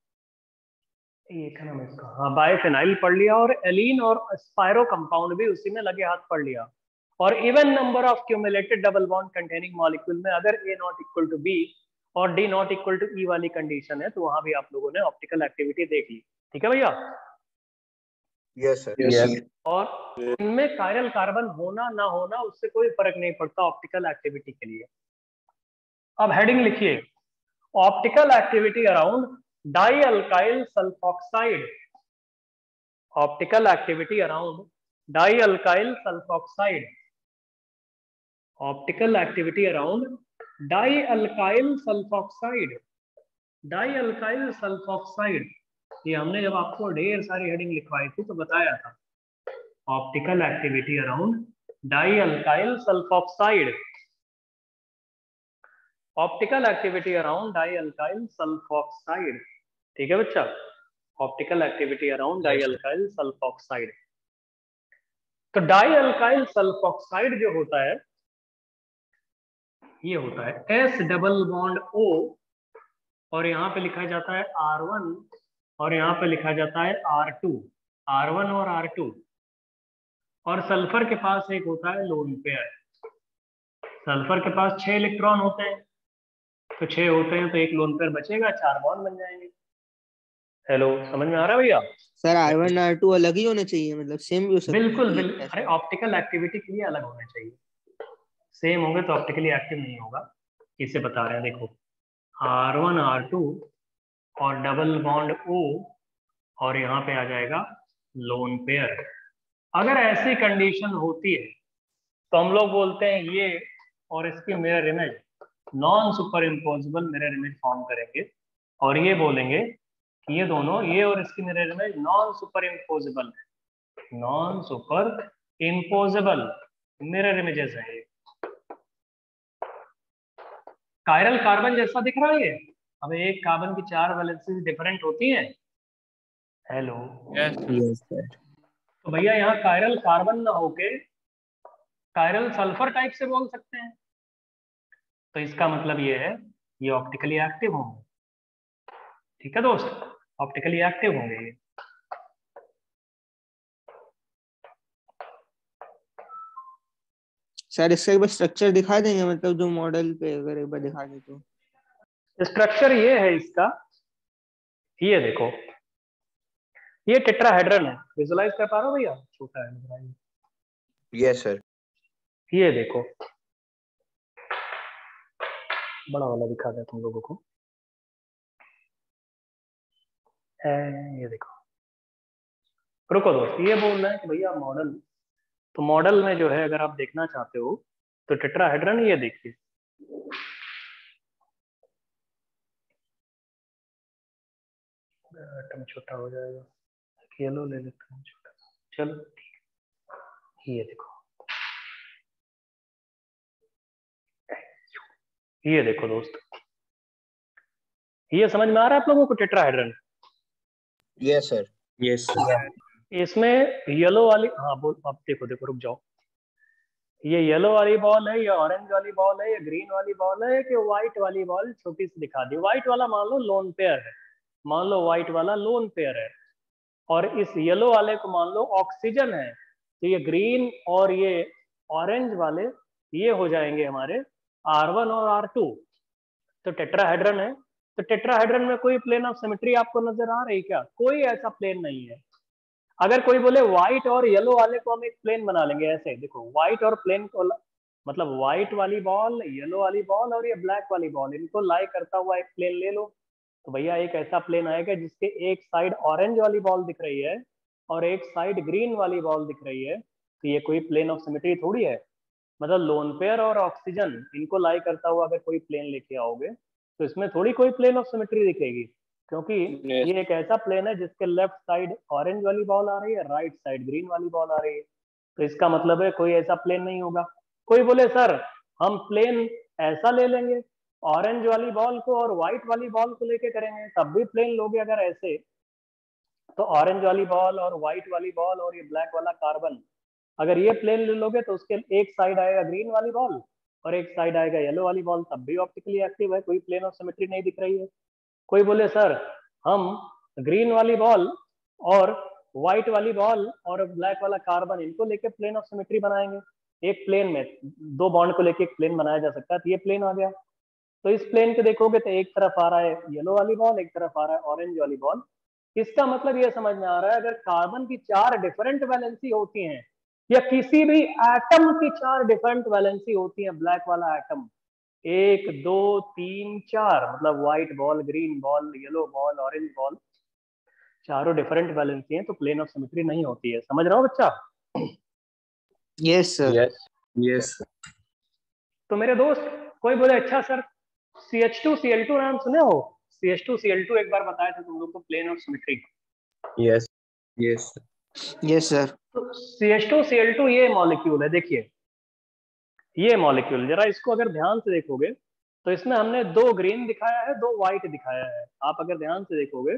एक नाम इसका हाँ बाइफिनाइल पढ़ लिया, और एलीन और स्पायरो कंपाउंड भी उसी में लगे हाथ पढ़ लिया। और even number of cumulated double bond containing molecule में अगर A not equal to B और D not equal to E वाली कंडीशन है तो वहां भी आप लोगों ने ऑप्टिकल एक्टिविटी देख ली। ठीक है भैया? Yes sir. यस, और इनमें कायरल कार्बन होना ना होना उससे कोई फर्क नहीं पड़ता ऑप्टिकल एक्टिविटी के लिए। अब हेडिंग लिखिए, optical activity around di alkyl sulphoxide. Optical activity around di alkyl sulphoxide. Optical activity around di alkyl sulphoxide. Di alkyl sulphoxide, ये हमने जब आपको ढेर सारी हेडिंग लिखवाई थी तो बताया था। Optical activity around di alkyl sulphoxide. Optical activity around di alkyl sulphoxide. ठीक है बच्चा? Optical activity around di alkyl sulphoxide. तो डाई अल्काइल सल्फॉक्साइड जो होता है ये होता है एस डबल बॉन्ड ओ, और यहाँ पे लिखा जाता है आर वन और यहाँ पे लिखा जाता है आर टू, आर वन और आर टू। और सल्फर के पास एक होता है लोन पेयर। सल्फर के पास छह इलेक्ट्रॉन होते हैं, तो छह होते हैं तो एक लोन पेयर बचेगा, चार बॉन्ड बन जाएंगे। हेलो, समझ में आ रहा है भैया? Sir R one R two अलग ही होने चाहिए, मतलब सेम भी हो सकते हैं? बिल्कुल बिल्कुल, अरे ऑप्टिकल एक्टिविटी के लिए अलग होने चाहिए, सेम होंगे तो ऑप्टिकली एक्टिव नहीं होगा। इसे बता रहे हैं, देखो आर वन आर टू और डबल बॉन्ड ओ, और यहाँ पे आ जाएगा लोन पेयर। अगर ऐसी कंडीशन होती है तो हम लोग बोलते हैं ये और इसकी mirror image non superimposable mirror image form करेंगे, और ये बोलेंगे कि ये दोनों, ये और इसकी mirror image non superimposable है, non superimposable mirror images है ये। कायरल कार्बन जैसा दिख रहा है ये। अब एक कार्बन की चार वैलेंसीज डिफरेंट होती हैं। Hello, yes yes sir. तो भैया यहाँ कायरल कार्बन ना होके कायरल सल्फर टाइप से बोल सकते हैं, तो इसका मतलब ये है ये ऑप्टिकली एक्टिव होंगे। ठीक है दोस्त, ऑप्टिकली एक्टिव होंगे ये। सर इसका एक बार स्ट्रक्चर दिखा देंगे, मतलब जो मॉडल पे अगर एक बार दिखा दे तो। स्ट्रक्चर ये है इसका, ये देखो ये टेट्राहेड्रन है, विजुलाइज कर पा रहे हो भैया? छोटा है लग रहा है। Yes sir. ये देखो, बड़ा वाला दिखा दे तुम लोगों को। है ये देखो, रुको दोस्त, ये बोल रहे हैं कि भैया मॉडल, तो मॉडल में जो है अगर आप देखना चाहते हो तो टेट्राहेड्रन ये देखिए, एटम छोटा हो जाएगा, येलो ले लेते हैं छोटा, चलो ये देखो, ये देखो दोस्त, ये समझ में आ रहा है आप लोगों को tetrahedron? Yes sir. Yes sir. इसमें येलो वाली, हाँ बोल, अब देखो देखो रुक जाओ, ये येलो वाली बॉल है, या ऑरेंज वाली बॉल है, या ग्रीन वाली बॉल है, कि व्हाइट वाली बॉल छोटी सी दिखा दी। व्हाइट वाला मान लो लोन पेयर है, मान लो व्हाइट वाला लोन पेयर है, और इस येलो वाले को मान लो ऑक्सीजन है, तो ये ग्रीन और ये ऑरेंज वाले ये हो जाएंगे हमारे आर वन और आर टू। तो टेट्राहेड्रन है, तो टेट्राहेड्रन में कोई प्लेन ऑफ सिमेट्री आपको नजर आ रही क्या? कोई ऐसा प्लेन नहीं है। अगर कोई बोले व्हाइट और येलो वाले को हम एक प्लेन बना लेंगे, ऐसे देखो व्हाइट और प्लेन को, मतलब व्हाइट वाली बॉल, येलो वाली बॉल और ये ब्लैक वाली बॉल, इनको लाई करता हुआ एक प्लेन ले लो, तो भैया एक ऐसा प्लेन आएगा जिसके एक साइड ऑरेंज वाली बॉल दिख रही है और एक साइड ग्रीन वाली बॉल दिख रही है, तो ये कोई प्लेन ऑफ सिमेट्री थोड़ी है। मतलब लोन पेयर और ऑक्सीजन, इनको लाई करता हुआ अगर कोई प्लेन लेके आओगे तो इसमें थोड़ी कोई प्लेन ऑफ सिमेट्री दिखेगी, क्योंकि ये एक ऐसा प्लेन है जिसके लेफ्ट साइड ऑरेंज वाली बॉल आ रही है, राइट साइड ग्रीन वाली बॉल आ रही है, तो इसका मतलब है कोई ऐसा प्लेन नहीं होगा। कोई बोले सर हम प्लेन ऐसा ले लेंगे, ऑरेंज वाली बॉल को और व्हाइट वाली बॉल को लेके करेंगे, तब भी प्लेन लोगे अगर ऐसे, तो ऑरेंज वाली बॉल और व्हाइट वाली बॉल और ये ब्लैक वाला कार्बन, अगर ये प्लेन ले लोगे तो उसके एक साइड आएगा ग्रीन वाली बॉल और एक साइड आएगा येलो वाली बॉल, तब भी ऑप्टिकली एक्टिव है, कोई प्लेन ऑफ सिमेट्री नहीं दिख रही है। कोई बोले सर हम ग्रीन वाली बॉल और व्हाइट वाली बॉल और ब्लैक वाला कार्बन, इनको लेके प्लेन ऑफ सिमेट्री बनाएंगे, एक प्लेन में दो बॉन्ड को लेके एक प्लेन बनाया जा सकता है, तो ये प्लेन आ गया। तो इस प्लेन के देखोगे तो एक तरफ आ रहा है येलो वाली बॉल, एक तरफ आ रहा है ऑरेंज वाली बॉल। इसका मतलब ये समझ में आ रहा है अगर कार्बन की चार डिफरेंट वैलेंसी होती हैं या किसी भी एटम की चार डिफरेंट वैलेंसी होती है, ब्लैक वाला एटम एक दो तीन चार, मतलब white ball, green ball, yellow ball, orange ball, चारों डिफरेंट वैलेंसी हैं, तो प्लेन ऑफ सिमेट्री नहीं होती है। समझ रहा हो बच्चा? Yes sir. Yes yes. तो मेरे दोस्त कोई बोले अच्छा sir C H two C L two नाम सुने हो? C H two C L two एक बार बताया था तुम लोग को plane of symmetry. Yes yes yes sir. तो C H two C L two ये मॉलिक्यूल है, देखिए ये मॉलिक्यूल, जरा इसको अगर ध्यान से देखोगे तो इसमें हमने दो ग्रीन दिखाया है, दो व्हाइट दिखाया है। आप अगर ध्यान से देखोगे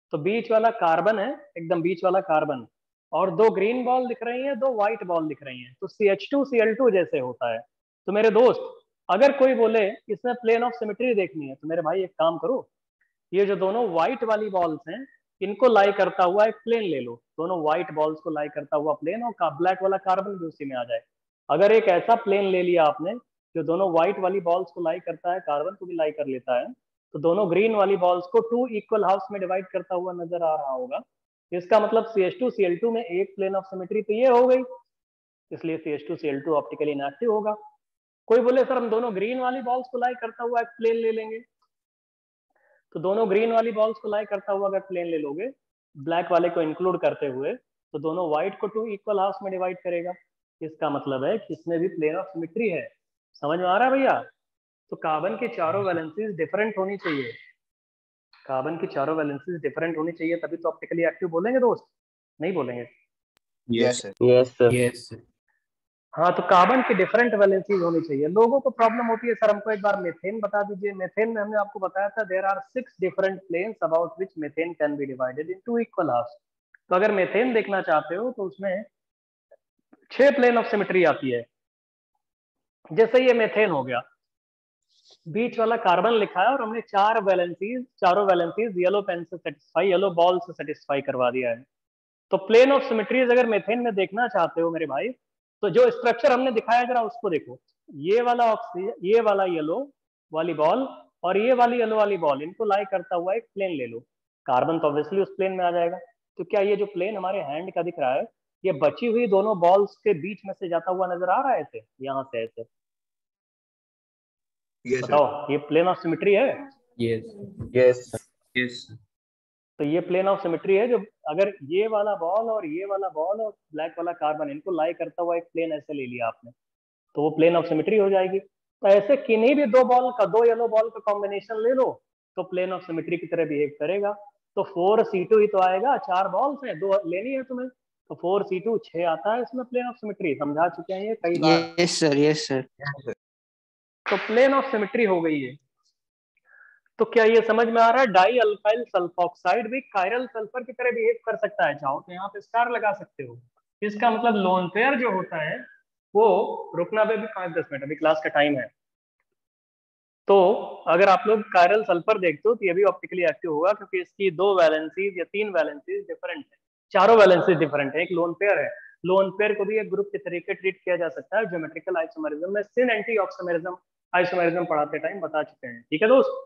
तो बीच वाला कार्बन है, एकदम बीच वाला कार्बन, और दो ग्रीन बॉल दिख रही हैं, दो व्हाइट बॉल दिख रही हैं, तो C H two C L two जैसे होता है। तो मेरे दोस्त, अगर कोई बोले इसमें प्लेन ऑफ सिमेट्री देखनी है, तो मेरे भाई एक काम करो, ये जो दोनों व्हाइट वाली बॉल्स हैं इनको लाई करता हुआ एक प्लेन ले लो, दोनों व्हाइट बॉल्स को लाई करता हुआ प्लेन, और ब्लैक वाला कार्बन भी उसी में आ जाए। अगर एक ऐसा प्लेन ले लिया आपने जो दोनों व्हाइट वाली बॉल्स को लाई करता है, कार्बन को भी लाई कर लेता है, तो दोनों ग्रीन वाली बॉल्स को टू इक्वल हाफ्स में डिवाइड करता हुआ नजर आ रहा होगा। इसका मतलब C H two C L two में एक प्लेन ऑफ सिमेट्री तो ये हो गई, इसलिए C H two C L two optically inactive होगा। कोई बोले सर हम दोनों ग्रीन वाली बॉल्स को लाई करता हुआ एक प्लेन ले लेंगे, तो दोनों ग्रीन वाली बॉल्स को लाई करता हुआ अगर प्लेन ले लोगे ब्लैक वाले को इंक्लूड करते हुए, तो दोनों व्हाइट को टू इक्वल हाफ्स में डिवाइड करेगा। इसका मतलब है कि इसमें भी प्लेन ऑफ सिमेट्री है। समझ में आ रहा है भैया? तो कार्बन की चारों वैलेंसीज डिफरेंट होनी चाहिए, कार्बन की चारों वैलेंसीज डिफरेंट होनी चाहिए, तभी तो ऑप्टिकली एक्टिव बोलेंगे दोस्त, नहीं बोलेंगे? Yes sir. Yes sir. Yes sir. हाँ, तो कार्बन की डिफरेंट वैलेंसीज होनी चाहिए। लोगों को प्रॉब्लम होती है सर हमको एक बार मेथेन बता दीजिए। मेथेन में हमने आपको बताया था there are six different planes about which methane can be divided into equal halves. तो अगर मेथेन देखना चाहते हो तो उसमें छह प्लेन ऑफ सिमेट्री आती है। जैसे ये मेथेन हो गया, बीच वाला कार्बन लिखा है और हमने चार वैलेंसीज, चारों वैलेंसीज येलो पेन से सेटिस्फाई, येलो बॉल से सेटिस्फाई करवा दिया है। तो प्लेन ऑफ सिमेट्रीज अगर मेथेन में देखना चाहते हो मेरे भाई, तो जो स्ट्रक्चर हमने दिखाया जरा उसको देखो। ये वाला ऑक्सीजन, ये वाला येलो वाली बॉल और ये वाली येलो वाली बॉल, इनको लाई करता हुआ एक प्लेन ले लो, कार्बन तो ऑब्वियसली उस प्लेन में आ जाएगा। तो क्या ये जो प्लेन हमारे हैंड का दिख रहा है, ये बची हुई दोनों बॉल्स के बीच में से जाता हुआ नजर आ रहा है ऐसे, यहाँ से ऐसे? Yes, sir. बताओ, ये प्लेन ऑफ सिमेट्री है? Yes yes Yes. तो ये प्लेन ऑफ सिमेट्री है। जो अगर ये वाला बॉल और ये वाला बॉल और ब्लैक वाला कार्बन, इनको लाई करता हुआ एक प्लेन ऐसे ले लिया आपने, तो वो प्लेन ऑफ सिमेट्री हो जाएगी। तो ऐसे किन्हीं भी दो बॉल का, दो येलो बॉल का कॉम्बिनेशन ले लो तो प्लेन ऑफ सिमेट्री की तरह बिहेव करेगा। तो फोर सी टू ही तो आएगा, चार बॉल्स हैं, दो लेनी है तुम्हें, तो फोर सी टू छह आता है इसमें प्लेन ऑफ सिमेट्री। समझा चुके हैं ये कई बार। Yes sir, yes sir. तो प्लेन ऑफ सिमेट्री हो गई है। तो क्या ये समझ में आ रहा है? डाई अल्काइल सल्फॉक्साइड भी कायरल सल्फर की तरह बिहेव कर सकता है। चाहो तो यहाँ पे स्टार लगा सकते हो। इसका मतलब लोन पेयर जो होता है वो, रुकना भी पांच दस मिनट, अभी क्लास का टाइम है। तो अगर आप लोग कायरल सल्फर देखते हो तो ये भी ऑप्टिकली एक्टिव होगा, क्योंकि इसकी दो वैलेंसीज या तीन वैलेंसीज डिफरेंट है, चारों वैलेंसीज डिफरेंट है। एक लोन पेयर है, लोन पेयर को भी एक ग्रुप के तरीके ट्रीट किया जा सकता है ज्योमेट्रिकल आइसोमेरिज्म में। सिन एंटी ऑक्सीमेरिज्म आइसोमेरिज्म पढ़ाते टाइम बता चुके हैं, ठीक है दोस्त?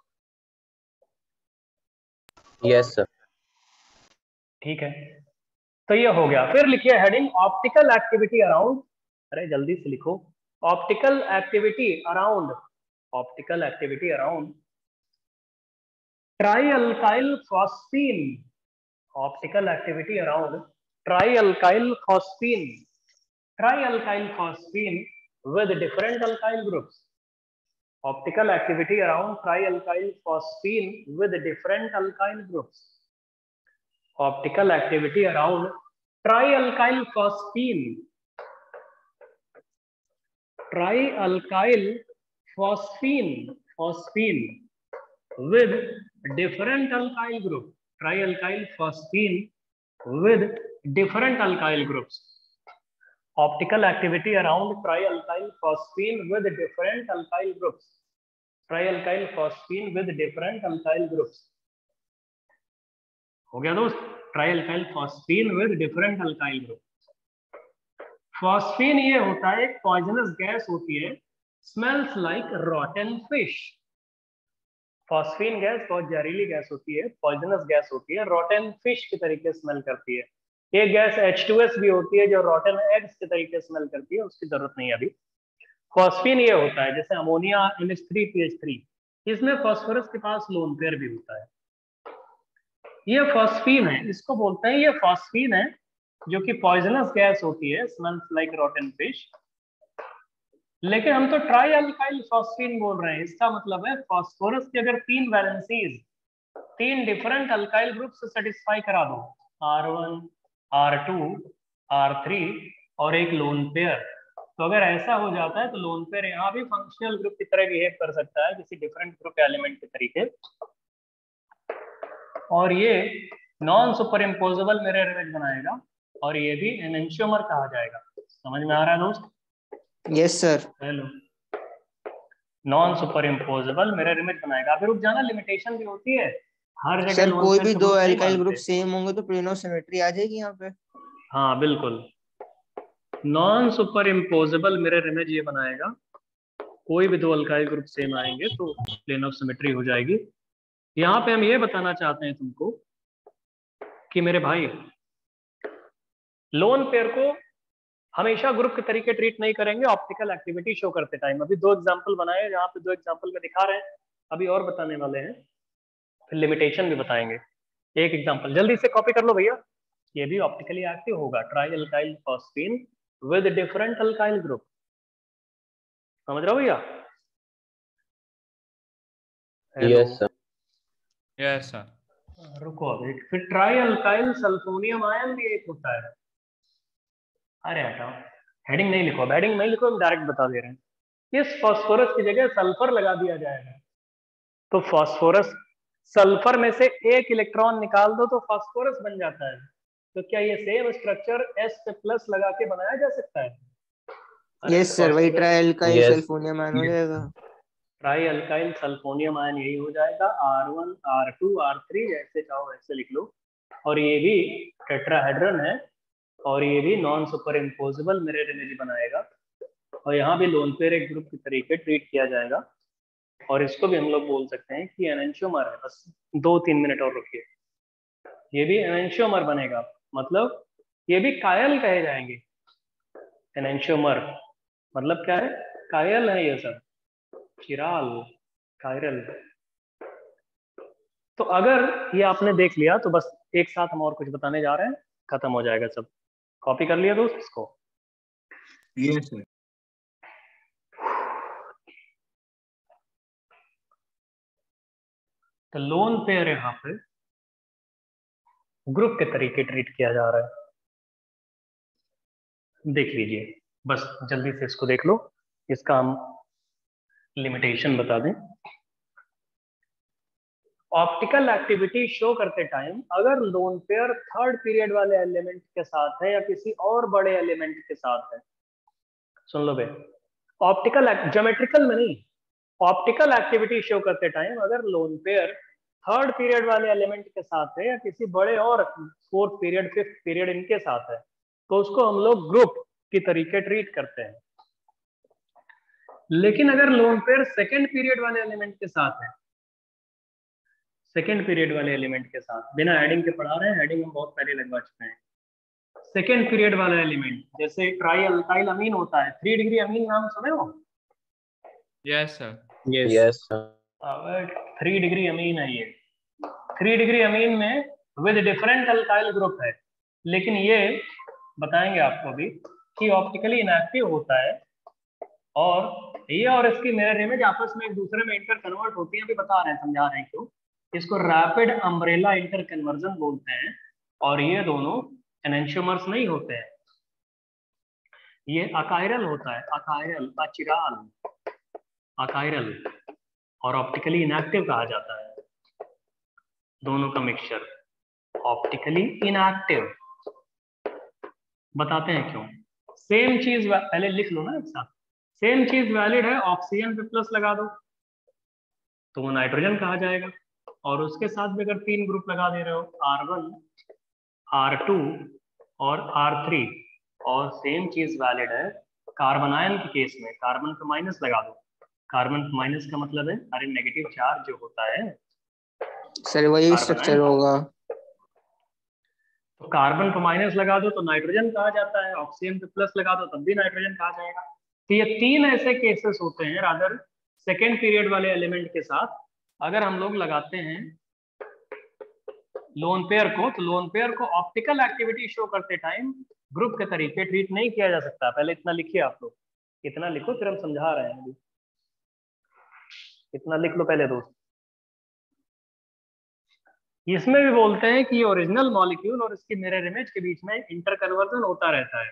Yes sir. ठीक है, तो ये हो गया। फिर लिखिए हेडिंग ऑप्टिकल एक्टिविटी अराउंड, अरे जल्दी से लिखो, optical activity around, optical activity around tri alkyl phosphine, optical activity around tri alkyl phosphine, tri alkyl phosphine with different alkyl groups, optical activity around trialkyl phosphine with different alkyl groups, optical activity around trialkyl phosphine, trialkyl phosphine, phosphine with different alkyl group, trialkyl phosphine with different alkyl groups, optical activity around trialkyl phosphine with different alkyl groups, trialkyl phosphine with different alkyl groups। हो गया दोस्त? trialkyl phosphine with different alkyl groups। Phosphine ये होता है, एक poisonous gas होती है, smells like rotten fish. Phosphine gas बहुत जहरीली गैस होती है, पॉइजनस गैस होती है, रॉटन फिश के तरीके स्मेल करती है। एक गैस एच टू एस भी होती है जो रॉटन एग्स के तरीके स्मेल करती है, उसकी जरूरत नहीं है अभी। फॉस्फीन ये होता है जैसे ammonia N H three P H three, इसमें फॉस्फोरस के पास लोन पेयर भी होता है। ये फॉस्फीन है, इसको बोलते हैं, ये फॉस्फीन है जो कि पॉइजनस गैस होती है, स्मेल्स लाइक रॉटन फिश। लेकिन हम तो ट्राई अल्काइल फॉस्फीन बोल रहे हैं। इसका मतलब है फॉस्फोरस की अगर तीन वैलेंसीज तीन डिफरेंट अल्काइल ग्रुप से सेटिस्फाई करा दो, R one, R two, R three और एक लोन पेयर, तो अगर ऐसा हो जाता है तो लोन पेयर यहाँ भी फंक्शनल ग्रुप की तरह बिहेव कर सकता है, किसी डिफरेंट ग्रुप एलिमेंट के तरीके। और ये non superimposable mirror image बनाएगा और ये भी एनेंशियोमर कहा जाएगा। समझ में आ रहा है दोस्त? Yes sir. Hello, non superimposable mirror image बनाएगा। अभी रुक जाना, लिमिटेशन भी होती है हर जगह। सर लोन कोई पेयर भी के दो ग्रुप नहीं एल्काइल ग्रुप मानते। सेम होंगे तो प्लेन ऑफ सिमेट्री आ जाएगी यहाँ पे। हाँ बिल्कुल, non superimposable mirror image ये बनाएगा। कोई भी दो अल्काइल ग्रुप सेम आएंगे तो प्लेन ऑफ सिमेट्री हो जाएगी। यहाँ पे हम ये बताना चाहते हैं तुमको कि मेरे भाई, लोन पेयर को हमेशा ग्रुप के तरीके ट्रीट नहीं करेंगे ऑप्टिकल एक्टिविटी शो करते टाइम। अभी दो एग्जांपल बनाए, यहाँ पे दो एग्जांपल में दिखा रहे हैं, अभी और बताने वाले हैं, फिर लिमिटेशन भी बताएंगे। एक एग्जांपल जल्दी से कॉपी कर लो भैया। ये भी ऑप्टिकली एक्टिव होगा, tri alkyl phosphine with different alkyl group. समझ रहे हो भैया? Yes, sir. Yes sir. रुको अभी, फिर ट्राई अल्काइल सल्फोनियम आयन भी एक होता है। अरे हटाओ, हेडिंग नहीं लिखो, हेडिंग नहीं लिखो, हम डायरेक्ट बता दे रहे हैं। इस फास्फोरस की जगह सल्फर लगा दिया जाएगा तो फास्फोरस, सल्फर में से एक इलेक्ट्रॉन निकाल दो तो फास्फोरस बन जाता है। तो क्या ये सेम स्ट्रक्चर एस पे प्लस लगा के बनाया जा सकता है? यस सर, वही tri alkyl Yes. Sulphonium ion हो जाएगा। ट्राई अल्काइल सल्फोनियम आयन यही हो जाएगा, R one R two R three, जैसे चाहो ऐसे लिख लो। और ये भी टेट्राहेड्रन है और ये भी non superimposable mirror image बनाएगा। और यहाँ भी लोन पेयर एक ग्रुप के तरीके ट्रीट किया जाएगा। और इसको भी हम लोग बोल सकते हैं कि एनेंशियोमर है। बस दो तीन मिनट और रुकिए, ये भी एनेंशियोमर बनेगा, मतलब ये भी कायल कहे जाएंगे। एनेंशियोमर मतलब क्या है? कायल है ये सब, चिराल, कायरल। तो अगर ये आपने देख लिया तो बस एक साथ हम और कुछ बताने जा रहे हैं, खत्म हो जाएगा सब। कॉपी कर लिया दोस्त इसको? Yes, sir. तो लोन पेयर यहाँ पे ग्रुप के तरीके ट्रीट किया जा रहा है, देख लीजिए। बस जल्दी से इसको देख लो, इसका हम लिमिटेशन बता दें। ऑप्टिकल एक्टिविटी शो करते टाइम अगर लोन पेयर थर्ड पीरियड वाले एलिमेंट के साथ है या किसी और बड़े एलिमेंट के साथ है, सुन लो बे, ऑप्टिकल ज्योमेट्रिकल में नहीं, ऑप्टिकल एक्टिविटी शो करते टाइम अगर लोन पेयर थर्ड पीरियड वाले एलिमेंट के साथ है या किसी बड़े और फोर्थ पीरियड फिफ्थ पीरियड इनके साथ है, तो उसको हम लोग ग्रुप की तरीके ट्रीट करते हैं। लेकिन अगर लोन पेयर सेकेंड पीरियड वाले एलिमेंट के साथ है, सेकेंड पीरियड वाले एलिमेंट के साथ, बिना हेडिंग के पढ़ा रहे हैं, हेडिंग हम बहुत पहले लगवा चुके हैं। सेकेंड पीरियड वाला एलिमेंट जैसे ट्राई अल्काइल अमीन होता है, थ्री डिग्री अमीन नाम सुने हो? Yes sir. Yes, sir. Three degree amine है ये। थ्री डिग्री अमीन में विद डिफरेंट अल्काइल ग्रुप है, लेकिन ये बताएंगे आपको भी कि ऑप्टिकली इनएक्टिव होता है और ये और इसकी मिरर इमेज आपस में एक दूसरे में इंटर कन्वर्ट होती है। अभी बता रहे हैं, समझा रहे हैं क्यों। इसको रैपिड अम्ब्रेला इंटर कन्वर्जन बोलते हैं और ये दोनों एनेंशियोमर्स नहीं होते हैं, ये अकायरल होता है, अकायरल, अचिराल, अकायरल, और ऑप्टिकली इनएक्टिव कहा जाता है। दोनों का मिक्सचर ऑप्टिकली इनएक्टिव। बताते हैं क्यों। सेम चीज पहले लिख लो ना एक साथ। सेम चीज वैलिड है, ऑक्सीजन पे प्लस लगा दो तो वो नाइट्रोजन कहा जाएगा, और उसके साथ भी अगर तीन ग्रुप लगा दे रहे हो, आर वन, आर टू और आर थ्री, और सेम चीज वैलिड है कार्बन आयन के केस में, कार्बन पे माइनस लगा दो। कार्बन पे माइनस का मतलब है अरे नेगेटिव चार्ज जो होता है सर वही स्ट्रक्चर होगा। तो कार्बन पे माइनस लगा दो तो नाइट्रोजन कहा जाता है, ऑक्सीजन पे प्लस लगा दो तब भी नाइट्रोजन कहा जाएगा। तो ये तीन ऐसे केसेस होते हैं रादर सेकेंड पीरियड वाले एलिमेंट के साथ अगर हम लोग लगाते हैं लोन पेयर को, तो लोन पेयर को ऑप्टिकल एक्टिविटी शो करते टाइम ग्रुप के तरीके ट्रीट नहीं किया जा सकता। पहले इतना लिखिए आप लोग, इतना लिखो फिर हम समझा रहे हैं। इतना लिख लो पहले दोस्त। इसमें भी बोलते हैं कि ओरिजिनल मॉलिक्यूल और इसकी मिरर इमेज के बीच में इंटर कन्वर्जन होता रहता है।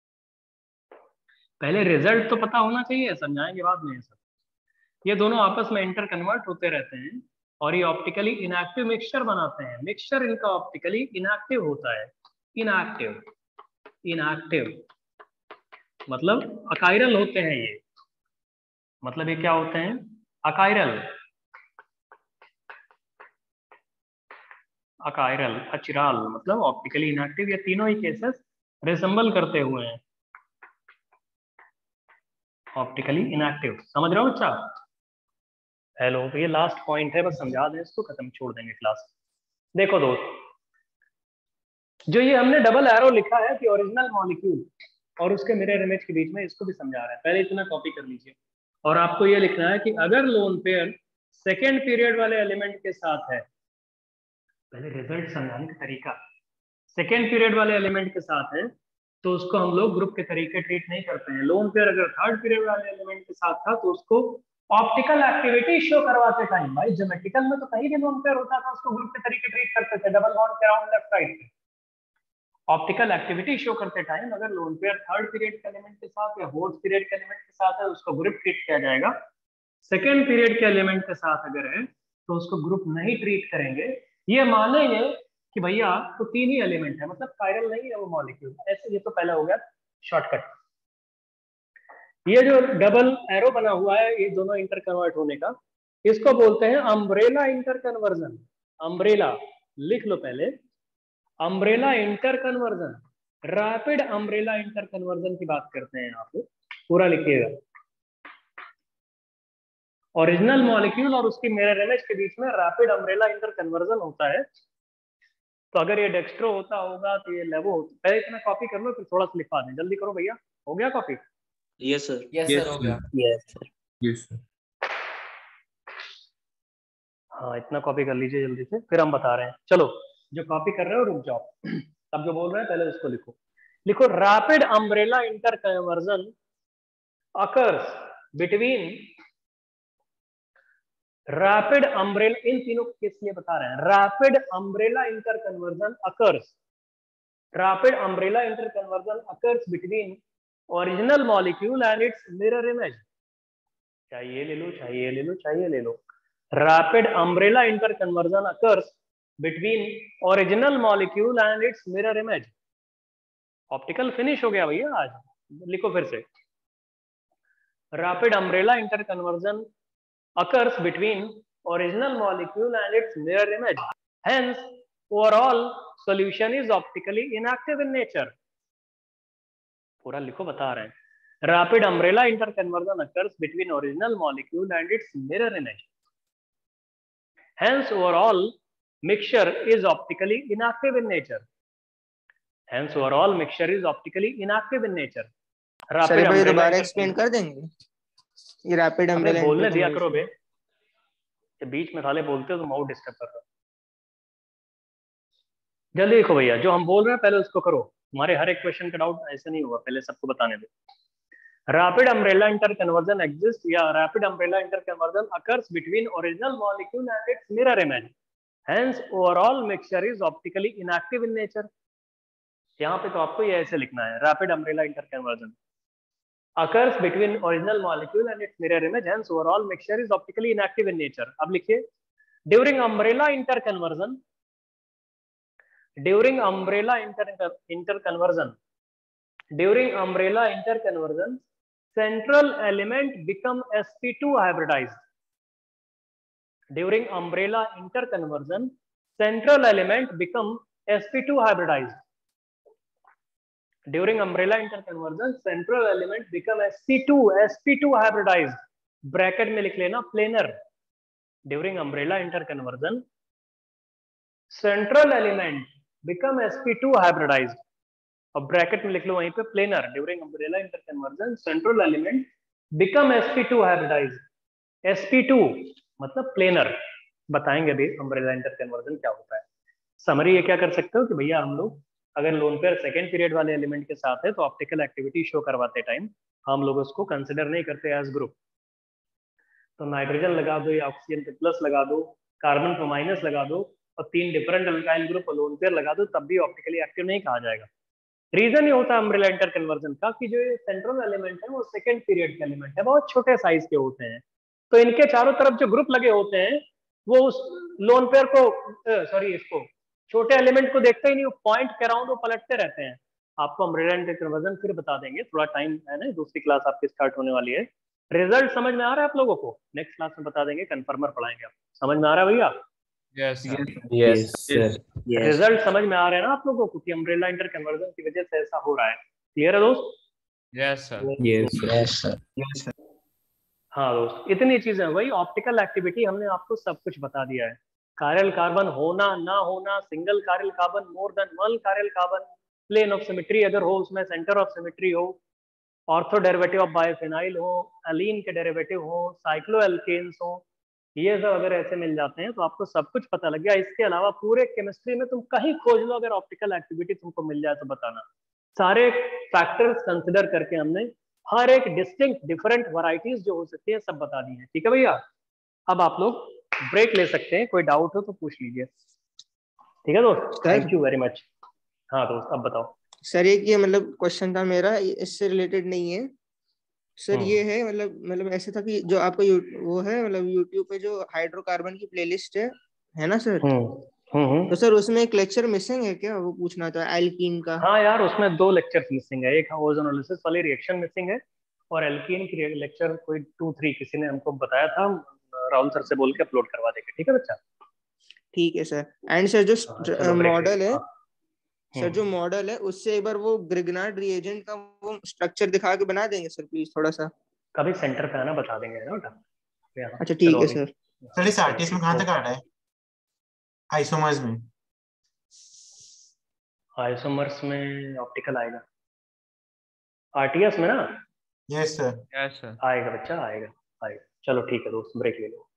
पहले रिजल्ट तो पता होना चाहिए, समझाएंगे बाद में। सब ये दोनों आपस में इंटर कन्वर्ट होते रहते हैं और ये ऑप्टिकली इनएक्टिव मिक्सचर बनाते हैं। मिक्सचर इनका ऑप्टिकली इनएक्टिव होता है। इनएक्टिव, इनएक्टिव मतलब अकायरल होते हैं ये। मतलब ये क्या होते हैं? अकायरल, अकायरल, अचिराल मतलब ऑप्टिकली इनएक्टिव। ये तीनों ही केसेस रिसेंबल करते हुए हैं ऑप्टिकली इनएक्टिव। समझ रहे हो बच्चा? हेलो, तो ये लास्ट पॉइंट है, बस समझा दें इसको, खत्म छोड़ देंगे क्लास। देखो दोस्त, जो ये हमने डबल एरो लिखा है कि ओरिजिनल मॉलिक्यूल और उसके मिरर इमेज के बीच में, इसको भी समझा रहा है। पहले इतना कॉपी कर लीजिए और आपको ये लिखना है कि अगर लोन पेयर सेकेंड पीरियड वाले एलिमेंट के साथ है, पहले रिजल्ट समझाने का तरीका, सेकेंड पीरियड वाले एलिमेंट के साथ है तो उसको हम लोग ग्रुप के तरीके ट्रीट नहीं करते हैं। लोन पेयर अगर थर्ड पीरियड वाले एलिमेंट के साथ था तो उसको ऑप्टिकल एक्टिविटी शो करवाते टाइम, भाई ज्योमेट्रिकल में तो कहीं भी लोन पेयर होता था उसको ग्रुप के तरीके ट्रीट करते थे, डबल बॉन्ड के अराउंड लेफ्ट राइट पे। ऑप्टिकल एक्टिविटी शो करते टाइम अगर लोन पेयर थर्ड पीरियड के एलिमेंट के साथ या फोर्थ पीरियड के एलिमेंट के साथ है उसको ग्रुप ट्रीट किया जाएगा। सेकेंड पीरियड के एलिमेंट के साथ अगर है तो उसको ग्रुप नहीं ट्रीट करेंगे। ये मानेंगे कि भैया तो तीन ही एलिमेंट है, मतलब कायरल नहीं है वो मॉलिक्यूल, ऐसे। ये तो पहला हो गया शॉर्टकट। ये जो डबल एरो बना हुआ है ये दोनों इंटर कन्वर्ट होने का, इसको बोलते हैं अम्ब्रेला इंटर कन्वर्जन। अम्ब्रेला लिख लो पहले, umbrella interconversion, rapid umbrella interconversion की बात करते हैं यहाँ पे, पूरा लिखिएगा। ओरिजिनल मॉलिक्यूल और उसकी मिरर इमेज के बीच में रैपिड अम्ब्रेला इंटर कन्वर्जन होता है। तो अगर ये डेक्स्ट्रो होता होगा तो ये लेवो होता। पहले इतना कॉपी कर लो फिर थोड़ा सा लिखवा दें, जल्दी करो भैया। हो गया copy? Yes sir. Yes sir, हो गया। Yes sir. Yes sir. हाँ, इतना कॉपी कर लीजिए जल्दी से, फिर हम बता रहे हैं। चलो, जो कॉपी कर रहे हो रुक जाओ, अब जो बोल रहे हैं पहले उसको लिखो। लिखो rapid umbrella interconversion occurs between, rapid umbrella, इन तीनों के लिए बता रहे हैं। Rapid umbrella interconversion occurs, rapid umbrella interconversion occurs between original molecule and its mirror image. चाहिए ले लो, चाहिए ले लो, चाहिए ले लो। Rapid umbrella interconversion occurs between original molecule and its mirror image. Optical finish हो गया भैया आज, लिखो फिर से। Rapid umbrella interconversion occurs between original molecule and its mirror image. Hence, overall solution is optically inactive in nature. पूरा लिखो, बता रहे हैं। Rapid umbrella interconversion occurs between original molecule and its mirror image. Hence, overall mixture is optically inactive in nature. Hence, overall mixture is optically inactive in nature. Sir भाई दोबारा explain कर देंगे? ये रैपिड अम्ब्रेला बोलने दिया करो बे, बीच में साले बोलते हो तो माउथ डिस्टर्ब कर रहा। जल्दी देखो भैया, जो हम बोल रहे हैं पहले उसको करो, तुम्हारे हर एक क्वेश्चन का डाउट ऐसे नहीं होगा, पहले सबको बताने दो। Rapid umbrella interconversion exist या rapid umbrella interconversion occurs between original molecule and its mirror image. Hence overall mixture is optically inactive in nature. यहाँ पे तो आपको ये ऐसे लिखना है, rapid umbrella interconversion occurs between original molecule and its mirror image, hence overall mixture is optically inactive in nature. अब लिखिए, during umbrella interconversion, during umbrella inter interconversion, during umbrella interconversion, central element become S p two hybridized. During umbrella interconversion, central element become S p two hybridized. During umbrella interconversion, central element become S p two, S p two hybridized. Bracket में लिख लेना planar. During umbrella interconversion, central element become S p two hybridized. और bracket में लिख लो वहीं पे planar. During umbrella interconversion, central element become S p two hybridized. S p two मतलब planar. बताएंगे अभी umbrella interconversion क्या होता है। समरी ये क्या कर सकते हो कि भैया हम लोग अगर लोन पेयर सेकेंड पीरियड वाले एलिमेंट के साथ है तो ऑप्टिकल एक्टिविटी शो करवाते टाइम हम लोग उसको कंसिडर नहीं करते एज ग्रुप। तो नाइट्रोजन लगा दो या ऑक्सीजन पे प्लस लगा दो, कार्बन पे माइनस लगा दो और तीन डिफरेंट अल्काइल ग्रुप और लोन पेयर लगा दो, तब भी ऑप्टिकली एक्टिव नहीं कहा जाएगा। रीजन ये होता है अम्ब्रेला इंटर कन्वर्जन का कि जो ये सेंट्रल एलिमेंट है वो सेकेंड पीरियड के एलिमेंट है, बहुत छोटे साइज के होते हैं। तो इनके चारों तरफ जो ग्रुप लगे होते हैं वो उस लोन पेयर को, सॉरी इसको छोटे एलिमेंट को देखते ही नहीं, वो पॉइंट के अराउंड वो पलटते रहते हैं। आपको हम रिडंडेंट कन्वर्जन फिर बता देंगे, थोड़ा टाइम है ना, दूसरी क्लास आपकी स्टार्ट होने वाली है। रिजल्ट समझ में आ रहा है आप लोगों को? नेक्स्ट क्लास में बता देंगे, कन्फर्मर पढ़ाएंगे आप। समझ में आ रहा है भैया? Yes Yes, sir. रिजल्ट समझ में आ रहे हैं ना आप लोगों को कि अम्ब्रेला इंटर कन्वर्जन की वजह से ऐसा हो रहा है? क्लियर है दोस्त? Yes sir Yes, sir. Yes, sir. हाँ दोस्त, इतनी चीजें। वही ऑप्टिकल एक्टिविटी हमने आपको सब कुछ बता दिया है। कायरल कार्बन होना ना होना, single chiral carbon, more than one chiral carbon, plane of symmetry अगर हो, उसमें सेंटर ऑफ सिमेट्री हो, ऑर्थो डेरिवेटिव ऑफ बायोफिनाइल हो, एलीन के डेरिवेटिव हो, साइक्लो एल्केन्स हो, ये सब अगर ऐसे मिल जाते हैं तो आपको सब कुछ पता लग गया। इसके अलावा पूरे केमिस्ट्री में तुम कहीं खोज लो, अगर ऑप्टिकल एक्टिविटी तुमको मिल जाए तो बताना। सारे फैक्टर्स कंसिडर करके हमने हर एक डिस्टिंक्ट डिफरेंट वैरायटीज जो हो सकती है सब बता दी है। ठीक है भैया? अब आप लोग ब्रेक ले सकते हैं, कोई डाउट हो तो पूछ लीजिए। ठीक है दोस्त? Thank you very much. हाँ दोस्त, अब बताओ। सर एक ये मतलब क्वेश्चन था मेरा, इससे रिलेटेड नहीं है सर। ये है मतलब मतलब ऐसे था कि जो आपका वो है मतलब यूट्यूब पे जो हाइड्रोकार्बन की प्लेलिस्ट है है ना सर, तो सर उसमें एक लेक्चर मिसिंग है क्या? वो पूछना था एल्कीन का। हाँ यार, उसमें दो लेक्चर्स मिसिंग है। एक ओजोनोलिसिस वाली रिएक्शन मिसिंग है, और एल्कीन की लेक्चर कोई टू थ्री किसी ने हमको बताया था, राहुल सर से बोल के अपलोड करवा देंगे। ठीक है बच्चा? ठीक है सर। एंड सर जो मॉडल है सर, जो मॉडल है उससे एक बार वो ग्रिग्नार्ड रिएजेंट का वो स्ट्रक्चर दिखा के बना देंगे सर प्लीज थोड़ा सा। कभी सेंटर पे आना, बता देंगे ना बेटा। अच्छा ठीक है सर। सर इस आरटीएस में कहाँ तक आ रहा है? आइसोमर्स में? आइसोमर्स में ऑप्टिकल आएगा, आरटीएस में ना। Yes sir. यस सर आएगा बच्चा, आएगा आएगा। चलो ठीक है दोस्त, ब्रेक ले लो।